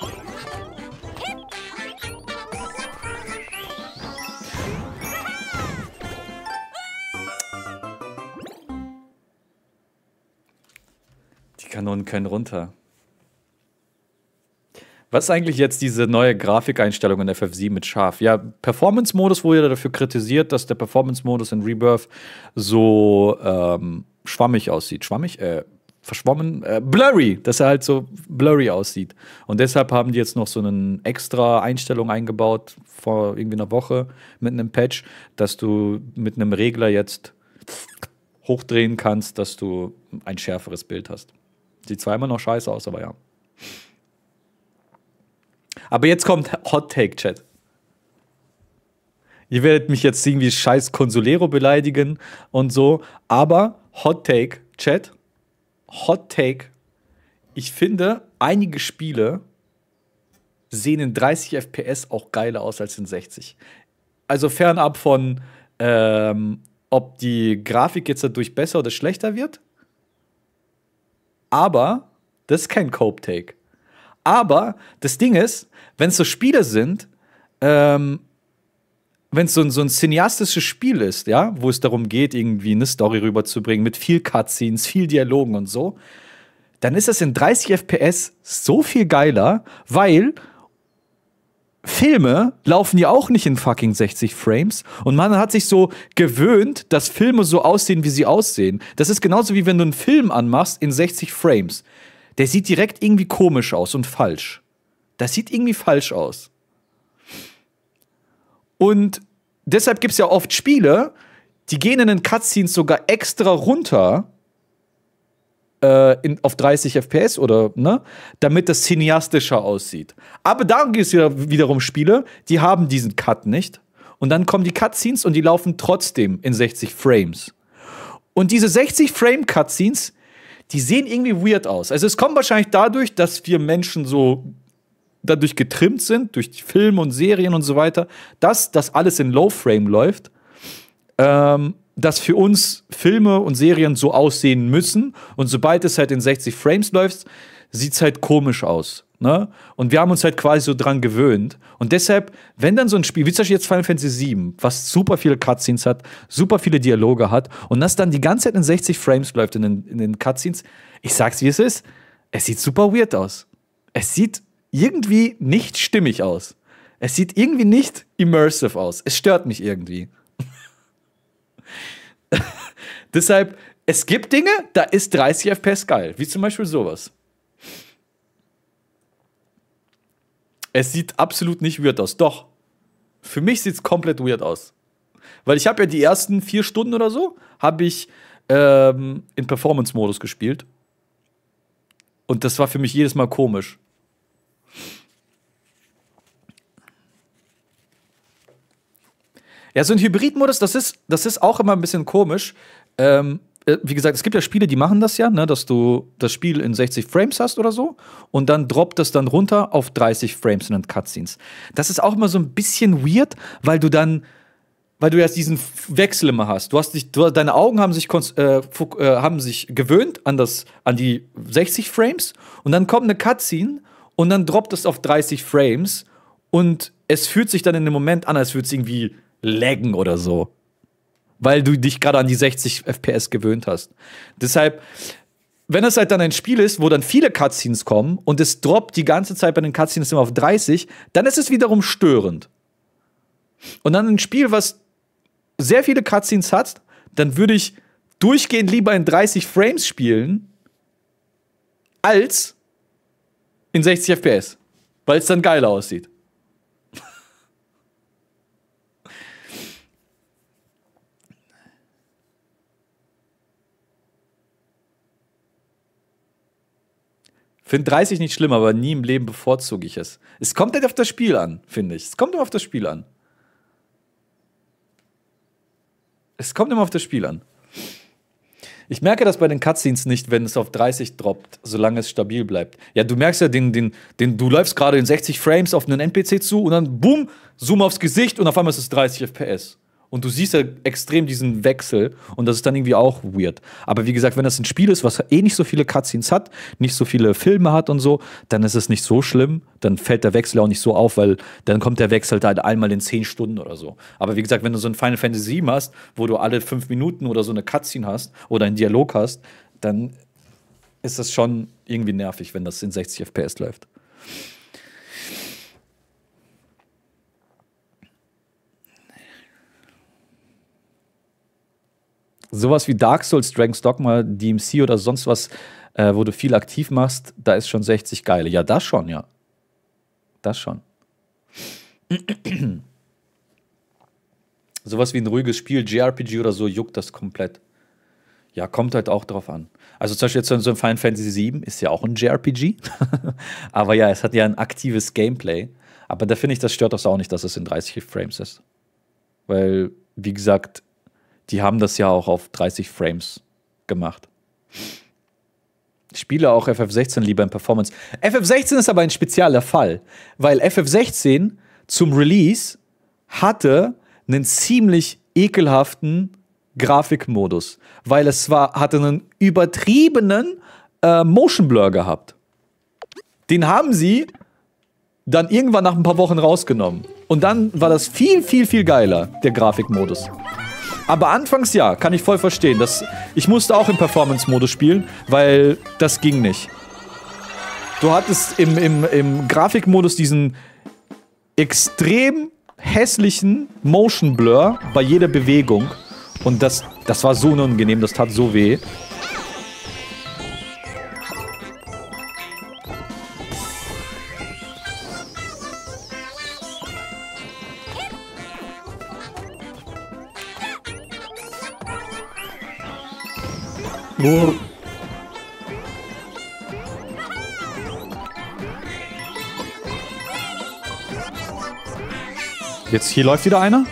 Die Kanonen können runter. Was ist eigentlich jetzt diese neue Grafikeinstellung in FF7 mit scharf? Ja, Performance-Modus wurde ja dafür kritisiert, dass der Performance-Modus in Rebirth so schwammig aussieht. Verschwommen, blurry, dass er halt so blurry aussieht. Und deshalb haben die jetzt noch so eine extra Einstellung eingebaut vor irgendwie einer Woche mit einem Patch, dass du mit einem Regler jetzt hochdrehen kannst, dass du ein schärferes Bild hast. Sieht zwar immer noch scheiße aus, aber ja. Aber jetzt kommt Hot Take, Chat. Ihr werdet mich jetzt irgendwie scheiß Consolero beleidigen und so, aber Hot Take, Chat. Hot Take. Ich finde, einige Spiele sehen in 30 FPS auch geiler aus als in 60. Also fernab von, ob die Grafik jetzt dadurch besser oder schlechter wird. Aber das ist kein Cope-Take. Aber das Ding ist, wenn es so Spiele sind, wenn es so ein cineastisches Spiel ist, ja, wo es darum geht, irgendwie eine Story rüberzubringen mit viel Cutscenes, viel Dialogen und so, dann ist das in 30 FPS so viel geiler, weil Filme laufen ja auch nicht in fucking 60 Frames und man hat sich so gewöhnt, dass Filme so aussehen, wie sie aussehen. Das ist genauso wie wenn du einen Film anmachst in 60 Frames. Der sieht direkt irgendwie komisch aus und falsch. Das sieht irgendwie falsch aus. Und deshalb gibt es ja oft Spiele, die gehen in den Cutscenes sogar extra runter auf 30 FPS oder, ne, damit das cineastischer aussieht. Aber da gibt es ja wiederum Spiele, die haben diesen Cut nicht. Und dann kommen die Cutscenes und die laufen trotzdem in 60 Frames. Und diese 60-Frame-Cutscenes, die sehen irgendwie weird aus. Also es kommt wahrscheinlich dadurch, dass wir Menschen so dadurch getrimmt sind, durch die Filme und Serien und so weiter, dass das alles in Low-Frame läuft. Dass für uns Filme und Serien so aussehen müssen. Und sobald es halt in 60 Frames läuft, sieht es halt komisch aus. Ne? Und wir haben uns halt quasi so dran gewöhnt. Und deshalb, wenn dann so ein Spiel, wie zum Beispiel jetzt Final Fantasy VII, was super viele Cutscenes hat, super viele Dialoge hat, und das dann die ganze Zeit in 60 Frames läuft in den Cutscenes, ich sag's wie es ist, es sieht super weird aus. Es sieht irgendwie nicht stimmig aus. Es sieht irgendwie nicht immersive aus. Es stört mich irgendwie. Deshalb, es gibt Dinge, da ist 30 FPS geil. Wie zum Beispiel sowas. Es sieht absolut nicht weird aus. Doch, für mich sieht es komplett weird aus. Weil ich habe ja die ersten 4 Stunden oder so, habe ich in Performance-Modus gespielt. Und das war für mich jedes Mal komisch. Ja, so ein Hybrid-Modus, das ist auch immer ein bisschen komisch. Wie gesagt, es gibt ja Spiele, die machen das ja, ne, dass du das Spiel in 60 Frames hast oder so und dann droppt es dann runter auf 30 Frames in den Cutscenes. Das ist auch immer so ein bisschen weird, weil du jetzt diesen Wechsel immer hast. Deine Augen haben sich gewöhnt an die 60 Frames und dann kommt eine Cutscene und dann droppt es auf 30 Frames und es fühlt sich dann in dem Moment an, als würde es irgendwie laggen oder so. Weil du dich gerade an die 60 FPS gewöhnt hast. Deshalb, wenn es halt dann ein Spiel ist, wo dann viele Cutscenes kommen und es droppt die ganze Zeit bei den Cutscenes immer auf 30, dann ist es wiederum störend. Und dann ein Spiel, was sehr viele Cutscenes hat, dann würde ich durchgehend lieber in 30 Frames spielen, als in 60 FPS. Weil es dann geiler aussieht. Finde 30 nicht schlimm, aber nie im Leben bevorzuge ich es. Es kommt halt auf das Spiel an, finde ich. Es kommt immer auf das Spiel an. Ich merke das bei den Cutscenes nicht, wenn es auf 30 droppt, solange es stabil bleibt. Ja, du merkst ja, du läufst gerade in 60 Frames auf einen NPC zu und dann boom, zoom aufs Gesicht und auf einmal ist es 30 FPS. Und du siehst ja extrem diesen Wechsel und das ist dann irgendwie auch weird. Aber wie gesagt, wenn das ein Spiel ist, was nicht so viele Cutscenes hat, nicht so viele Filme hat und so, dann ist es nicht so schlimm. Dann fällt der Wechsel auch nicht so auf, weil dann kommt der Wechsel halt einmal in 10 Stunden oder so. Aber wie gesagt, wenn du so ein Final Fantasy VII hast, wo du alle 5 Minuten oder so eine Cutscene hast oder einen Dialog hast, dann ist das schon irgendwie nervig, wenn das in 60 FPS läuft. Sowas wie Dark Souls, Dragon's Dogma, DMC oder sonst was, wo du viel aktiv machst, da ist schon 60 geil. Ja, das schon, ja. Das schon. Sowas wie ein ruhiges Spiel, JRPG oder so, juckt das komplett. Ja, kommt halt auch drauf an. Also zum Beispiel jetzt so ein Final Fantasy VII ist ja auch ein JRPG. Aber ja, es hat ja ein aktives Gameplay. Aber da finde ich, das stört das auch nicht, dass es in 30 Frames ist. Weil, wie gesagt, die haben das ja auch auf 30 Frames gemacht. Ich spiele auch FF16 lieber in Performance. FF16 ist aber ein spezieller Fall, weil FF16 zum Release hatte einen ziemlich ekelhaften Grafikmodus, weil es hatte einen übertriebenen Motion Blur gehabt. Den haben sie dann irgendwann nach ein paar Wochen rausgenommen. Und dann war das viel, viel, viel geiler, der Grafikmodus. Aber anfangs ja, kann ich voll verstehen. Ich musste auch im Performance-Modus spielen, weil das ging nicht. Du hattest im Grafikmodus diesen extrem hässlichen Motion Blur bei jeder Bewegung. Und das war so unangenehm, das tat so weh. Oh. Jetzt hier läuft wieder einer.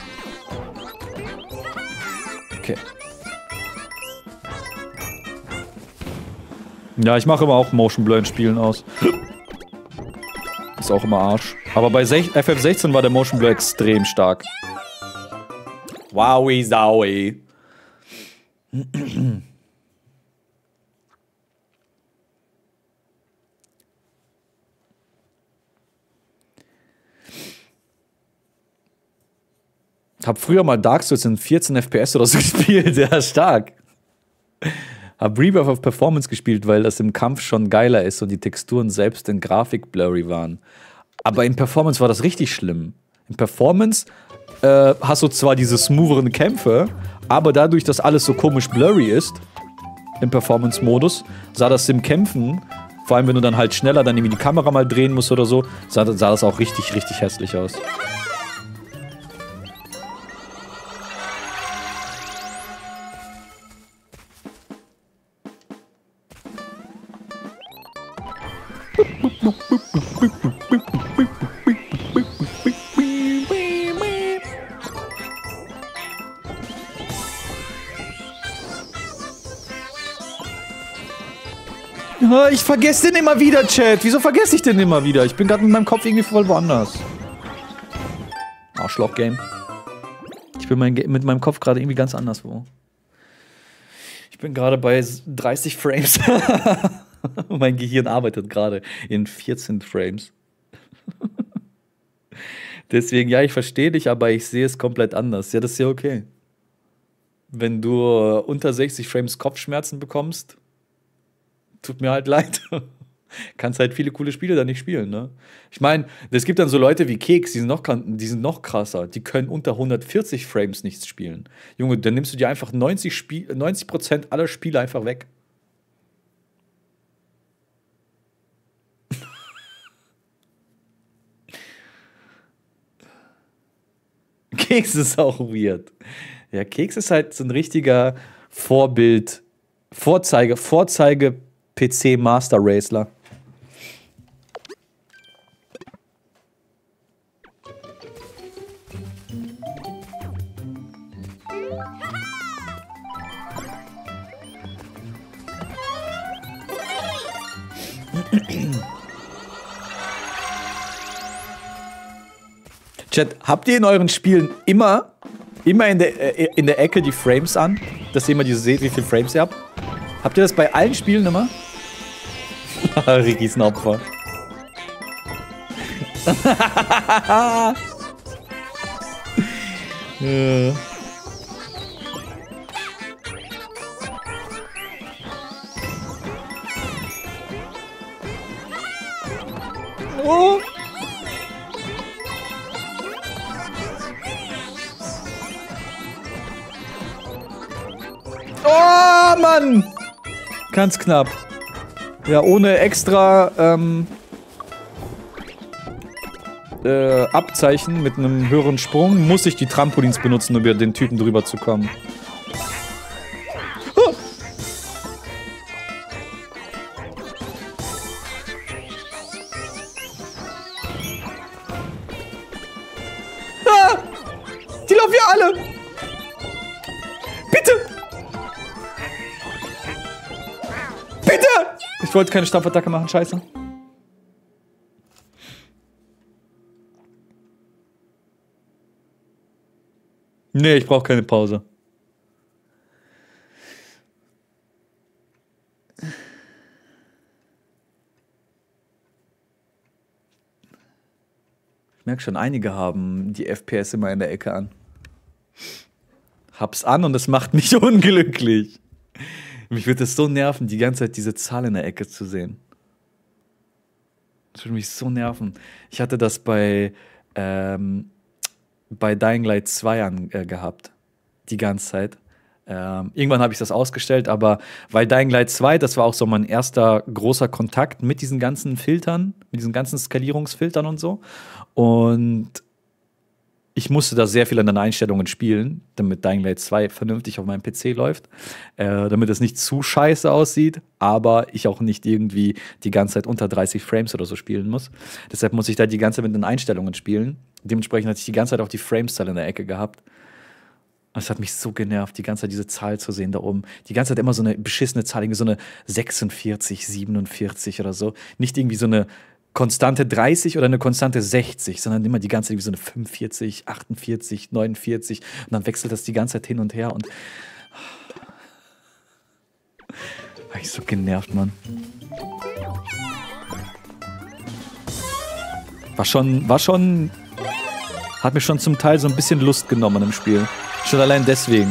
Okay. Ja, ich mache immer auch Motion Blur in Spielen aus. Ist auch immer Arsch. Aber bei FF16 war der Motion Blur extrem stark. Wowie Zowie. Hab früher mal Dark Souls in 14 FPS oder so gespielt. Ja, stark. Hab Rebirth of Performance gespielt, weil das im Kampf schon geiler ist und die Texturen selbst in Grafik blurry waren. Aber in Performance war das richtig schlimm. In Performance hast du zwar diese smootheren Kämpfe, aber dadurch, dass alles so komisch blurry ist, im Performance-Modus, sah das im Kämpfen, vor allem wenn du dann halt schneller dann irgendwie die Kamera mal drehen musst oder so, sah das auch richtig, richtig hässlich aus. Ich vergesse den immer wieder, Chat. Wieso vergesse ich den immer wieder? Ich bin gerade mit meinem Kopf irgendwie voll woanders. Arschloch-Game. Ich bin mit meinem Kopf gerade irgendwie ganz anderswo. Ich bin gerade bei 30 Frames. Mein Gehirn arbeitet gerade in 14 Frames. Deswegen, ja, ich verstehe dich, aber ich sehe es komplett anders. Ja, das ist ja okay. Wenn du unter 60 Frames Kopfschmerzen bekommst, tut mir halt leid. Kannst halt viele coole Spiele da nicht spielen, ne? Ich meine, es gibt dann so Leute wie Keks, die sind noch krasser. Die können unter 140 Frames nichts spielen. Junge, dann nimmst du dir einfach 90% aller Spiele einfach weg. Keks ist auch weird. Ja, Keks ist halt so ein richtiger Vorbild, Vorzeige-PC Master Racer. Chat, habt ihr in euren Spielen immer in der Ecke die Frames an, dass ihr immer seht, wie viele Frames ihr habt? Habt ihr das bei allen Spielen immer? Ricky ist ein Opfer. Ja. Oh. Oh, Mann! Ganz knapp. Ja, ohne extra Abzeichen mit einem höheren Sprung muss ich die Trampolins benutzen, um über den Typen drüber zu kommen. Oh. Ah! Die laufen ja alle! Bitte! Bitte! Ich wollte keine Stampfattacke machen, scheiße. Nee, ich brauche keine Pause. Ich merke schon, einige haben die FPS immer in der Ecke an. Hab's an und es macht mich unglücklich. Mich würde es so nerven, die ganze Zeit diese Zahl in der Ecke zu sehen. Das würde mich so nerven. Ich hatte das bei Dying Light 2 gehabt. Die ganze Zeit. Irgendwann habe ich das ausgestellt, aber weil Dying Light 2, das war auch so mein erster großer Kontakt mit diesen ganzen Filtern, mit diesen ganzen Skalierungsfiltern und so. Und ich musste da sehr viel an den Einstellungen spielen, damit Dying Light 2 vernünftig auf meinem PC läuft, damit es nicht zu scheiße aussieht, aber ich auch nicht irgendwie die ganze Zeit unter 30 Frames oder so spielen muss. Deshalb muss ich da die ganze Zeit mit den Einstellungen spielen. Dementsprechend hatte ich die ganze Zeit auch die Framezahl in der Ecke gehabt. Es hat mich so genervt, die ganze Zeit diese Zahl zu sehen da oben. Die ganze Zeit immer so eine beschissene Zahl, irgendwie so eine 46, 47 oder so. Nicht irgendwie so eine konstante 30 oder eine konstante 60, sondern immer die ganze Zeit wie so eine 45, 48, 49 und dann wechselt das die ganze Zeit hin und her und war ich so genervt, Mann. War schon hat mir schon zum Teil so ein bisschen Lust genommen im Spiel. Schon allein deswegen.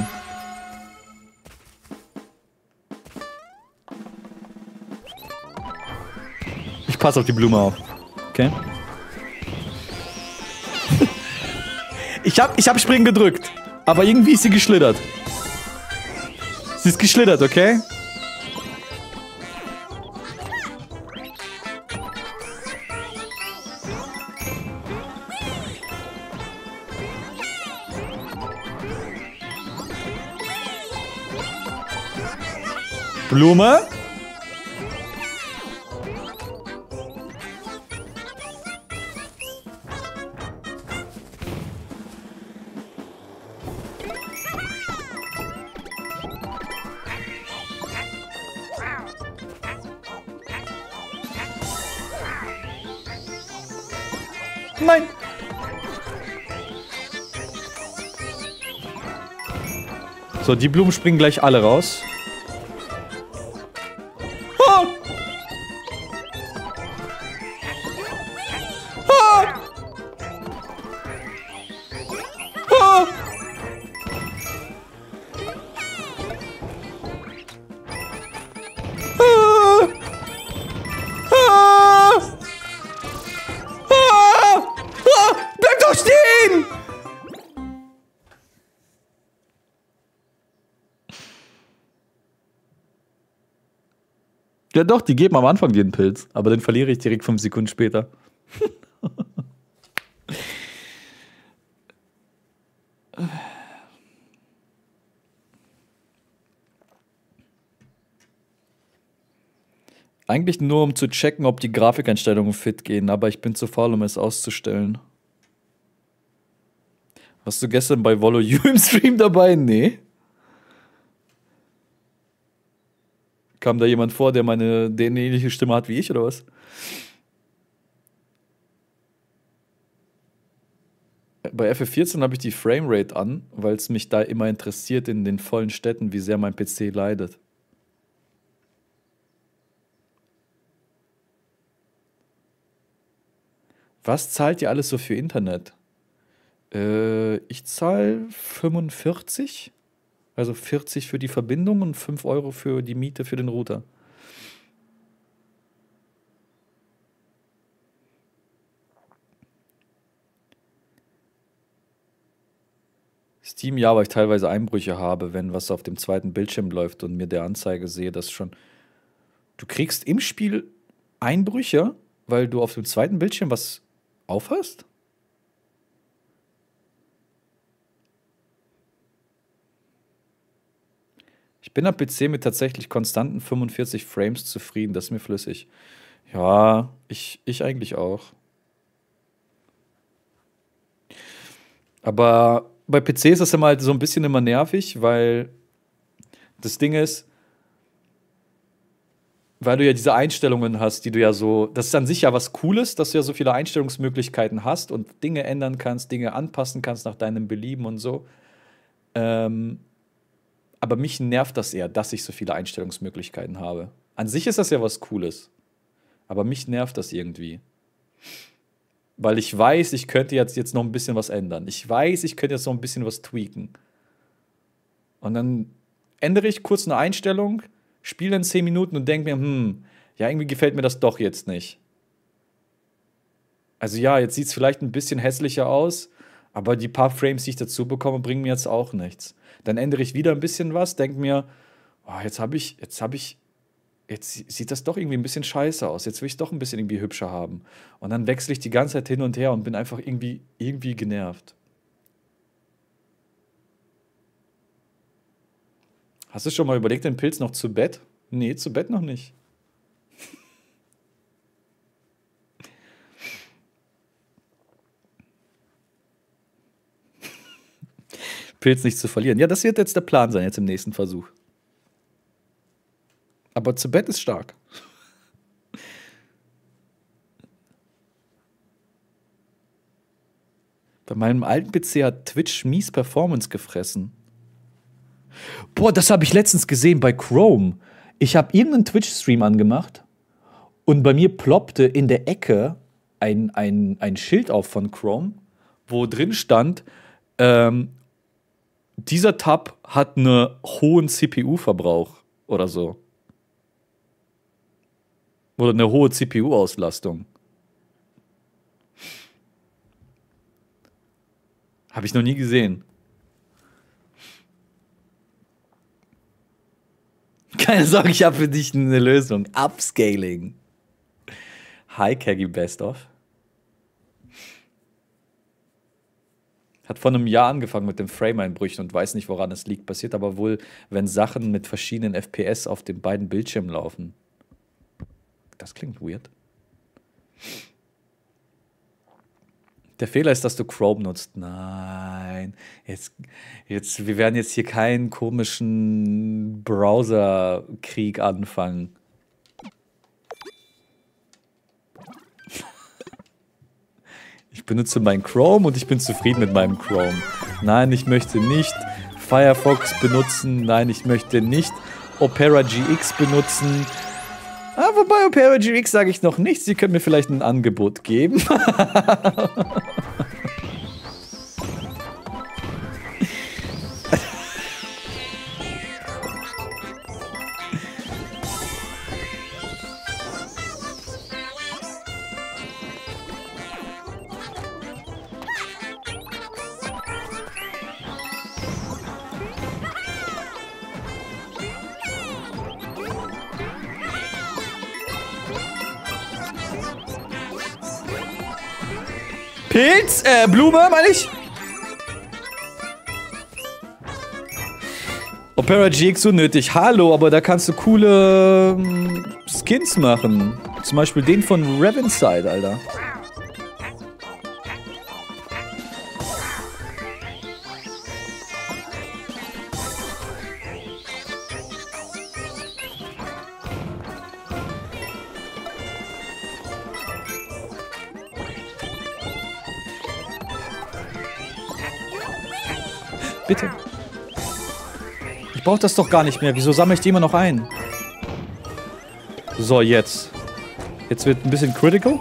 Ich passe auf die Blume auf. Okay? Ich hab Springen gedrückt. Aber irgendwie ist sie geschlittert. Sie ist geschlittert, okay? Blume? Nein! So, die Blumen springen gleich alle raus. Bleib doch stehen! Ja doch, die geben am Anfang den Pilz, aber den verliere ich direkt 5 Sekunden später. Eigentlich nur, um zu checken, ob die Grafikeinstellungen fit gehen, aber ich bin zu faul, um es auszustellen. Warst du gestern bei Volo You im Stream dabei? Nee. Kam da jemand vor, der eine ähnliche Stimme hat wie ich, oder was? Bei FF14 habe ich die Framerate an, weil es mich da immer interessiert in den vollen Städten, wie sehr mein PC leidet. Was zahlt ihr alles so für Internet? Ich zahle 45, also 40 für die Verbindung und 5 Euro für die Miete für den Router. Steam, ja, weil ich teilweise Einbrüche habe, wenn was auf dem zweiten Bildschirm läuft und mir der Anzeige sehe, dass schon... Du kriegst im Spiel Einbrüche, weil du auf dem zweiten Bildschirm was aufhast? Ich bin am PC mit tatsächlich konstanten 45 Frames zufrieden, das ist mir flüssig. Ja, ich eigentlich auch. Aber bei PC ist das immer halt so ein bisschen immer nervig, weil das Ding ist, weil du ja diese Einstellungen hast, die du ja so, das ist an sich ja was Cooles, dass du ja so viele Einstellungsmöglichkeiten hast und Dinge ändern kannst, Dinge anpassen kannst nach deinem Belieben und so. Aber mich nervt das eher, dass ich so viele Einstellungsmöglichkeiten habe. An sich ist das ja was Cooles. Aber mich nervt das irgendwie. Weil ich weiß, ich könnte jetzt noch ein bisschen was ändern. Ich weiß, ich könnte jetzt noch ein bisschen was tweaken. Und dann ändere ich kurz eine Einstellung, spiele dann 10 Minuten und denke mir, ja, irgendwie gefällt mir das doch jetzt nicht. Also ja, jetzt sieht es vielleicht ein bisschen hässlicher aus, aber die paar Frames, die ich dazu bekomme, bringen mir jetzt auch nichts. Dann ändere ich wieder ein bisschen was, denke mir, oh, jetzt sieht das doch irgendwie ein bisschen scheiße aus. Jetzt will ich es doch ein bisschen irgendwie hübscher haben. Und dann wechsle ich die ganze Zeit hin und her und bin einfach irgendwie genervt. Hast du schon mal überlegt, den Pilz noch zu Bett? Nee, zu Bett noch nicht. Pilz nicht zu verlieren. Ja, das wird jetzt der Plan sein, jetzt im nächsten Versuch. Aber zu Bett ist stark. Bei meinem alten PC hat Twitch mies Performance gefressen. Boah, das habe ich letztens gesehen bei Chrome. Ich habe irgendeinen Twitch-Stream angemacht und bei mir ploppte in der Ecke ein Schild auf von Chrome, wo drin stand, dieser Tab hat einen hohen CPU-Verbrauch oder so. Oder eine hohe CPU-Auslastung. Habe ich noch nie gesehen. Keine Sorge, ich habe für dich eine Lösung. Upscaling. Hi, Keggy Best of. Hat vor einem Jahr angefangen mit den Frame-Einbrüchen und weiß nicht, woran es liegt. Passiert aber wohl, wenn Sachen mit verschiedenen FPS auf den beiden Bildschirmen laufen. Das klingt weird. Der Fehler ist, dass du Chrome nutzt. Nein. Wir werden jetzt hier keinen komischen Browser-Krieg anfangen. Ich benutze meinen Chrome und ich bin zufrieden mit meinem Chrome. Nein, ich möchte nicht Firefox benutzen. Nein, ich möchte nicht Opera GX benutzen. Ah, wobei Opera GX sage ich noch nichts. Sie können mir vielleicht ein Angebot geben. Pilz? Blume, meine ich? Opera GX so nötig. Hallo, aber da kannst du coole Skins machen. Zum Beispiel den von Revinside, Alter. Bitte. Ich brauche das doch gar nicht mehr. Wieso sammle ich die immer noch ein? So, jetzt. Jetzt wird ein bisschen critical.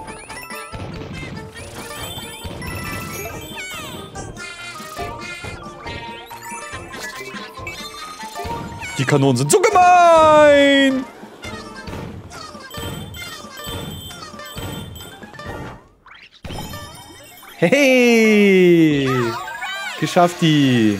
Die Kanonen sind so gemein! Hey! Geschafft die!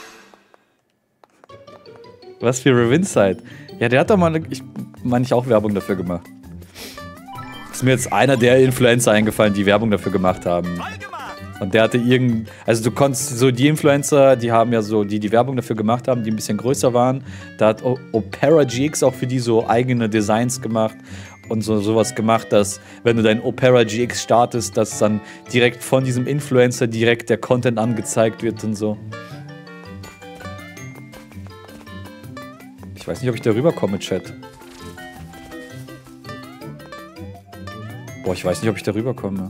Was für Revinside. Ja, der hat doch mal, meine ich, auch Werbung dafür gemacht. Ist mir jetzt einer der Influencer eingefallen, die Werbung dafür gemacht haben. Und der hatte also du konntest so die Influencer, die haben ja so, die Werbung dafür gemacht haben, die ein bisschen größer waren. Da hat Opera GX auch für die so eigene Designs gemacht und sowas gemacht, dass wenn du dein Opera GX startest, dass dann direkt von diesem Influencer direkt der Content angezeigt wird und so. Ich weiß nicht, ob ich da rüberkomme, Chat. Boah, ich weiß nicht, ob ich da rüberkomme.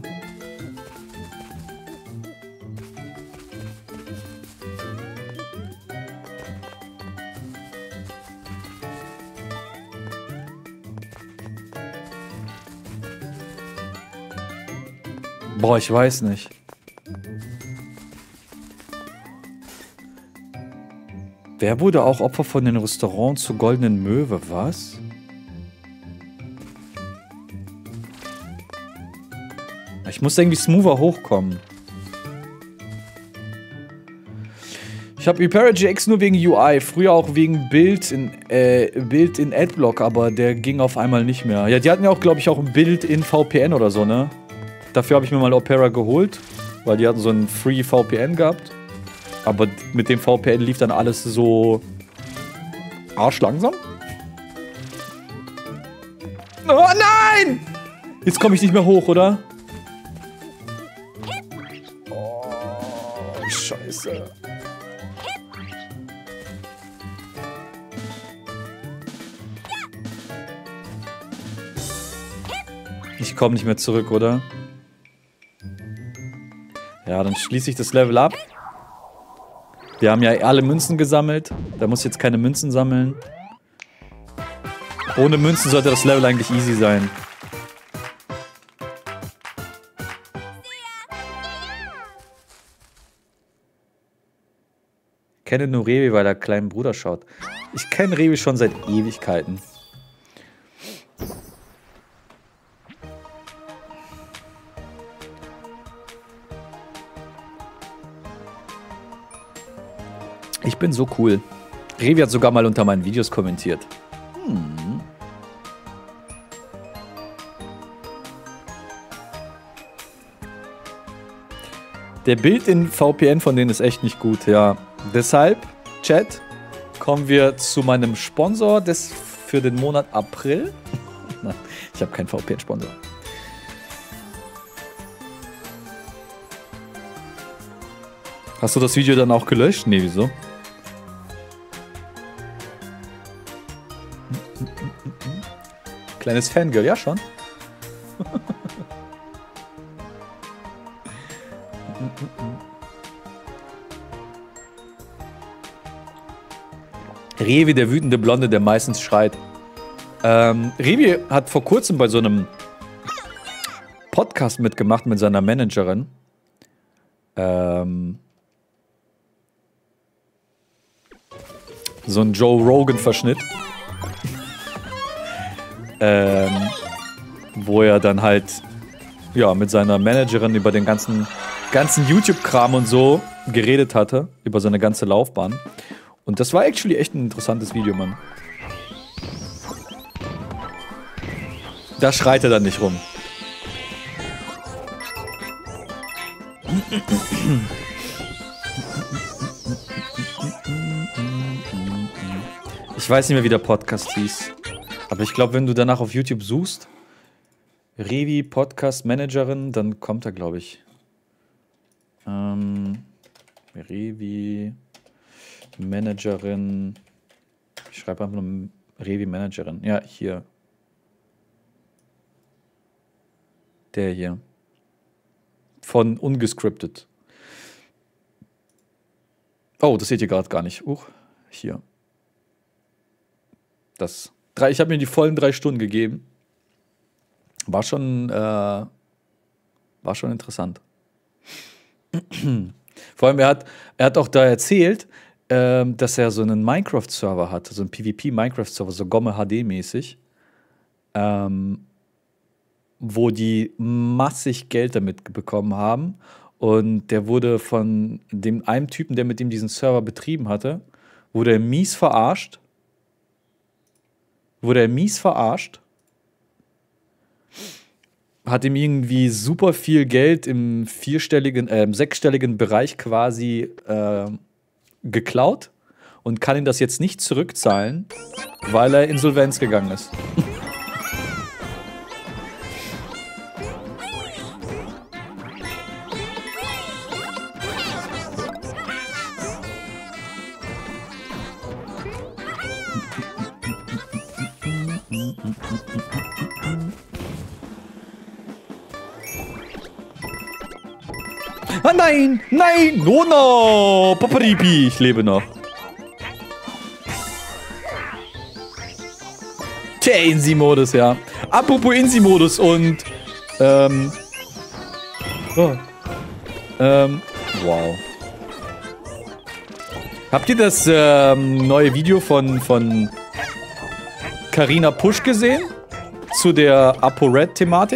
Boah, ich weiß nicht. Wer wurde auch Opfer von den Restaurants zur Goldenen Möwe? Was? Ich muss irgendwie smoother hochkommen. Ich habe Hypera GX nur wegen UI, früher auch wegen Bild in Adblock, aber der ging auf einmal nicht mehr. Ja, die hatten ja auch, glaube ich, auch ein Bild in VPN oder so, ne? Dafür habe ich mir mal Opera geholt, weil die hatten so ein Free VPN gehabt. Aber mit dem VPN lief dann alles so arschlangsam. Oh nein! Jetzt komme ich nicht mehr hoch, oder? Oh, scheiße. Ich komme nicht mehr zurück, oder? Ja, dann schließe ich das Level ab. Wir haben ja alle Münzen gesammelt. Da muss ich jetzt keine Münzen sammeln. Ohne Münzen sollte das Level eigentlich easy sein. Ich kenne nur Revi, weil er kleinen Bruder schaut. Ich kenne Revi schon seit Ewigkeiten. Ich bin so cool. Revi hat sogar mal unter meinen Videos kommentiert. Der Bild in VPN von denen ist echt nicht gut, ja. Deshalb, Chat, kommen wir zu meinem Sponsor für den Monat April. Nein, ich habe keinen VPN-Sponsor. Hast du das Video dann auch gelöscht? Nee, wieso? Kleines Fangirl, ja schon. Revi, der wütende Blonde, der meistens schreit. Revi hat vor kurzem bei so einem Podcast mitgemacht mit seiner Managerin. So ein Joe Rogan-Verschnitt. Wo er dann halt ja, mit seiner Managerin über den ganzen YouTube-Kram und so geredet hatte. Über seine ganze Laufbahn. Und das war actually echt ein interessantes Video, Mann. Da schreit er dann nicht rum. Ich weiß nicht mehr, wie der Podcast hieß. Aber ich glaube, wenn du danach auf YouTube suchst, Revi Podcast Managerin, dann kommt er, glaube ich. Revi Managerin. Ich schreibe einfach nur Revi Managerin. Ja, hier. Der hier. Von Ungescriptet. Oh, das seht ihr gerade gar nicht. Hier. Ich habe mir die vollen 3 Stunden gegeben. War schon interessant. Vor allem, er hat auch da erzählt, dass er so einen Minecraft-Server hat, so einen PvP-Minecraft-Server, so Gomme HD-mäßig, wo die massig Geld damit bekommen haben. Und der wurde von einem Typen, der mit ihm diesen Server betrieben hatte, wurde er mies verarscht. Hat ihm irgendwie super viel Geld im 6-stelligen Bereich quasi geklaut und kann ihm das jetzt nicht zurückzahlen, weil er Insolvenz gegangen ist. Ah nein, nein, no, Paparipi, ich lebe noch. Der Insi-Modus, ja. Apropos Insi-Modus und Oh. Wow. Habt ihr das neue Video von Carina Pusch gesehen? Zu der ApoRed-Thematik?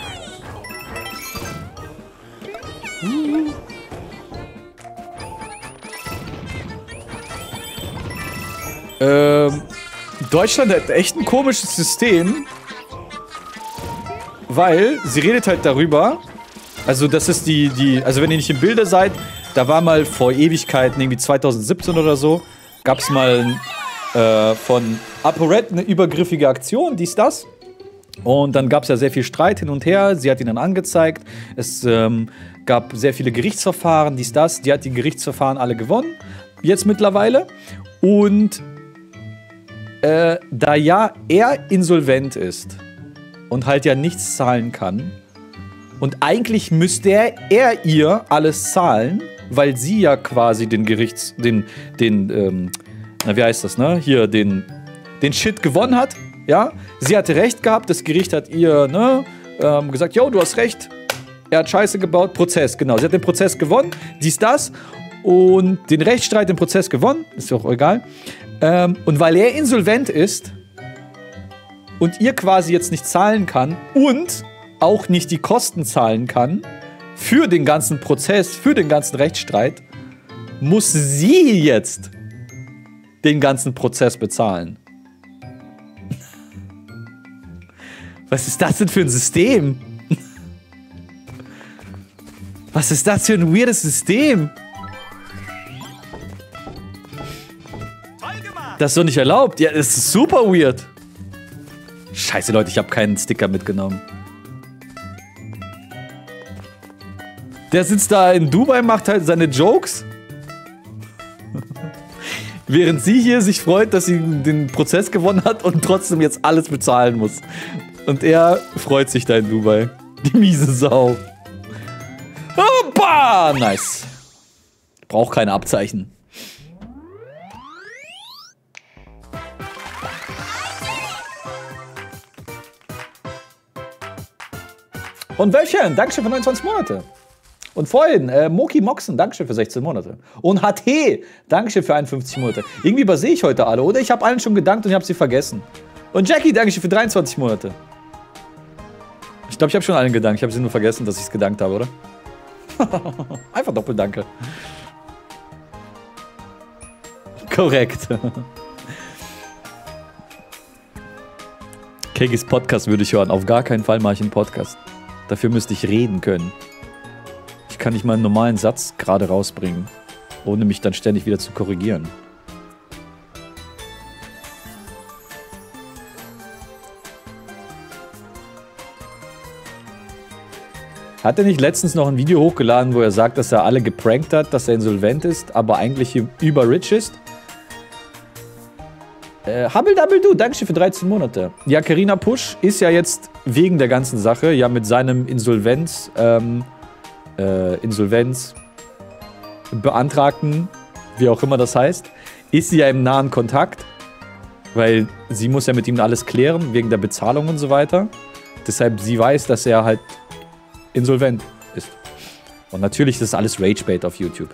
Deutschland hat echt ein komisches System, weil sie redet halt darüber, also das ist also wenn ihr nicht im Bilde seid, da war mal vor Ewigkeiten, irgendwie 2017 oder so, gab es mal von ApoRed eine übergriffige Aktion, dies, das. Und dann gab es ja sehr viel Streit hin und her, sie hat ihn dann angezeigt, es gab sehr viele Gerichtsverfahren, dies, das, die hat die Gerichtsverfahren alle gewonnen, jetzt mittlerweile. Und da ja er insolvent ist und halt ja nichts zahlen kann und eigentlich müsste er ihr alles zahlen, weil sie ja quasi den wie heißt das, ne? Hier, den Shit gewonnen hat, ja? Sie hatte recht gehabt, das Gericht hat ihr, ne, gesagt, yo, du hast recht, er hat Scheiße gebaut, Prozess, genau. Sie hat den Prozess gewonnen, dies, das und den Rechtsstreit, den Prozess gewonnen, ist ja auch egal. Und weil er insolvent ist und ihr quasi jetzt nicht zahlen kann und auch nicht die Kosten zahlen kann für den ganzen Prozess, für den ganzen Rechtsstreit, muss sie jetzt den ganzen Prozess bezahlen. Was ist das denn für ein System? Was ist das für ein weirdes System? Das ist doch nicht erlaubt. Ja, das ist super weird. Scheiße, Leute, ich habe keinen Sticker mitgenommen. Der sitzt da in Dubai, macht halt seine Jokes. Während sie hier sich freut, dass sie den Prozess gewonnen hat und trotzdem jetzt alles bezahlen muss. Und er freut sich da in Dubai. Die miese Sau. Opa! Nice. Braucht keine Abzeichen. Und Wölfchen, Dankeschön für 29 Monate. Und vorhin, Moki Moxen, Dankeschön für 16 Monate. Und HT, Dankeschön für 51 Monate. Irgendwie übersehe ich heute alle, oder? Ich habe allen schon gedankt und ich habe sie vergessen. Und Jackie, Dankeschön für 23 Monate. Ich glaube, ich habe schon allen gedankt. Ich habe sie nur vergessen, dass ich es gedankt habe, oder? Einfach Doppeldanke. Korrekt. Kegis Podcast würde ich hören. Auf gar keinen Fall mache ich einen Podcast. Dafür müsste ich reden können. Ich kann nicht mal einen normalen Satz gerade rausbringen, ohne mich dann ständig wieder zu korrigieren. Hat er nicht letztens noch ein Video hochgeladen, wo er sagt, dass er alle geprankt hat, dass er insolvent ist, aber eigentlich überrich ist? Hubble Double Du, Dankeschön für 13 Monate. Ja, Carina Pusch ist ja jetzt wegen der ganzen Sache, ja mit seinem Insolvenz beantragten, wie auch immer das heißt, ist sie ja im nahen Kontakt, weil sie muss ja mit ihm alles klären, wegen der Bezahlung und so weiter. Deshalb, sie weiß, dass er halt insolvent ist. Und natürlich ist das alles Ragebait auf YouTube.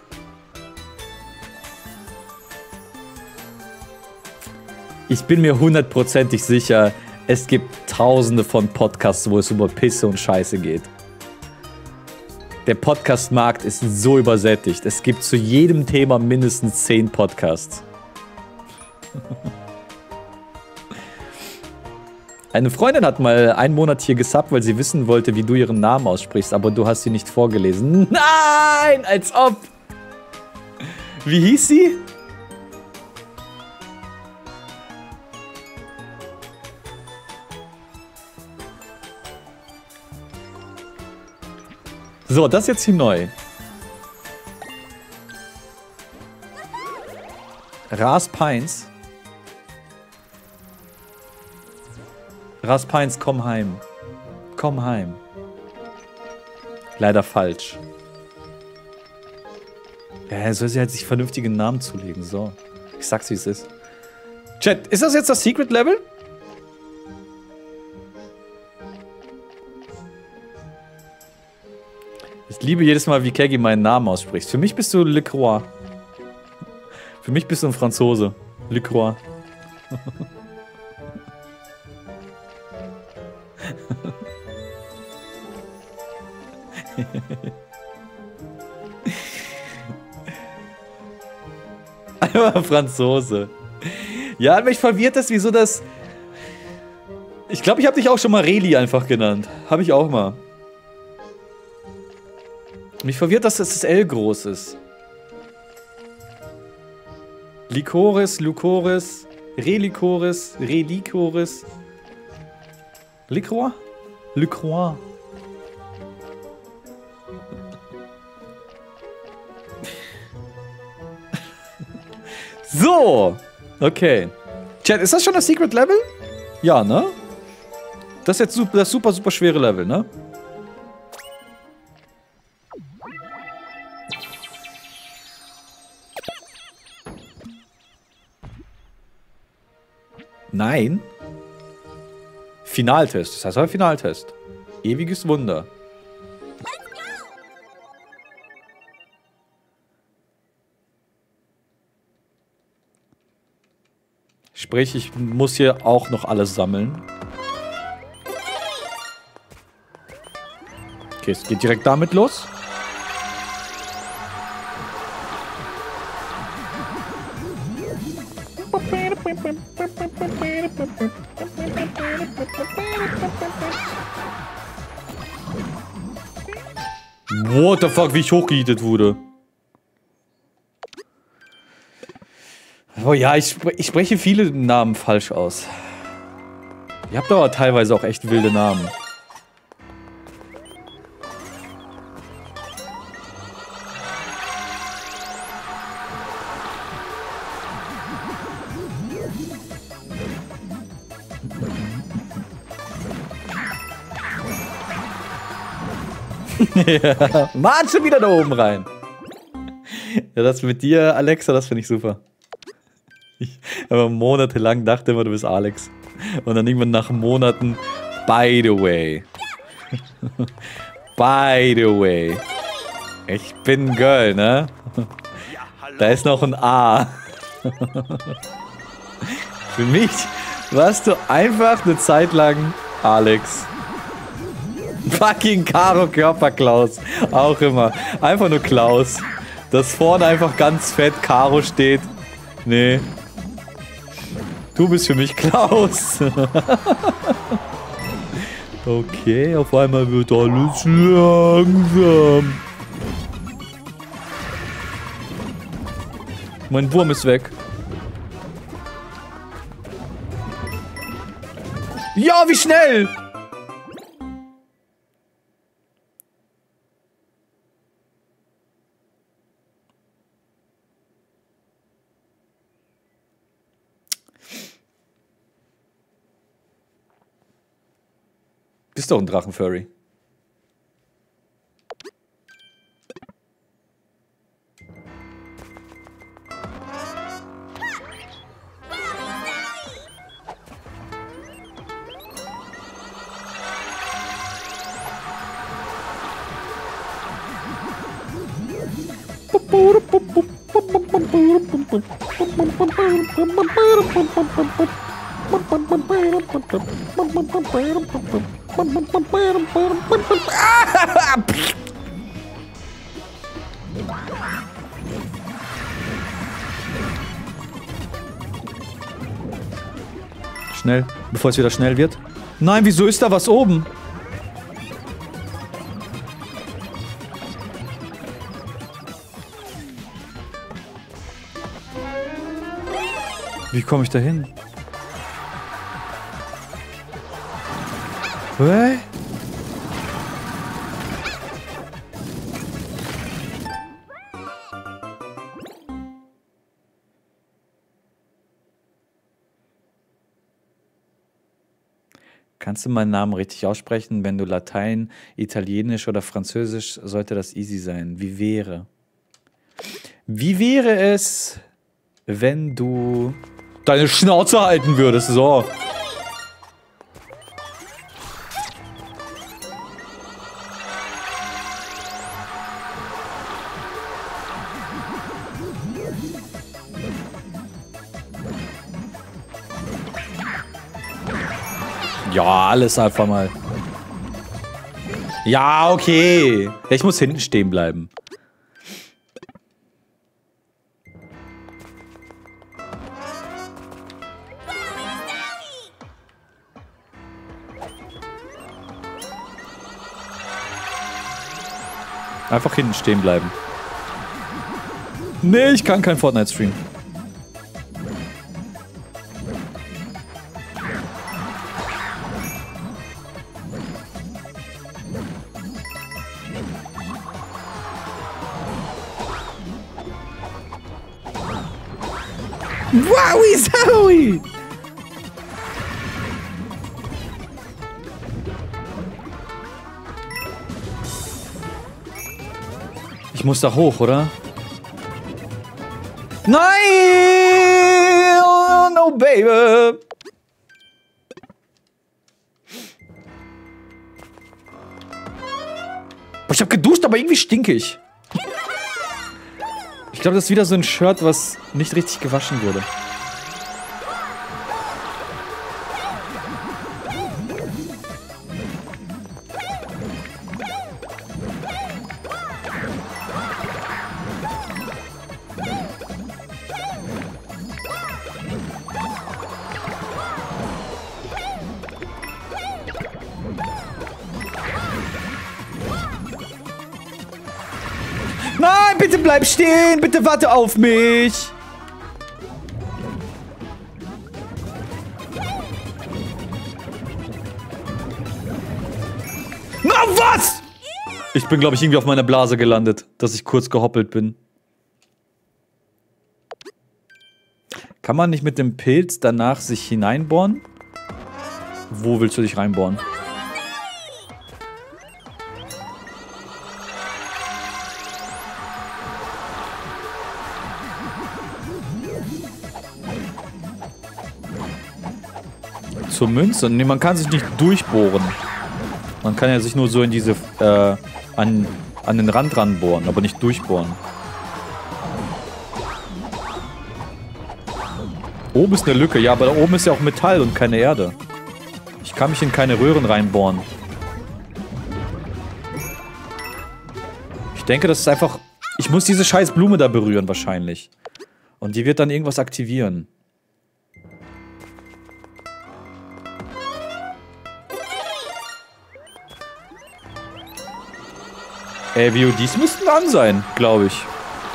Ich bin mir hundertprozentig sicher, es gibt tausende von Podcasts, wo es über Pisse und Scheiße geht. Der Podcast-Markt ist so übersättigt. Es gibt zu jedem Thema mindestens 10 Podcasts. Eine Freundin hat mal einen Monat hier gesubbt, weil sie wissen wollte, wie du ihren Namen aussprichst, aber du hast sie nicht vorgelesen. Nein, als ob! Wie hieß sie? So, das ist jetzt hier neu. Raspines. Raspines, komm heim. Komm heim. Leider falsch. Ja, soll sie halt sich vernünftige Namen zulegen. So. Ich sag's, wie es ist. Chat, ist das jetzt das Secret Level? liebe jedes Mal, wie Keggy meinen Namen ausspricht. Für mich bist du Le Croix. Für mich bist du ein Franzose. Le Croix. Einmal Franzose. Ja, mich verwirrt das, wieso das... Ich glaube, ich habe dich auch schon mal Reli einfach genannt. Habe ich auch mal. Mich verwirrt, dass das L groß ist. Likoris, Lukoris, Relikoris, Relikoris. Licroix? Licroix. So. Okay. Chat, ist das schon das Secret Level? Ja, ne? Das ist jetzt das super, super schwere Level, ne? Nein. Finaltest. Das heißt aber Finaltest. Ewiges Wunder. Sprich, ich muss hier auch noch alles sammeln. Okay, es geht direkt damit los. What the fuck, wie ich hochgehittet wurde. Oh ja, ich spreche viele Namen falsch aus. Ihr habt aber teilweise auch echt wilde Namen. Ja. Mann, schon wieder da oben rein. Ja, das mit dir, Alexa, das finde ich super. Ich habe monatelang dachte immer, du bist Alex. Und dann irgendwann nach Monaten, by the way. By the way. Ich bin ein Girl, ne? Da ist noch ein A. Für mich warst du einfach eine Zeit lang Alex. Fucking Karo Körperklaus. Auch immer. Einfach nur Klaus. Dass vorne einfach ganz fett Karo steht. Nee. Du bist für mich Klaus. Okay, auf einmal wird alles langsam. Mein Wurm ist weg. Ja, wie schnell! Bist doch ein Drachenfurry. Schnell, bevor es wieder schnell wird. Nein, wieso ist da was oben? Wie komme ich da hin? Hä? Kannst du meinen Namen richtig aussprechen? Wenn du Latein, Italienisch oder Französisch, sollte das easy sein. Wie wäre? Wie wäre es, wenn du deine Schnauze halten würdest? So. Ja, alles einfach mal. Ja, okay. Ich muss hinten stehen bleiben. Einfach hinten stehen bleiben. Nee, ich kann kein Fortnite streamen. Wowi Zowie! Ich muss da hoch, oder? Nein! Oh, no, baby! Ich hab geduscht, aber irgendwie stinke ich. Ich glaube, das ist wieder so ein Shirt, was nicht richtig gewaschen wurde. Nein, bitte bleib stehen. Bitte warte auf mich. Na, was? Ich bin, glaube ich, irgendwie auf meiner Blase gelandet, dass ich kurz gehoppelt bin. Kann man nicht mit dem Pilz danach sich hineinbohren? Wo willst du dich reinbohren? Zur Münze? Nee, man kann sich nicht durchbohren. Man kann ja sich nur so in diese, an den Rand ranbohren, aber nicht durchbohren. Oben ist eine Lücke, ja, aber da oben ist ja auch Metall und keine Erde. Ich kann mich in keine Röhren reinbohren. Ich denke, das ist einfach... Ich muss diese scheiß Blume da berühren, wahrscheinlich. Und die wird dann irgendwas aktivieren. VODs müssten an sein, glaube ich.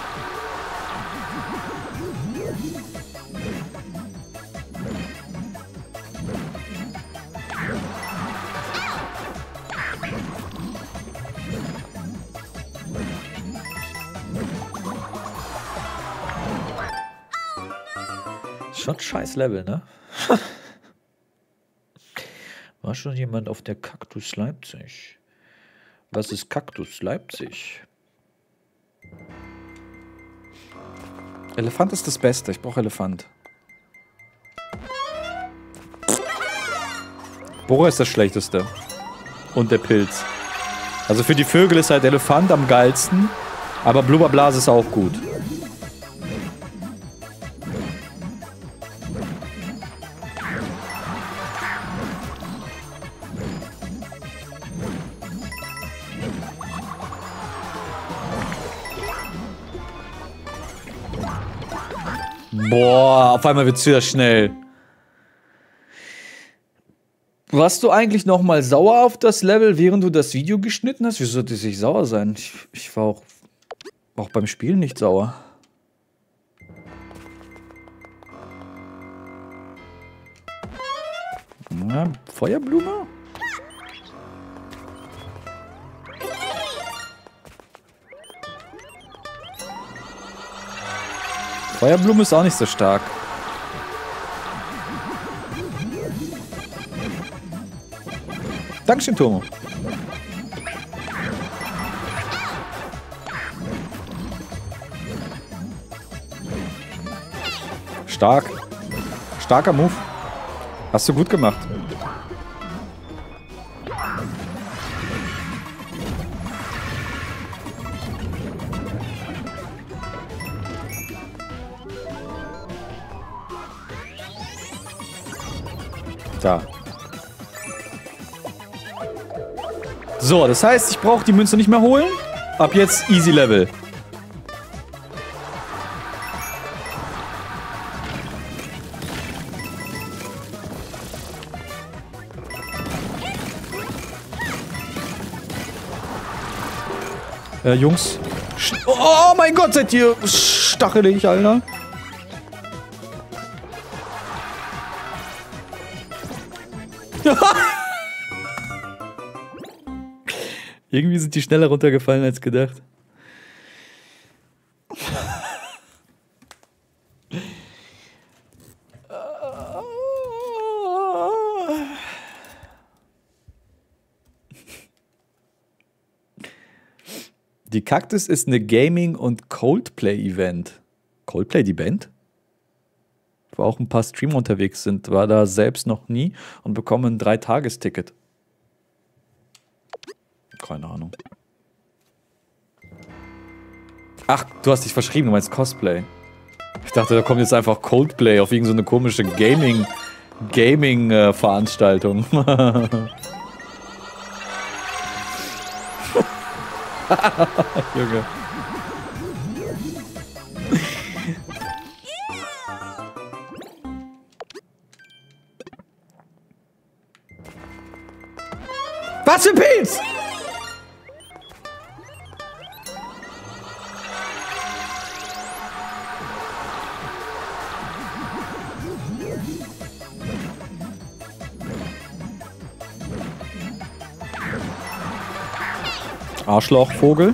Schon scheiß Level, ne? War schon jemand auf der Kaktus Leipzig? Was ist Kaktus Leipzig? Elefant ist das Beste. Ich brauche Elefant. Bohrer ist das Schlechteste. Und der Pilz. Also für die Vögel ist halt Elefant am geilsten. Aber Blubberblase ist auch gut. Boah, auf einmal wird's wieder schnell. Warst du eigentlich nochmal sauer auf das Level, während du das Video geschnitten hast? Wieso sollte ich sauer sein? Ich war auch beim Spielen nicht sauer. Na, Feuerblume? Feuerblume ist auch nicht so stark. Dankeschön, Tomo. Stark. Starker Move. Hast du gut gemacht. Da. So, das heißt, ich brauche die Münze nicht mehr holen. Ab jetzt Easy Level. Jungs. Oh mein Gott, seid ihr stachelig, Alter. Irgendwie sind die schneller runtergefallen als gedacht. Die Kaktus ist eine Gaming- und Coldplay-Event. Coldplay, die Band? Wo auch ein paar Streamer unterwegs sind, war da selbst noch nie und bekommen ein 3-Tages-Ticket. Keine Ahnung. Ach, du hast dich verschrieben, du meinst Cosplay. Ich dachte, da kommt jetzt einfach Coldplay auf irgendeine so komische Gaming-Veranstaltung. Junge. Was für Pilz? Arschlochvogel.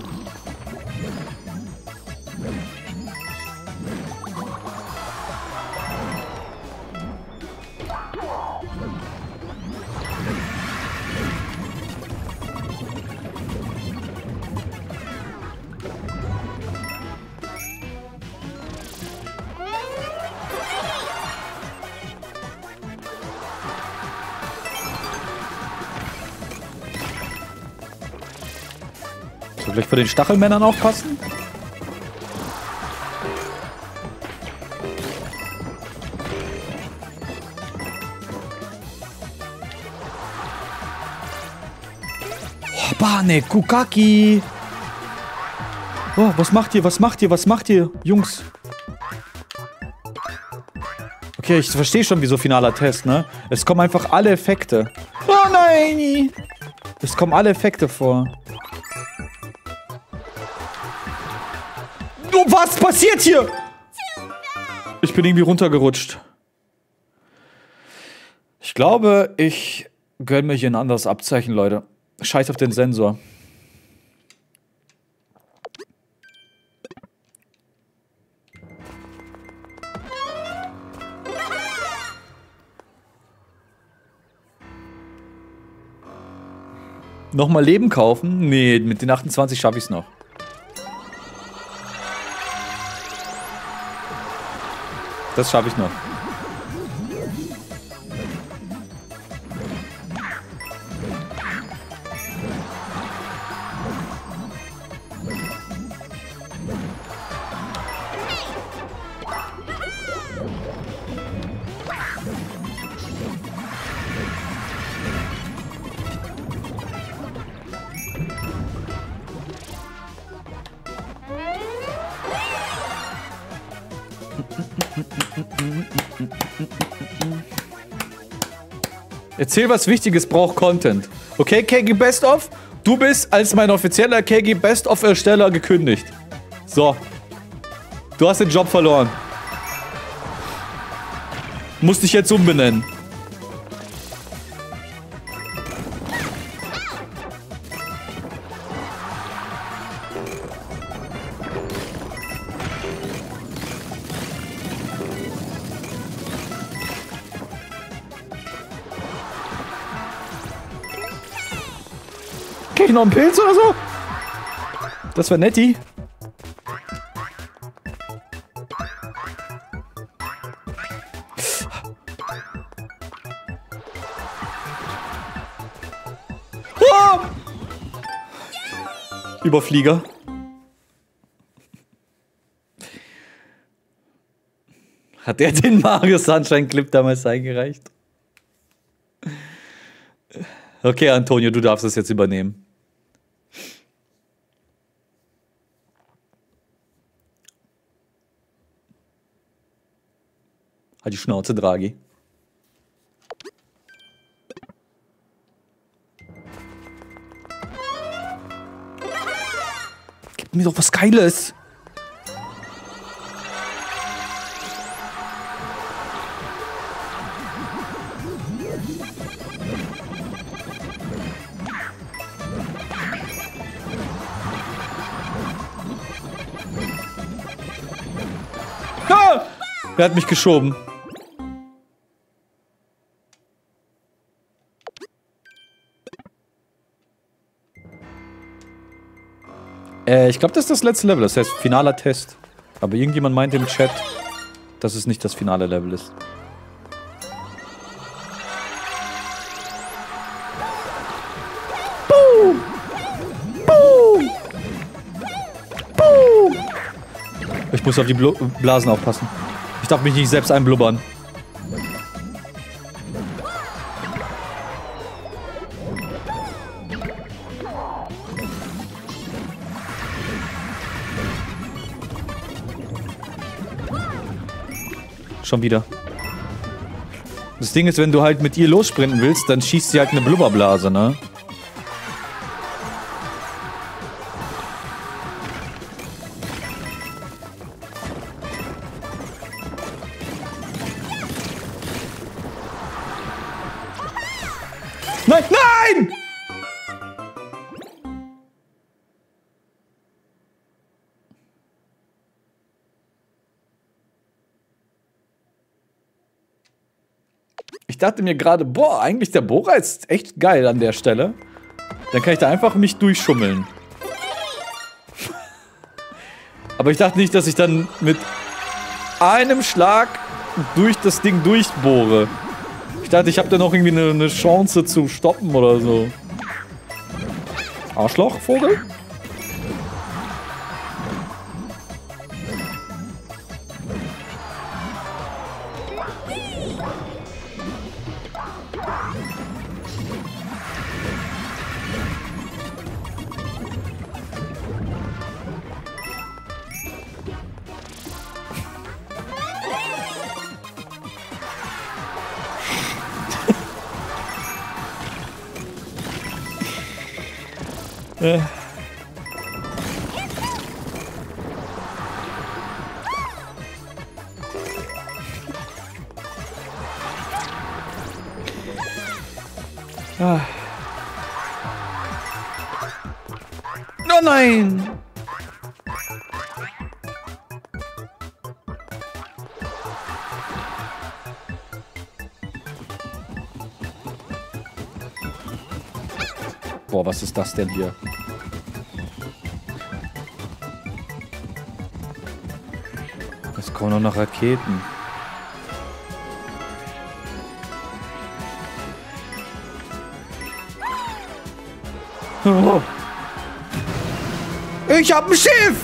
Vielleicht vor den Stachelmännern aufpassen? Oh, Bane, Kukaki! Oh, was macht ihr? Was macht ihr? Was macht ihr, Jungs? Okay, ich verstehe schon, wieso finaler Test, ne? Es kommen einfach alle Effekte. Oh nein! Es kommen alle Effekte vor. Oh, was passiert hier? Ich bin irgendwie runtergerutscht. Ich glaube, ich gönne mir hier ein anderes Abzeichen, Leute. Scheiß auf den Sensor. Nochmal Leben kaufen? Nee, mit den 28 schaffe ich es noch. Das schaffe ich noch. Erzähl was Wichtiges, braucht Content. Okay, KG Best of? Du bist als mein offizieller KG Best of Ersteller gekündigt. So. Du hast den Job verloren. Musst dich jetzt umbenennen. Krieg ich noch einen Pilz oder so? Das wäre netti. Oh! Überflieger. Hat der den Mario Sunshine Clip damals eingereicht? Okay, Antonio, du darfst es jetzt übernehmen. Halt die Schnauze, Draghi. Gib mir doch was Geiles. Ah! Er hat mich geschoben. Ich glaube, das ist das letzte Level. Das heißt, finaler Test. Aber irgendjemand meint im Chat, dass es nicht das finale Level ist. Boom! Boom! Boom! Ich muss auf die Blasen aufpassen. Ich darf mich nicht selbst einblubbern. Schon wieder. Das Ding ist, wenn du halt mit ihr lossprinten willst, dann schießt sie halt eine Blubberblase, ne? Nein, nein! Ich dachte mir gerade, boah, eigentlich der Bohrer ist echt geil an der Stelle. Dann kann ich da einfach mich durchschummeln. Aber ich dachte nicht, dass ich dann mit einem Schlag durch das Ding durchbohre. Ich dachte, ich habe da noch irgendwie eine Chance zu stoppen oder so. Arschloch, Vogel? Oh nein! Boah, was ist das denn hier? Es kommen nur noch Raketen. Oh. Ich hab ein Schiff!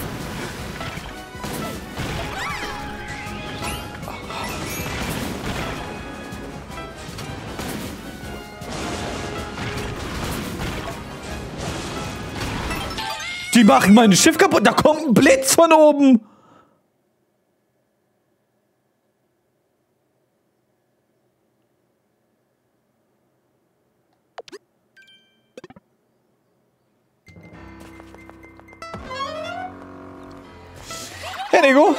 Die machen mein Schiff kaputt. Da kommt ein Blitz von oben. Hey, Nego.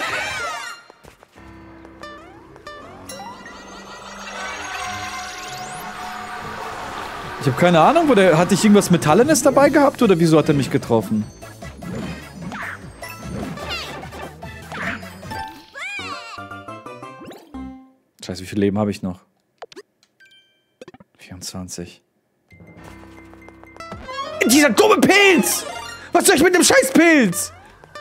Ich habe keine Ahnung, hatte ich irgendwas Metallenes dabei gehabt oder wieso hat er mich getroffen? Scheiße, wie viel Leben habe ich noch? 24. Dieser dumme Pilz! Was soll ich mit dem Scheißpilz?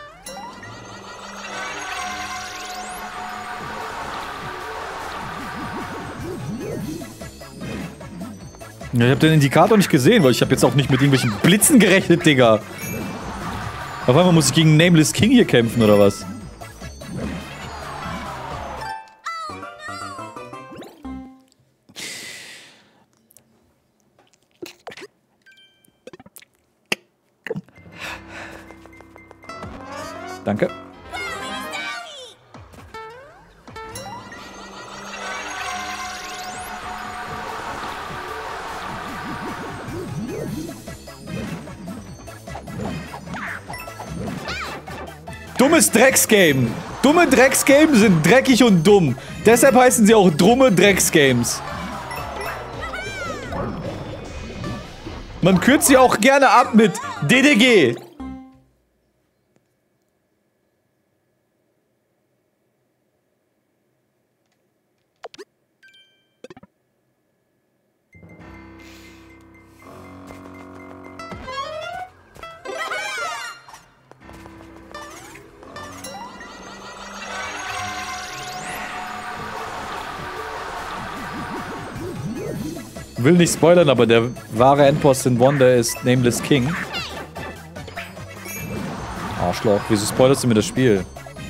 Ja, ich habe den Indikator nicht gesehen, weil ich habe jetzt auch nicht mit irgendwelchen Blitzen gerechnet, Digga. Auf einmal muss ich gegen Nameless King hier kämpfen, oder was? Danke. Dummes Drecksgame. Dumme Drecksgames sind dreckig und dumm. Deshalb heißen sie auch dumme Drecksgames. Man kürzt sie auch gerne ab mit DDG. Will nicht spoilern, aber der wahre Endboss in Wonder ist Nameless King. Arschloch, wieso spoilerst du mir das Spiel?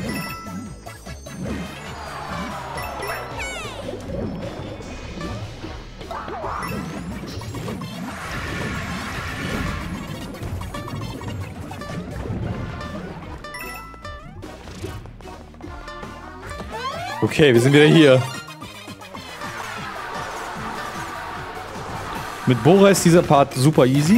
Okay, wir sind wieder hier. Mit Bora ist dieser Part super easy.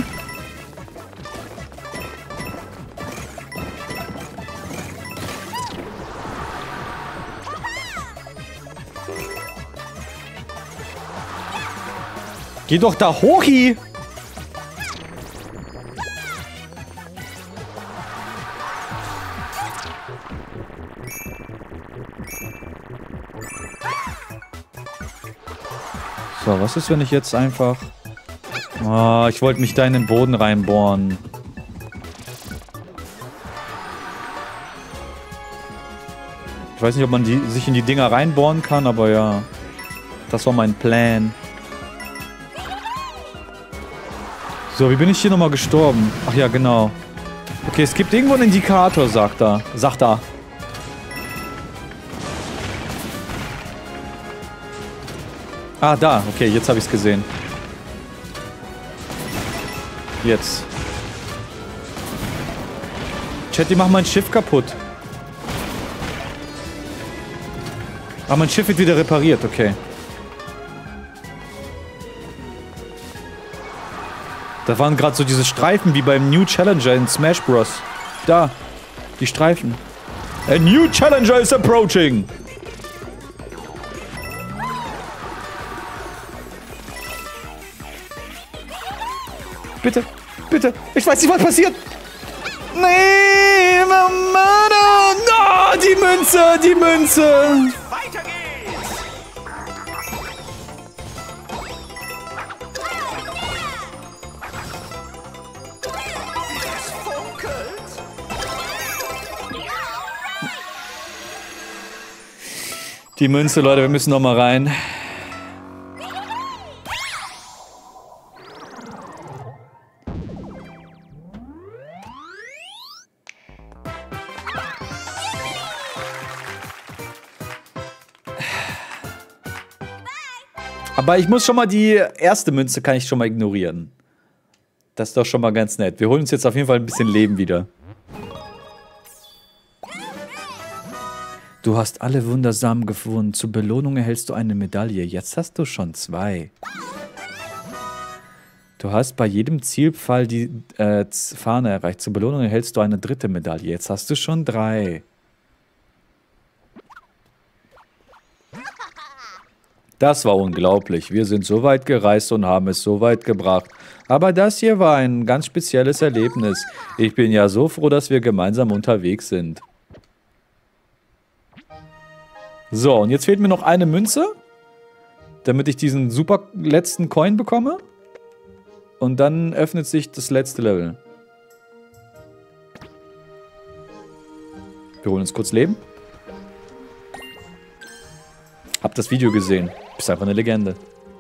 Geh doch da hoch, hi! So, was ist, wenn ich jetzt einfach... Oh, ich wollte mich da in den Boden reinbohren. Ich weiß nicht, ob man sich in die Dinger reinbohren kann, aber ja. Das war mein Plan. So, wie bin ich hier nochmal gestorben? Ach ja, genau. Okay, es gibt irgendwo einen Indikator, sagt er. Ah, da. Okay, jetzt habe ich es gesehen. Jetzt. Chat, die machen mein Schiff kaputt. Ah, mein Schiff wird wieder repariert, okay. Da waren gerade so diese Streifen wie beim New Challenger in Smash Bros. Da, die Streifen. A new Challenger is approaching. Bitte, bitte. Ich weiß nicht, was passiert. Nee, Mama. No, die Münze, die Münze. Weiter geht's! Es funkelt! Die Münze, Leute, wir müssen noch mal rein. Aber ich muss schon mal die erste Münze kann ich schon mal ignorieren. Das ist doch schon mal ganz nett. Wir holen uns jetzt auf jeden Fall ein bisschen Leben wieder. Du hast alle Wundersamen gefunden. Zur Belohnung erhältst du eine Medaille. Jetzt hast du schon 2. Du hast bei jedem Zielpfeil die Fahne erreicht. Zur Belohnung erhältst du eine 3. Medaille. Jetzt hast du schon 3. Das war unglaublich. Wir sind so weit gereist und haben es so weit gebracht. Aber das hier war ein ganz spezielles Erlebnis. Ich bin ja so froh, dass wir gemeinsam unterwegs sind. So, und jetzt fehlt mir noch eine Münze, damit ich diesen super letzten Coin bekomme. Und dann öffnet sich das letzte Level. Wir holen uns kurz Leben. Hab das Video gesehen. Bist einfach eine Legende.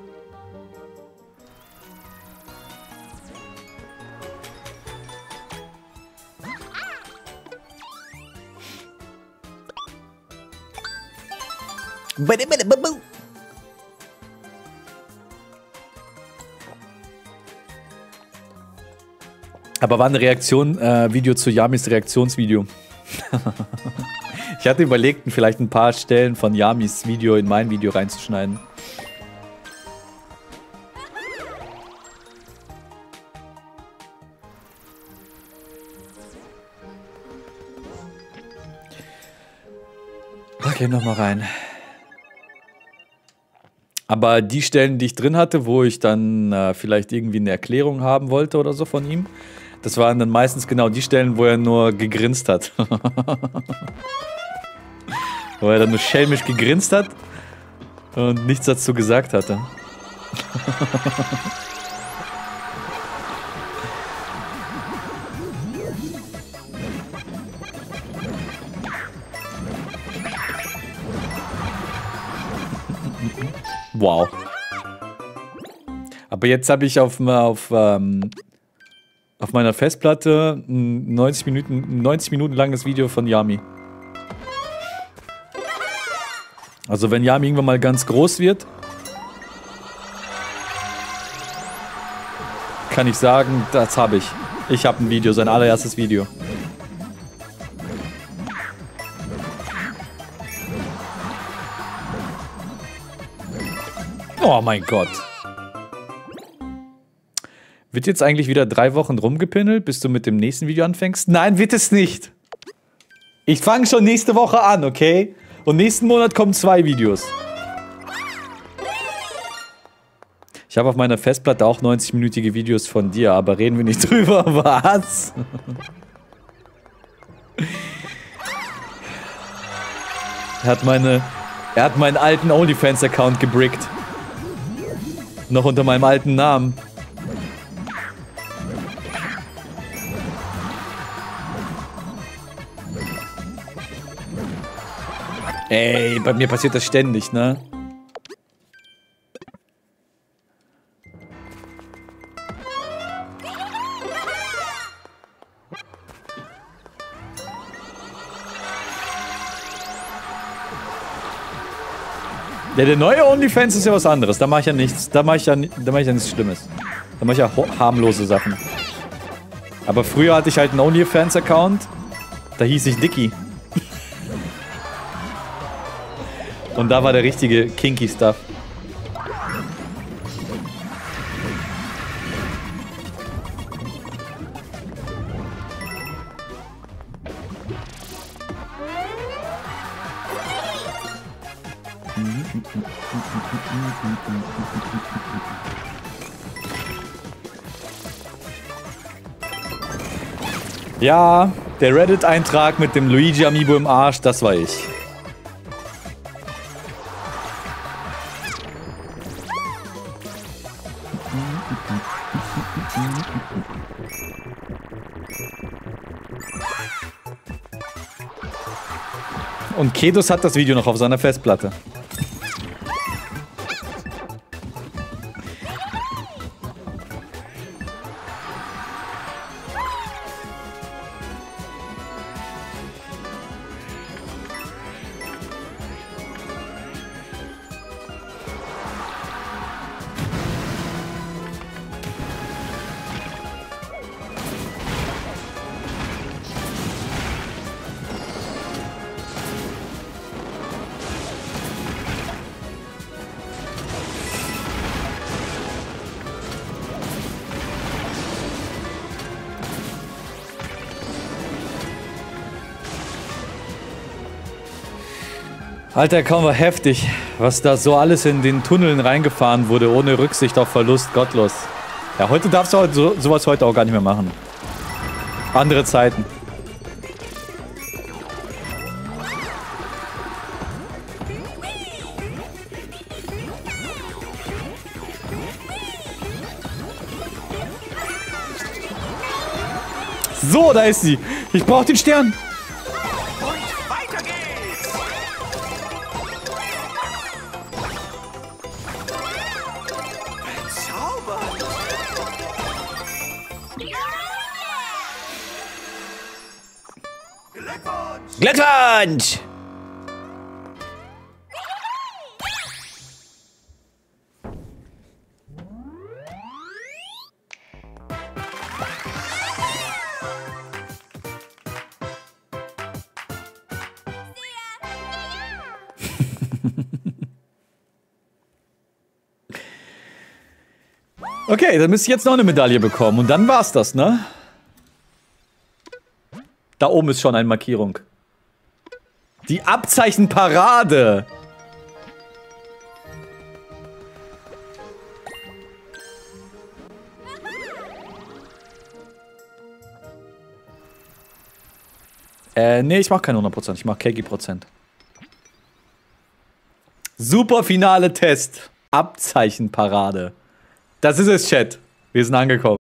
Aber war ein Video zu Yamis Reaktionsvideo. Ich hatte überlegt, vielleicht ein paar Stellen von Yamis Video in mein Video reinzuschneiden. Geh nochmal rein. Aber die Stellen, die ich drin hatte, wo ich dann vielleicht irgendwie eine Erklärung haben wollte oder so von ihm, das waren dann meistens genau die Stellen, wo er nur gegrinst hat. Wo er dann nur schelmisch gegrinst hat und nichts dazu gesagt hatte. Wow. Aber jetzt habe ich auf meiner Festplatte ein 90 Minuten langes Video von Yami. Also wenn Yami irgendwann mal ganz groß wird, kann ich sagen, das habe ich. Ich habe ein Video, sein allererstes Video. Oh mein Gott. Wird jetzt eigentlich wieder 3 Wochen rumgepinselt, bis du mit dem nächsten Video anfängst? Nein, wird es nicht. Ich fange schon nächste Woche an, okay? Und nächsten Monat kommen 2 Videos. Ich habe auf meiner Festplatte auch 90-minütige Videos von dir, aber reden wir nicht drüber. Was? Er hat meinen alten OnlyFans-Account gebrickt. Noch unter meinem alten Namen. Ey, bei mir passiert das ständig, ne? Ja, der neue OnlyFans ist ja was anderes. Da mache ich ja nichts. Da mache ich ja nichts Schlimmes. Da mache ich ja harmlose Sachen. Aber früher hatte ich halt einen OnlyFans-Account. Da hieß ich Dicky. Und da war der richtige kinky Stuff. Ja, der Reddit-Eintrag mit dem Luigi Amiibo im Arsch, das war ich. Und Kedos hat das Video noch auf seiner Festplatte. Alter, kaum war heftig, was da so alles in den Tunneln reingefahren wurde, ohne Rücksicht auf Verlust, gottlos. Ja, heute darfst du sowas heute auch gar nicht mehr machen. Andere Zeiten. So, da ist sie. Ich brauche den Stern. Und weiter geht's. Bezaubernd. Glückwunsch. Glückwunsch! Okay, dann müsste ich jetzt noch eine Medaille bekommen. Und dann war's das, ne? Da oben ist schon eine Markierung. Die Abzeichenparade. Nee, ich mach keine 100%, ich mach Kegi-Prozent. Super finale Test. Abzeichenparade. Das ist es, Chat. Wir sind angekommen.